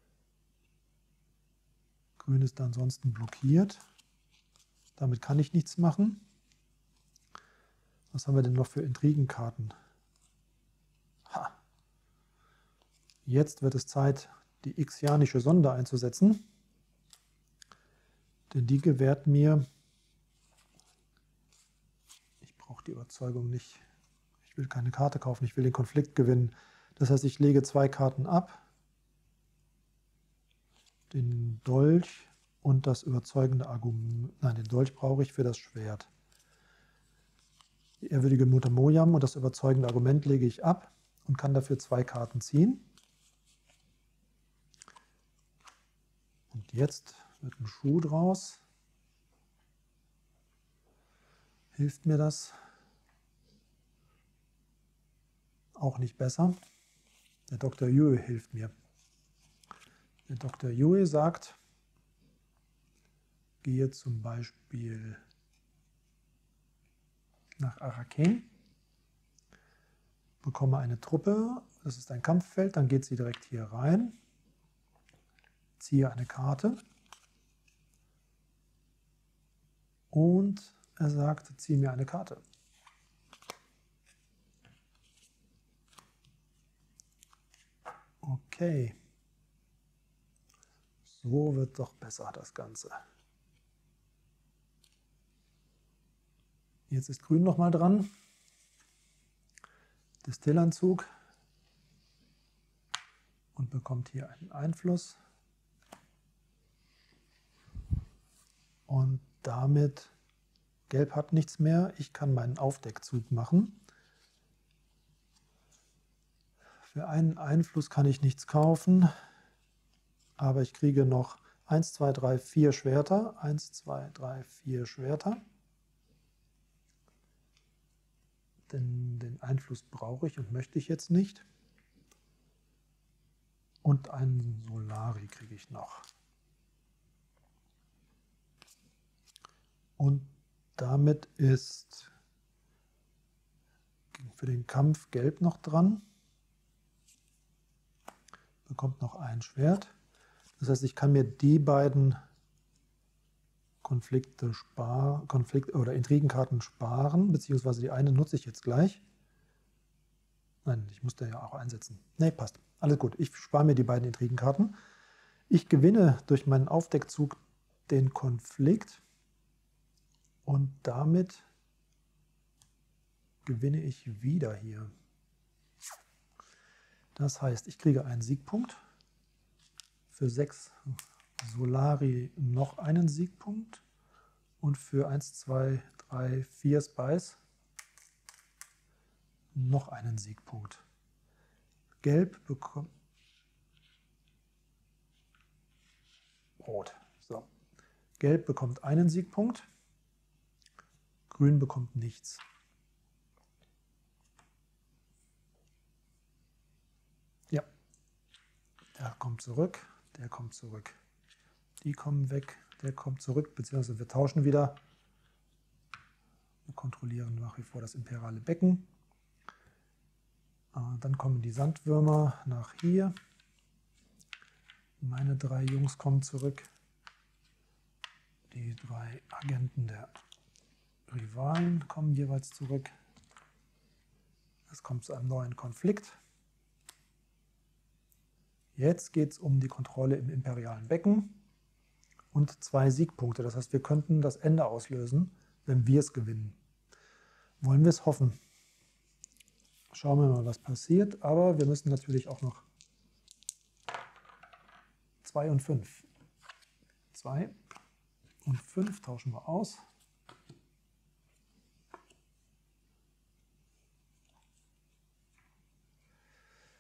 Grün ist ansonsten blockiert. Damit kann ich nichts machen. Was haben wir denn noch für Intrigenkarten? Ha. Jetzt wird es Zeit, die Ixianische Sonde einzusetzen. Denn die gewährt mir, ich brauche die Überzeugung nicht, ich will keine Karte kaufen, ich will den Konflikt gewinnen. Das heißt, ich lege zwei Karten ab, den Dolch und das überzeugende Argument. Nein, den Dolch brauche ich für das Schwert. Die ehrwürdige Mutter Mojam und das überzeugende Argument lege ich ab und kann dafür zwei Karten ziehen. Und jetzt wird ein Schuh draus. Hilft mir das? Auch nicht besser. Der Doktor Yue hilft mir. Der Doktor Yue sagt, gehe zum Beispiel nach Arrakeen, bekomme eine Truppe, das ist ein Kampffeld, dann geht sie direkt hier rein, ziehe eine Karte und er sagt, ziehe mir eine Karte. Okay, so wird doch besser das Ganze. Jetzt ist Grün nochmal dran. Distillanzug und bekommt hier einen Einfluss. Und damit, Gelb hat nichts mehr, ich kann meinen Aufdeckzug machen. Für einen Einfluss kann ich nichts kaufen, aber ich kriege noch eins, zwei, drei, vier Schwerter. eins, zwei, drei, vier Schwerter. Denn den Einfluss brauche ich und möchte ich jetzt nicht. Und einen Solari kriege ich noch. Und damit ist für den Kampf Gelb noch dran. Bekommt noch ein Schwert. Das heißt, ich kann mir die beiden Konflikte sparen, Konflikt oder Intrigenkarten sparen, beziehungsweise die eine nutze ich jetzt gleich. Nein, ich musste ja auch einsetzen. Ne, passt. Alles gut. Ich spare mir die beiden Intrigenkarten. Ich gewinne durch meinen Aufdeckzug den Konflikt und damit gewinne ich wieder hier. Das heißt, ich kriege einen Siegpunkt. Für sechs Solari noch einen Siegpunkt. Und für eins, zwei, drei, vier Spice noch einen Siegpunkt. Gelb bekommt Rot. So. Gelb bekommt einen Siegpunkt. Grün bekommt nichts. Ja. Der kommt zurück. Der kommt zurück. Die kommen weg. Der kommt zurück, beziehungsweise wir tauschen wieder. Wir kontrollieren nach wie vor das imperiale Becken. Dann kommen die Sandwürmer nach hier. Meine drei Jungs kommen zurück. Die drei Agenten der Rivalen kommen jeweils zurück. Es kommt zu einem neuen Konflikt. Jetzt geht es um die Kontrolle im imperialen Becken und zwei Siegpunkte. Das heißt, wir könnten das Ende auslösen, wenn wir es gewinnen. Wollen wir es hoffen? Schauen wir mal, was passiert. Aber wir müssen natürlich auch noch zwei und fünf. zwei und fünf tauschen wir aus.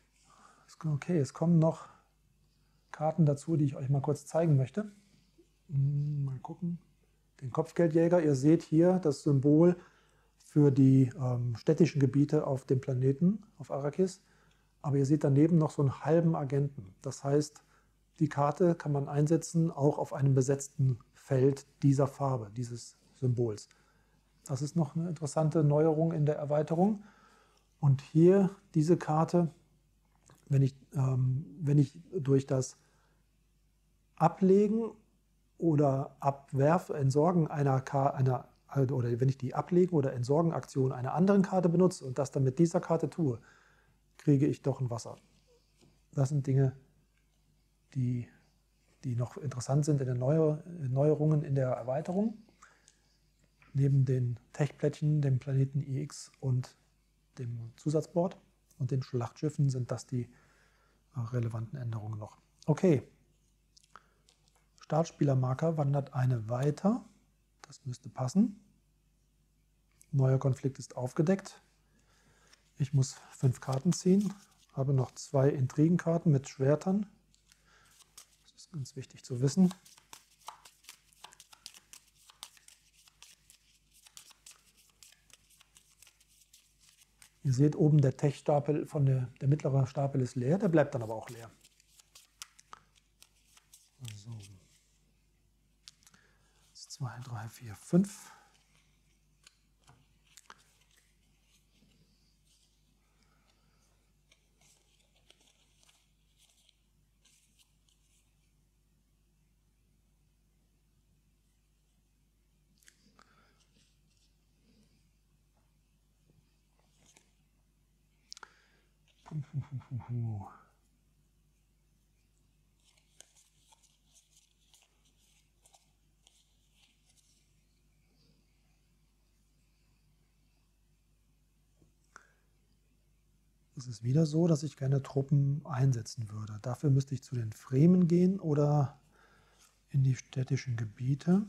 Okay, es kommen noch Karten dazu, die ich euch mal kurz zeigen möchte. Mal gucken. Den Kopfgeldjäger. Ihr seht hier das Symbol für die ähm, städtischen Gebiete auf dem Planeten, auf Arrakis. Aber ihr seht daneben noch so einen halben Agenten. Das heißt, die Karte kann man einsetzen, auch auf einem besetzten Feld dieser Farbe, dieses Symbols. Das ist noch eine interessante Neuerung in der Erweiterung. Und hier diese Karte, wenn ich, ähm, wenn ich durch das Ablegen oder Abwerfen, Entsorgen einer Karte, einer, oder wenn ich die Ablegen oder Entsorgen-Aktion einer anderen Karte benutze und das dann mit dieser Karte tue, kriege ich doch ein Wasser. Das sind Dinge, die, die noch interessant sind in den Neuerungen in der Erweiterung. Neben den Tech-Plättchen, dem Planeten I X und dem Zusatzboard und den Schlachtschiffen sind das die relevanten Änderungen noch. Okay. Startspielermarker wandert eine weiter. Das müsste passen. Neuer Konflikt ist aufgedeckt. Ich muss fünf Karten ziehen. Habe noch zwei Intrigenkarten mit Schwertern. Das ist ganz wichtig zu wissen. Ihr seht oben, der Tech-Stapel von der, der mittlere Stapel ist leer, der bleibt dann aber auch leer. So. zwei, drei, vier, fünf. Es ist wieder so, dass ich keine Truppen einsetzen würde. Dafür müsste ich zu den Fremen gehen oder in die städtischen Gebiete.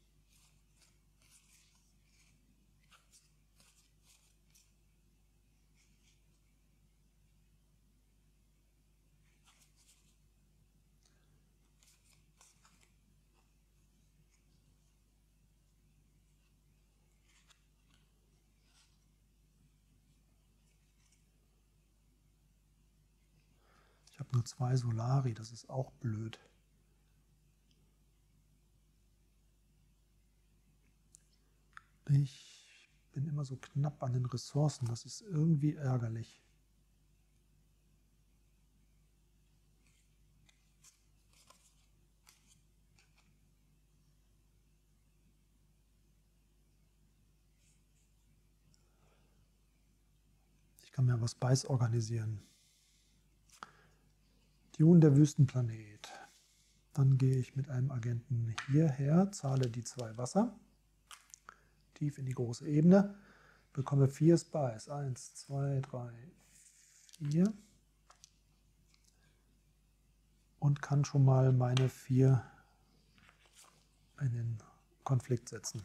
Ich habe nur zwei Solari, das ist auch blöd. Ich bin immer so knapp an den Ressourcen, das ist irgendwie ärgerlich. Ich kann mir was Beiß organisieren. Dune, der Wüstenplanet. Dann gehe ich mit einem Agenten hierher, zahle die zwei Wasser, tief in die große Ebene, bekomme vier Spice. Eins, zwei, drei, vier. Und kann schon mal meine vier in den Konflikt setzen.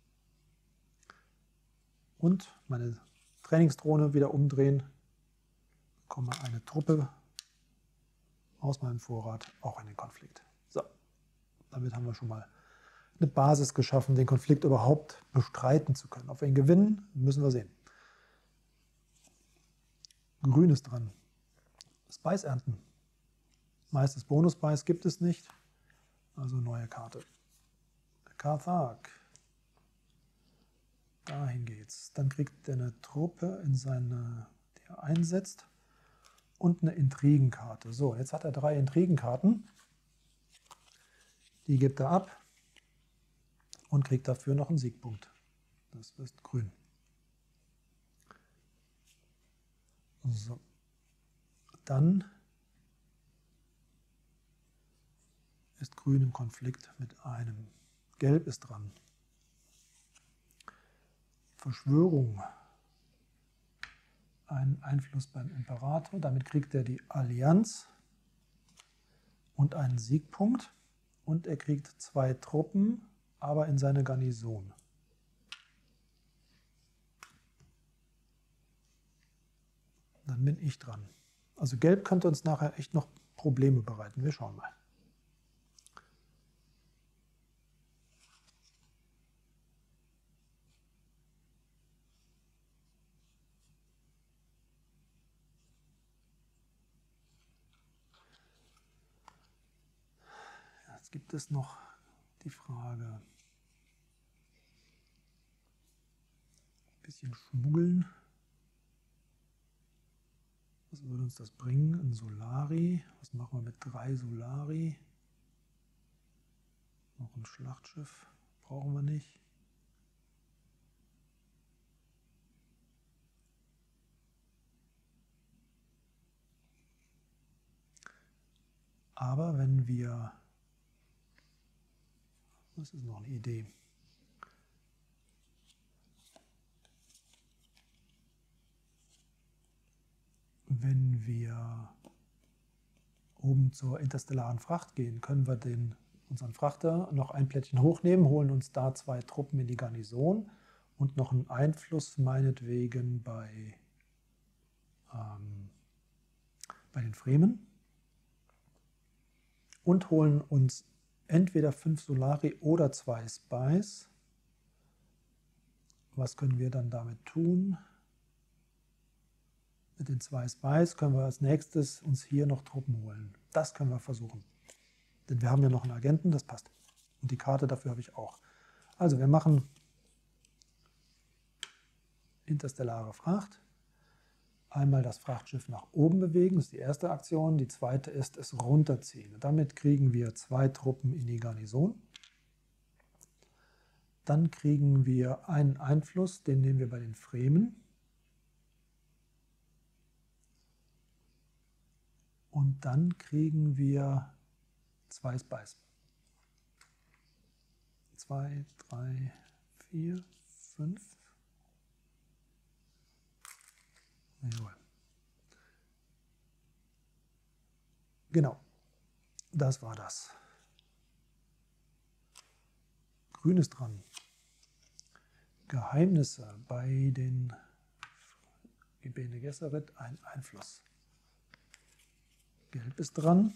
Und meine Trainingsdrohne wieder umdrehen, bekomme eine Truppe aus meinem Vorrat auch in den Konflikt. So, damit haben wir schon mal eine Basis geschaffen, den Konflikt überhaupt bestreiten zu können. Ob wir ihn gewinnen, müssen wir sehen. Grün ist dran. Spice ernten. Meistes Bonus-Spice gibt es nicht, also neue Karte. Karthag. Dahin geht's. Dann kriegt er eine Truppe in seine, die er einsetzt. Und eine Intrigenkarte. So, jetzt hat er drei Intrigenkarten. Die gibt er ab und kriegt dafür noch einen Siegpunkt. Das ist grün. So. Dann ist grün im Konflikt mit einem. Gelb ist dran. Verschwörung. Einen Einfluss beim Imperator. Damit kriegt er die Allianz und einen Siegpunkt. Und er kriegt zwei Truppen, aber in seine Garnison. Dann bin ich dran. Also Gelb könnte uns nachher echt noch Probleme bereiten. Wir schauen mal. gibt es noch? Die Frage. Ein bisschen schmuggeln. Was würde uns das bringen? Ein Solari. Was machen wir mit drei Solari? Noch ein Schlachtschiff. Brauchen wir nicht. Aber wenn wir... Das ist noch eine Idee. Wenn wir oben zur interstellaren Fracht gehen, können wir den, unseren Frachter noch ein Plättchen hochnehmen, holen uns da zwei Truppen in die Garnison und noch einen Einfluss meinetwegen bei, ähm, bei den Fremen und holen uns entweder fünf Solari oder zwei Spies. Was können wir dann damit tun? Mit den zwei Spies können wir als nächstes uns hier noch Truppen holen. Das können wir versuchen. Denn wir haben ja noch einen Agenten, das passt. Und die Karte dafür habe ich auch. Also wir machen interstellare Fracht. Einmal das Frachtschiff nach oben bewegen, das ist die erste Aktion. Die zweite ist es runterziehen. Und damit kriegen wir zwei Truppen in die Garnison. Dann kriegen wir einen Einfluss, den nehmen wir bei den Fremen. Und dann kriegen wir zwei Spies. Zwei, drei, vier, fünf. Jawohl. Genau, das war das. Grün ist dran. Geheimnisse bei den Bene Gesserit, ein Einfluss. Gelb ist dran.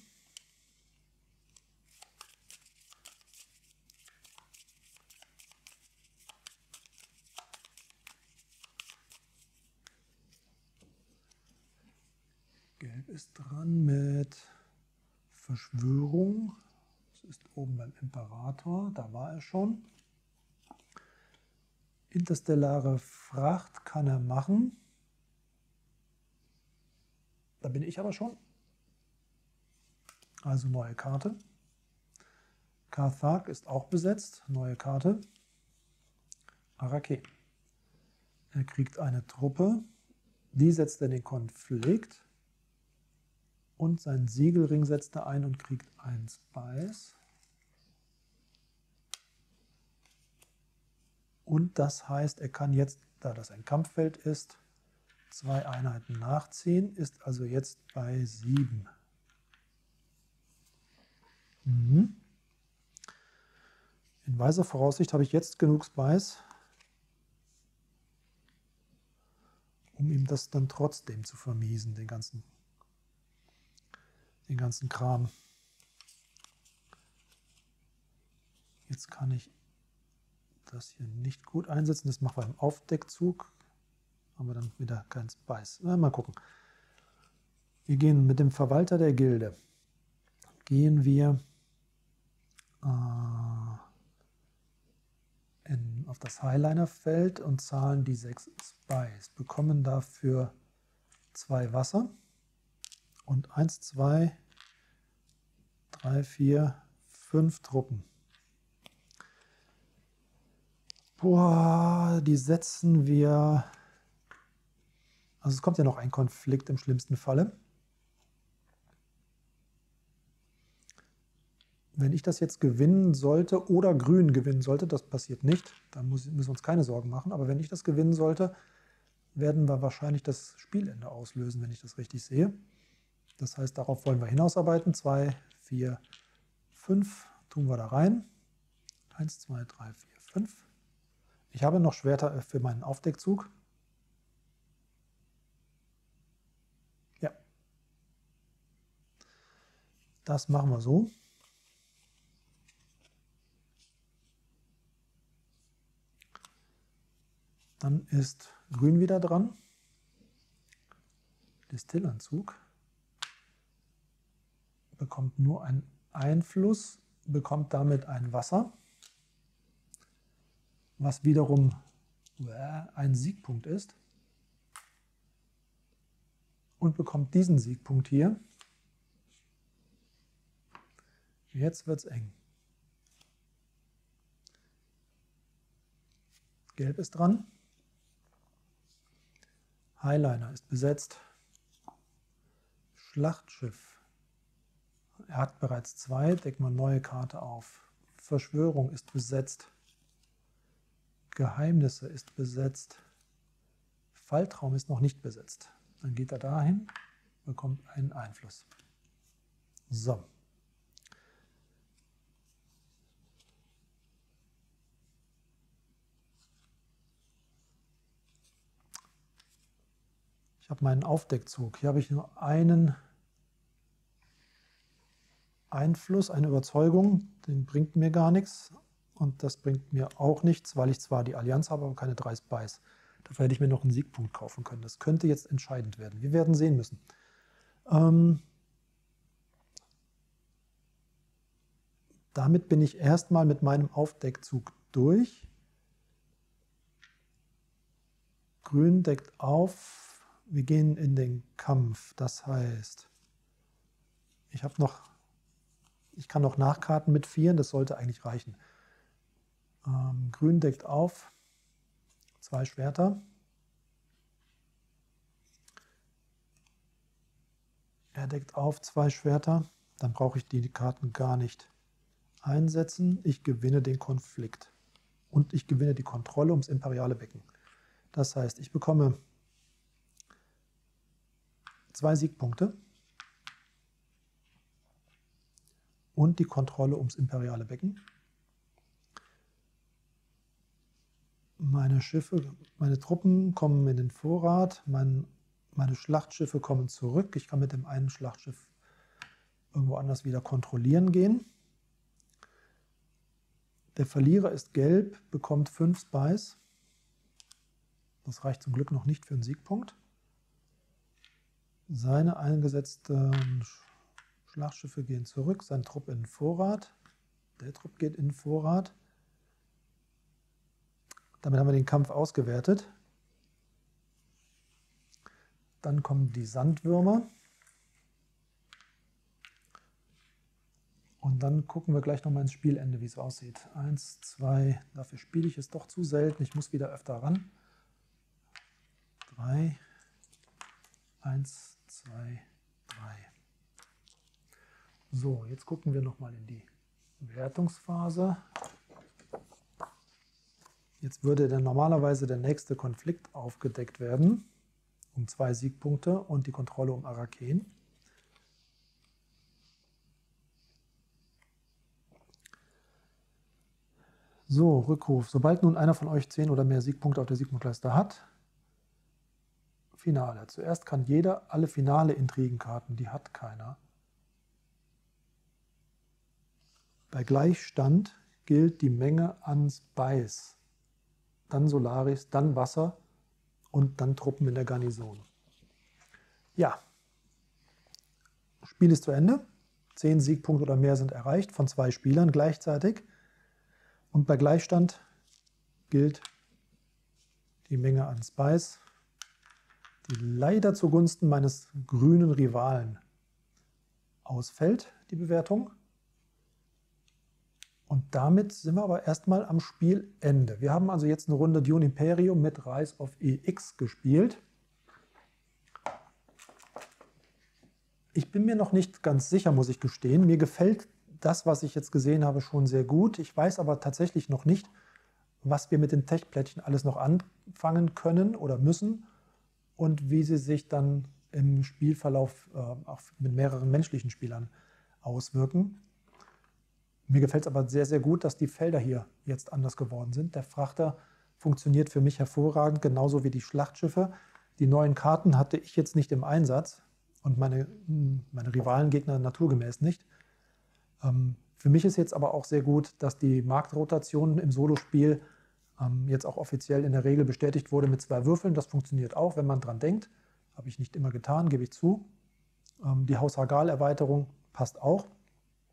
Gelb ist dran mit Verschwörung. Das ist oben beim Imperator, da war er schon. Interstellare Fracht kann er machen. Da bin ich aber schon. Also neue Karte. Carthage ist auch besetzt. Neue Karte. Arake. Er kriegt eine Truppe. Die setzt er in den Konflikt. Und sein Siegelring setzt er ein und kriegt einen Spice. Und das heißt, er kann jetzt, da das ein Kampffeld ist, zwei Einheiten nachziehen. Ist also jetzt bei sieben. Mhm. In weiser Voraussicht habe ich jetzt genug Spice, um ihm das dann trotzdem zu vermiesen, den ganzen, den ganzen Kram. Jetzt kann ich das hier nicht gut einsetzen. Das machen wir im Aufdeckzug. Haben wir dann wieder keinen Spice. Na, mal gucken. Wir gehen mit dem Verwalter der Gilde. Gehen wir In, auf das Highliner-Feld und zahlen die sechs Spice. Bekommen dafür zwei Wasser und eins, zwei, drei, vier, fünf Truppen. Boah, die setzen wir. Also es kommt ja noch ein Konflikt im schlimmsten Falle. Wenn ich das jetzt gewinnen sollte oder Grün gewinnen sollte, das passiert nicht, dann muss, müssen wir uns keine Sorgen machen. Aber wenn ich das gewinnen sollte, werden wir wahrscheinlich das Spielende auslösen, wenn ich das richtig sehe. Das heißt, darauf wollen wir hinausarbeiten. zwei, vier, fünf tun wir da rein. eins, zwei, drei, vier, fünf. Ich habe noch Schwerter für meinen Aufdeckzug. Ja. Das machen wir so. Dann ist Grün wieder dran. Distillanzug bekommt nur einen Einfluss bekommt damit ein Wasser, was wiederum ein Siegpunkt ist, und bekommt diesen Siegpunkt hier. Jetzt wird es eng. Gelb ist dran. Highliner ist besetzt. Schlachtschiff. Er hat bereits zwei, deckt man neue Karte auf. Verschwörung ist besetzt. Geheimnisse ist besetzt. Falltraum ist noch nicht besetzt. Dann geht er dahin, bekommt einen Einfluss. So. Ich habe meinen Aufdeckzug. Hier habe ich nur einen Einfluss, eine Überzeugung. Den bringt mir gar nichts. Und das bringt mir auch nichts, weil ich zwar die Allianz habe, aber keine drei Spies. Dafür hätte ich mir noch einen Siegpunkt kaufen können. Das könnte jetzt entscheidend werden. Wir werden sehen müssen. Ähm, damit bin ich erstmal mit meinem Aufdeckzug durch. Grün deckt auf. Wir gehen in den Kampf. Das heißt, ich habe noch, ich kann noch Nachkarten mit vier. Das sollte eigentlich reichen. Ähm, Grün deckt auf. Zwei Schwerter. Er deckt auf zwei Schwerter. Dann brauche ich die Karten gar nicht einsetzen. Ich gewinne den Konflikt. Und ich gewinne die Kontrolle ums imperiale Becken. Das heißt, ich bekomme zwei Siegpunkte und die Kontrolle ums imperiale Becken. Meine Schiffe, meine Truppen kommen in den Vorrat, mein, meine Schlachtschiffe kommen zurück. Ich kann mit dem einen Schlachtschiff irgendwo anders wieder kontrollieren gehen. Der Verlierer ist gelb, bekommt fünf Spies. Das reicht zum Glück noch nicht für einen Siegpunkt. Seine eingesetzten Schlachtschiffe gehen zurück, sein Trupp in den Vorrat. Der Trupp geht in den Vorrat. Damit haben wir den Kampf ausgewertet. Dann kommen die Sandwürmer. Und dann gucken wir gleich nochmal ins Spielende, wie es aussieht. Eins, zwei, dafür spiele ich es doch zu selten. Ich muss wieder öfter ran. Drei, eins, zwei, drei. So, jetzt gucken wir nochmal in die Wertungsphase. Jetzt würde dann normalerweise der nächste Konflikt aufgedeckt werden, um zwei Siegpunkte und die Kontrolle um Araken. So, Rückruf. Sobald nun einer von euch zehn oder mehr Siegpunkte auf der Siegpunktleiste hat, Finale. Zuerst kann jeder alle finale Intrigenkarten, die hat keiner. Bei Gleichstand gilt die Menge an Spies. Dann Solaris, dann Wasser und dann Truppen in der Garnison. Ja, Spiel ist zu Ende. Zehn Siegpunkte oder mehr sind erreicht von zwei Spielern gleichzeitig. Und bei Gleichstand gilt die Menge an Spies, die leider zugunsten meines grünen Rivalen ausfällt, die Bewertung. Und damit sind wir aber erstmal am Spielende. Wir haben also jetzt eine Runde Dune Imperium mit Rise of E X gespielt. Ich bin mir noch nicht ganz sicher, muss ich gestehen. Mir gefällt das, was ich jetzt gesehen habe, schon sehr gut. Ich weiß aber tatsächlich noch nicht, was wir mit den Tech-Plättchen alles noch anfangen können oder müssen und wie sie sich dann im Spielverlauf äh, auch mit mehreren menschlichen Spielern auswirken. Mir gefällt es aber sehr, sehr gut, dass die Felder hier jetzt anders geworden sind. Der Frachter funktioniert für mich hervorragend, genauso wie die Schlachtschiffe. Die neuen Karten hatte ich jetzt nicht im Einsatz und meine, meine Rivalengegner naturgemäß nicht. Ähm, für mich ist jetzt aber auch sehr gut, dass die Marktrotation im Solospiel ähm, jetzt auch offiziell in der Regel bestätigt wurde mit zwei Würfeln. Das funktioniert auch, wenn man dran denkt. Habe ich nicht immer getan, gebe ich zu. Ähm, die Haus Hagal-Erweiterung passt auch.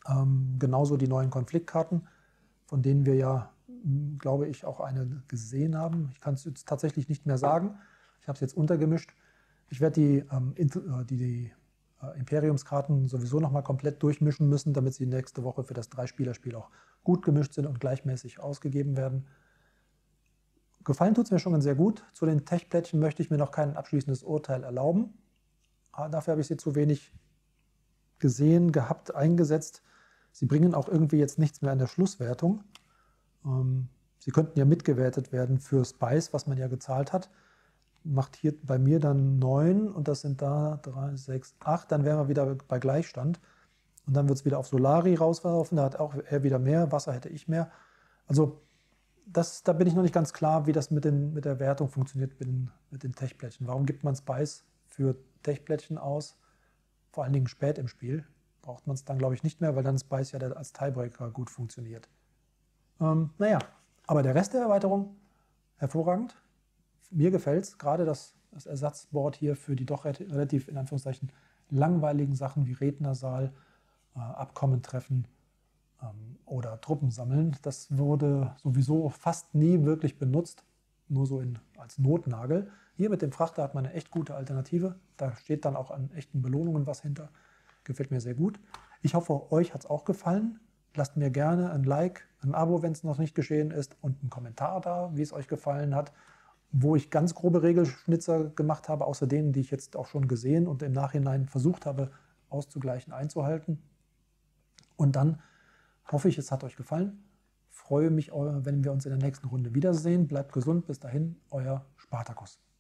Ähm, genauso die neuen Konfliktkarten, von denen wir ja, glaube ich, auch eine gesehen haben. Ich kann es jetzt tatsächlich nicht mehr sagen. Ich habe es jetzt untergemischt. Ich werde die, ähm, die, die äh, Imperiumskarten sowieso nochmal komplett durchmischen müssen, damit sie nächste Woche für das Drei-Spieler-Spiel auch gut gemischt sind und gleichmäßig ausgegeben werden. Gefallen tut es mir schon sehr gut. Zu den Tech-Plättchen möchte ich mir noch kein abschließendes Urteil erlauben. Aber dafür habe ich sie zu wenig gesehen, gehabt, eingesetzt. Sie bringen auch irgendwie jetzt nichts mehr in der Schlusswertung. Ähm, sie könnten ja mitgewertet werden für Spice, was man ja gezahlt hat. Macht hier bei mir dann neun und das sind da drei, sechs, acht. Dann wären wir wieder bei Gleichstand. Und dann wird es wieder auf Solari rauslaufen. Da hat auch er wieder mehr, Wasser hätte ich mehr. Also das, da bin ich noch nicht ganz klar, wie das mit, den, mit der Wertung funktioniert mit den, mit den Tech-Plättchen. Warum gibt man Spice für Tech-Plättchen aus? Vor allen Dingen spät im Spiel. Braucht man es dann, glaube ich, nicht mehr, weil dann Spice ja als Tiebreaker gut funktioniert. Ähm, naja, aber der Rest der Erweiterung, hervorragend. Mir gefällt es, gerade das, das Ersatzboard hier für die doch relativ, in Anführungszeichen, langweiligen Sachen wie Rednersaal, äh, Abkommen treffen, oder Truppen sammeln. Das wurde sowieso fast nie wirklich benutzt, nur so in, als Notnagel. Hier mit dem Frachter hat man eine echt gute Alternative. Da steht dann auch an echten Belohnungen was hinter. Gefällt mir sehr gut. Ich hoffe, euch hat es auch gefallen. Lasst mir gerne ein Like, ein Abo, wenn es noch nicht geschehen ist, und einen Kommentar da, wie es euch gefallen hat, wo ich ganz grobe Regelschnitzer gemacht habe, außer denen, die ich jetzt auch schon gesehen und im Nachhinein versucht habe auszugleichen, einzuhalten. Und dann hoffe ich, es hat euch gefallen. Freue mich, wenn wir uns in der nächsten Runde wiedersehen. Bleibt gesund. Bis dahin, euer Spartacus.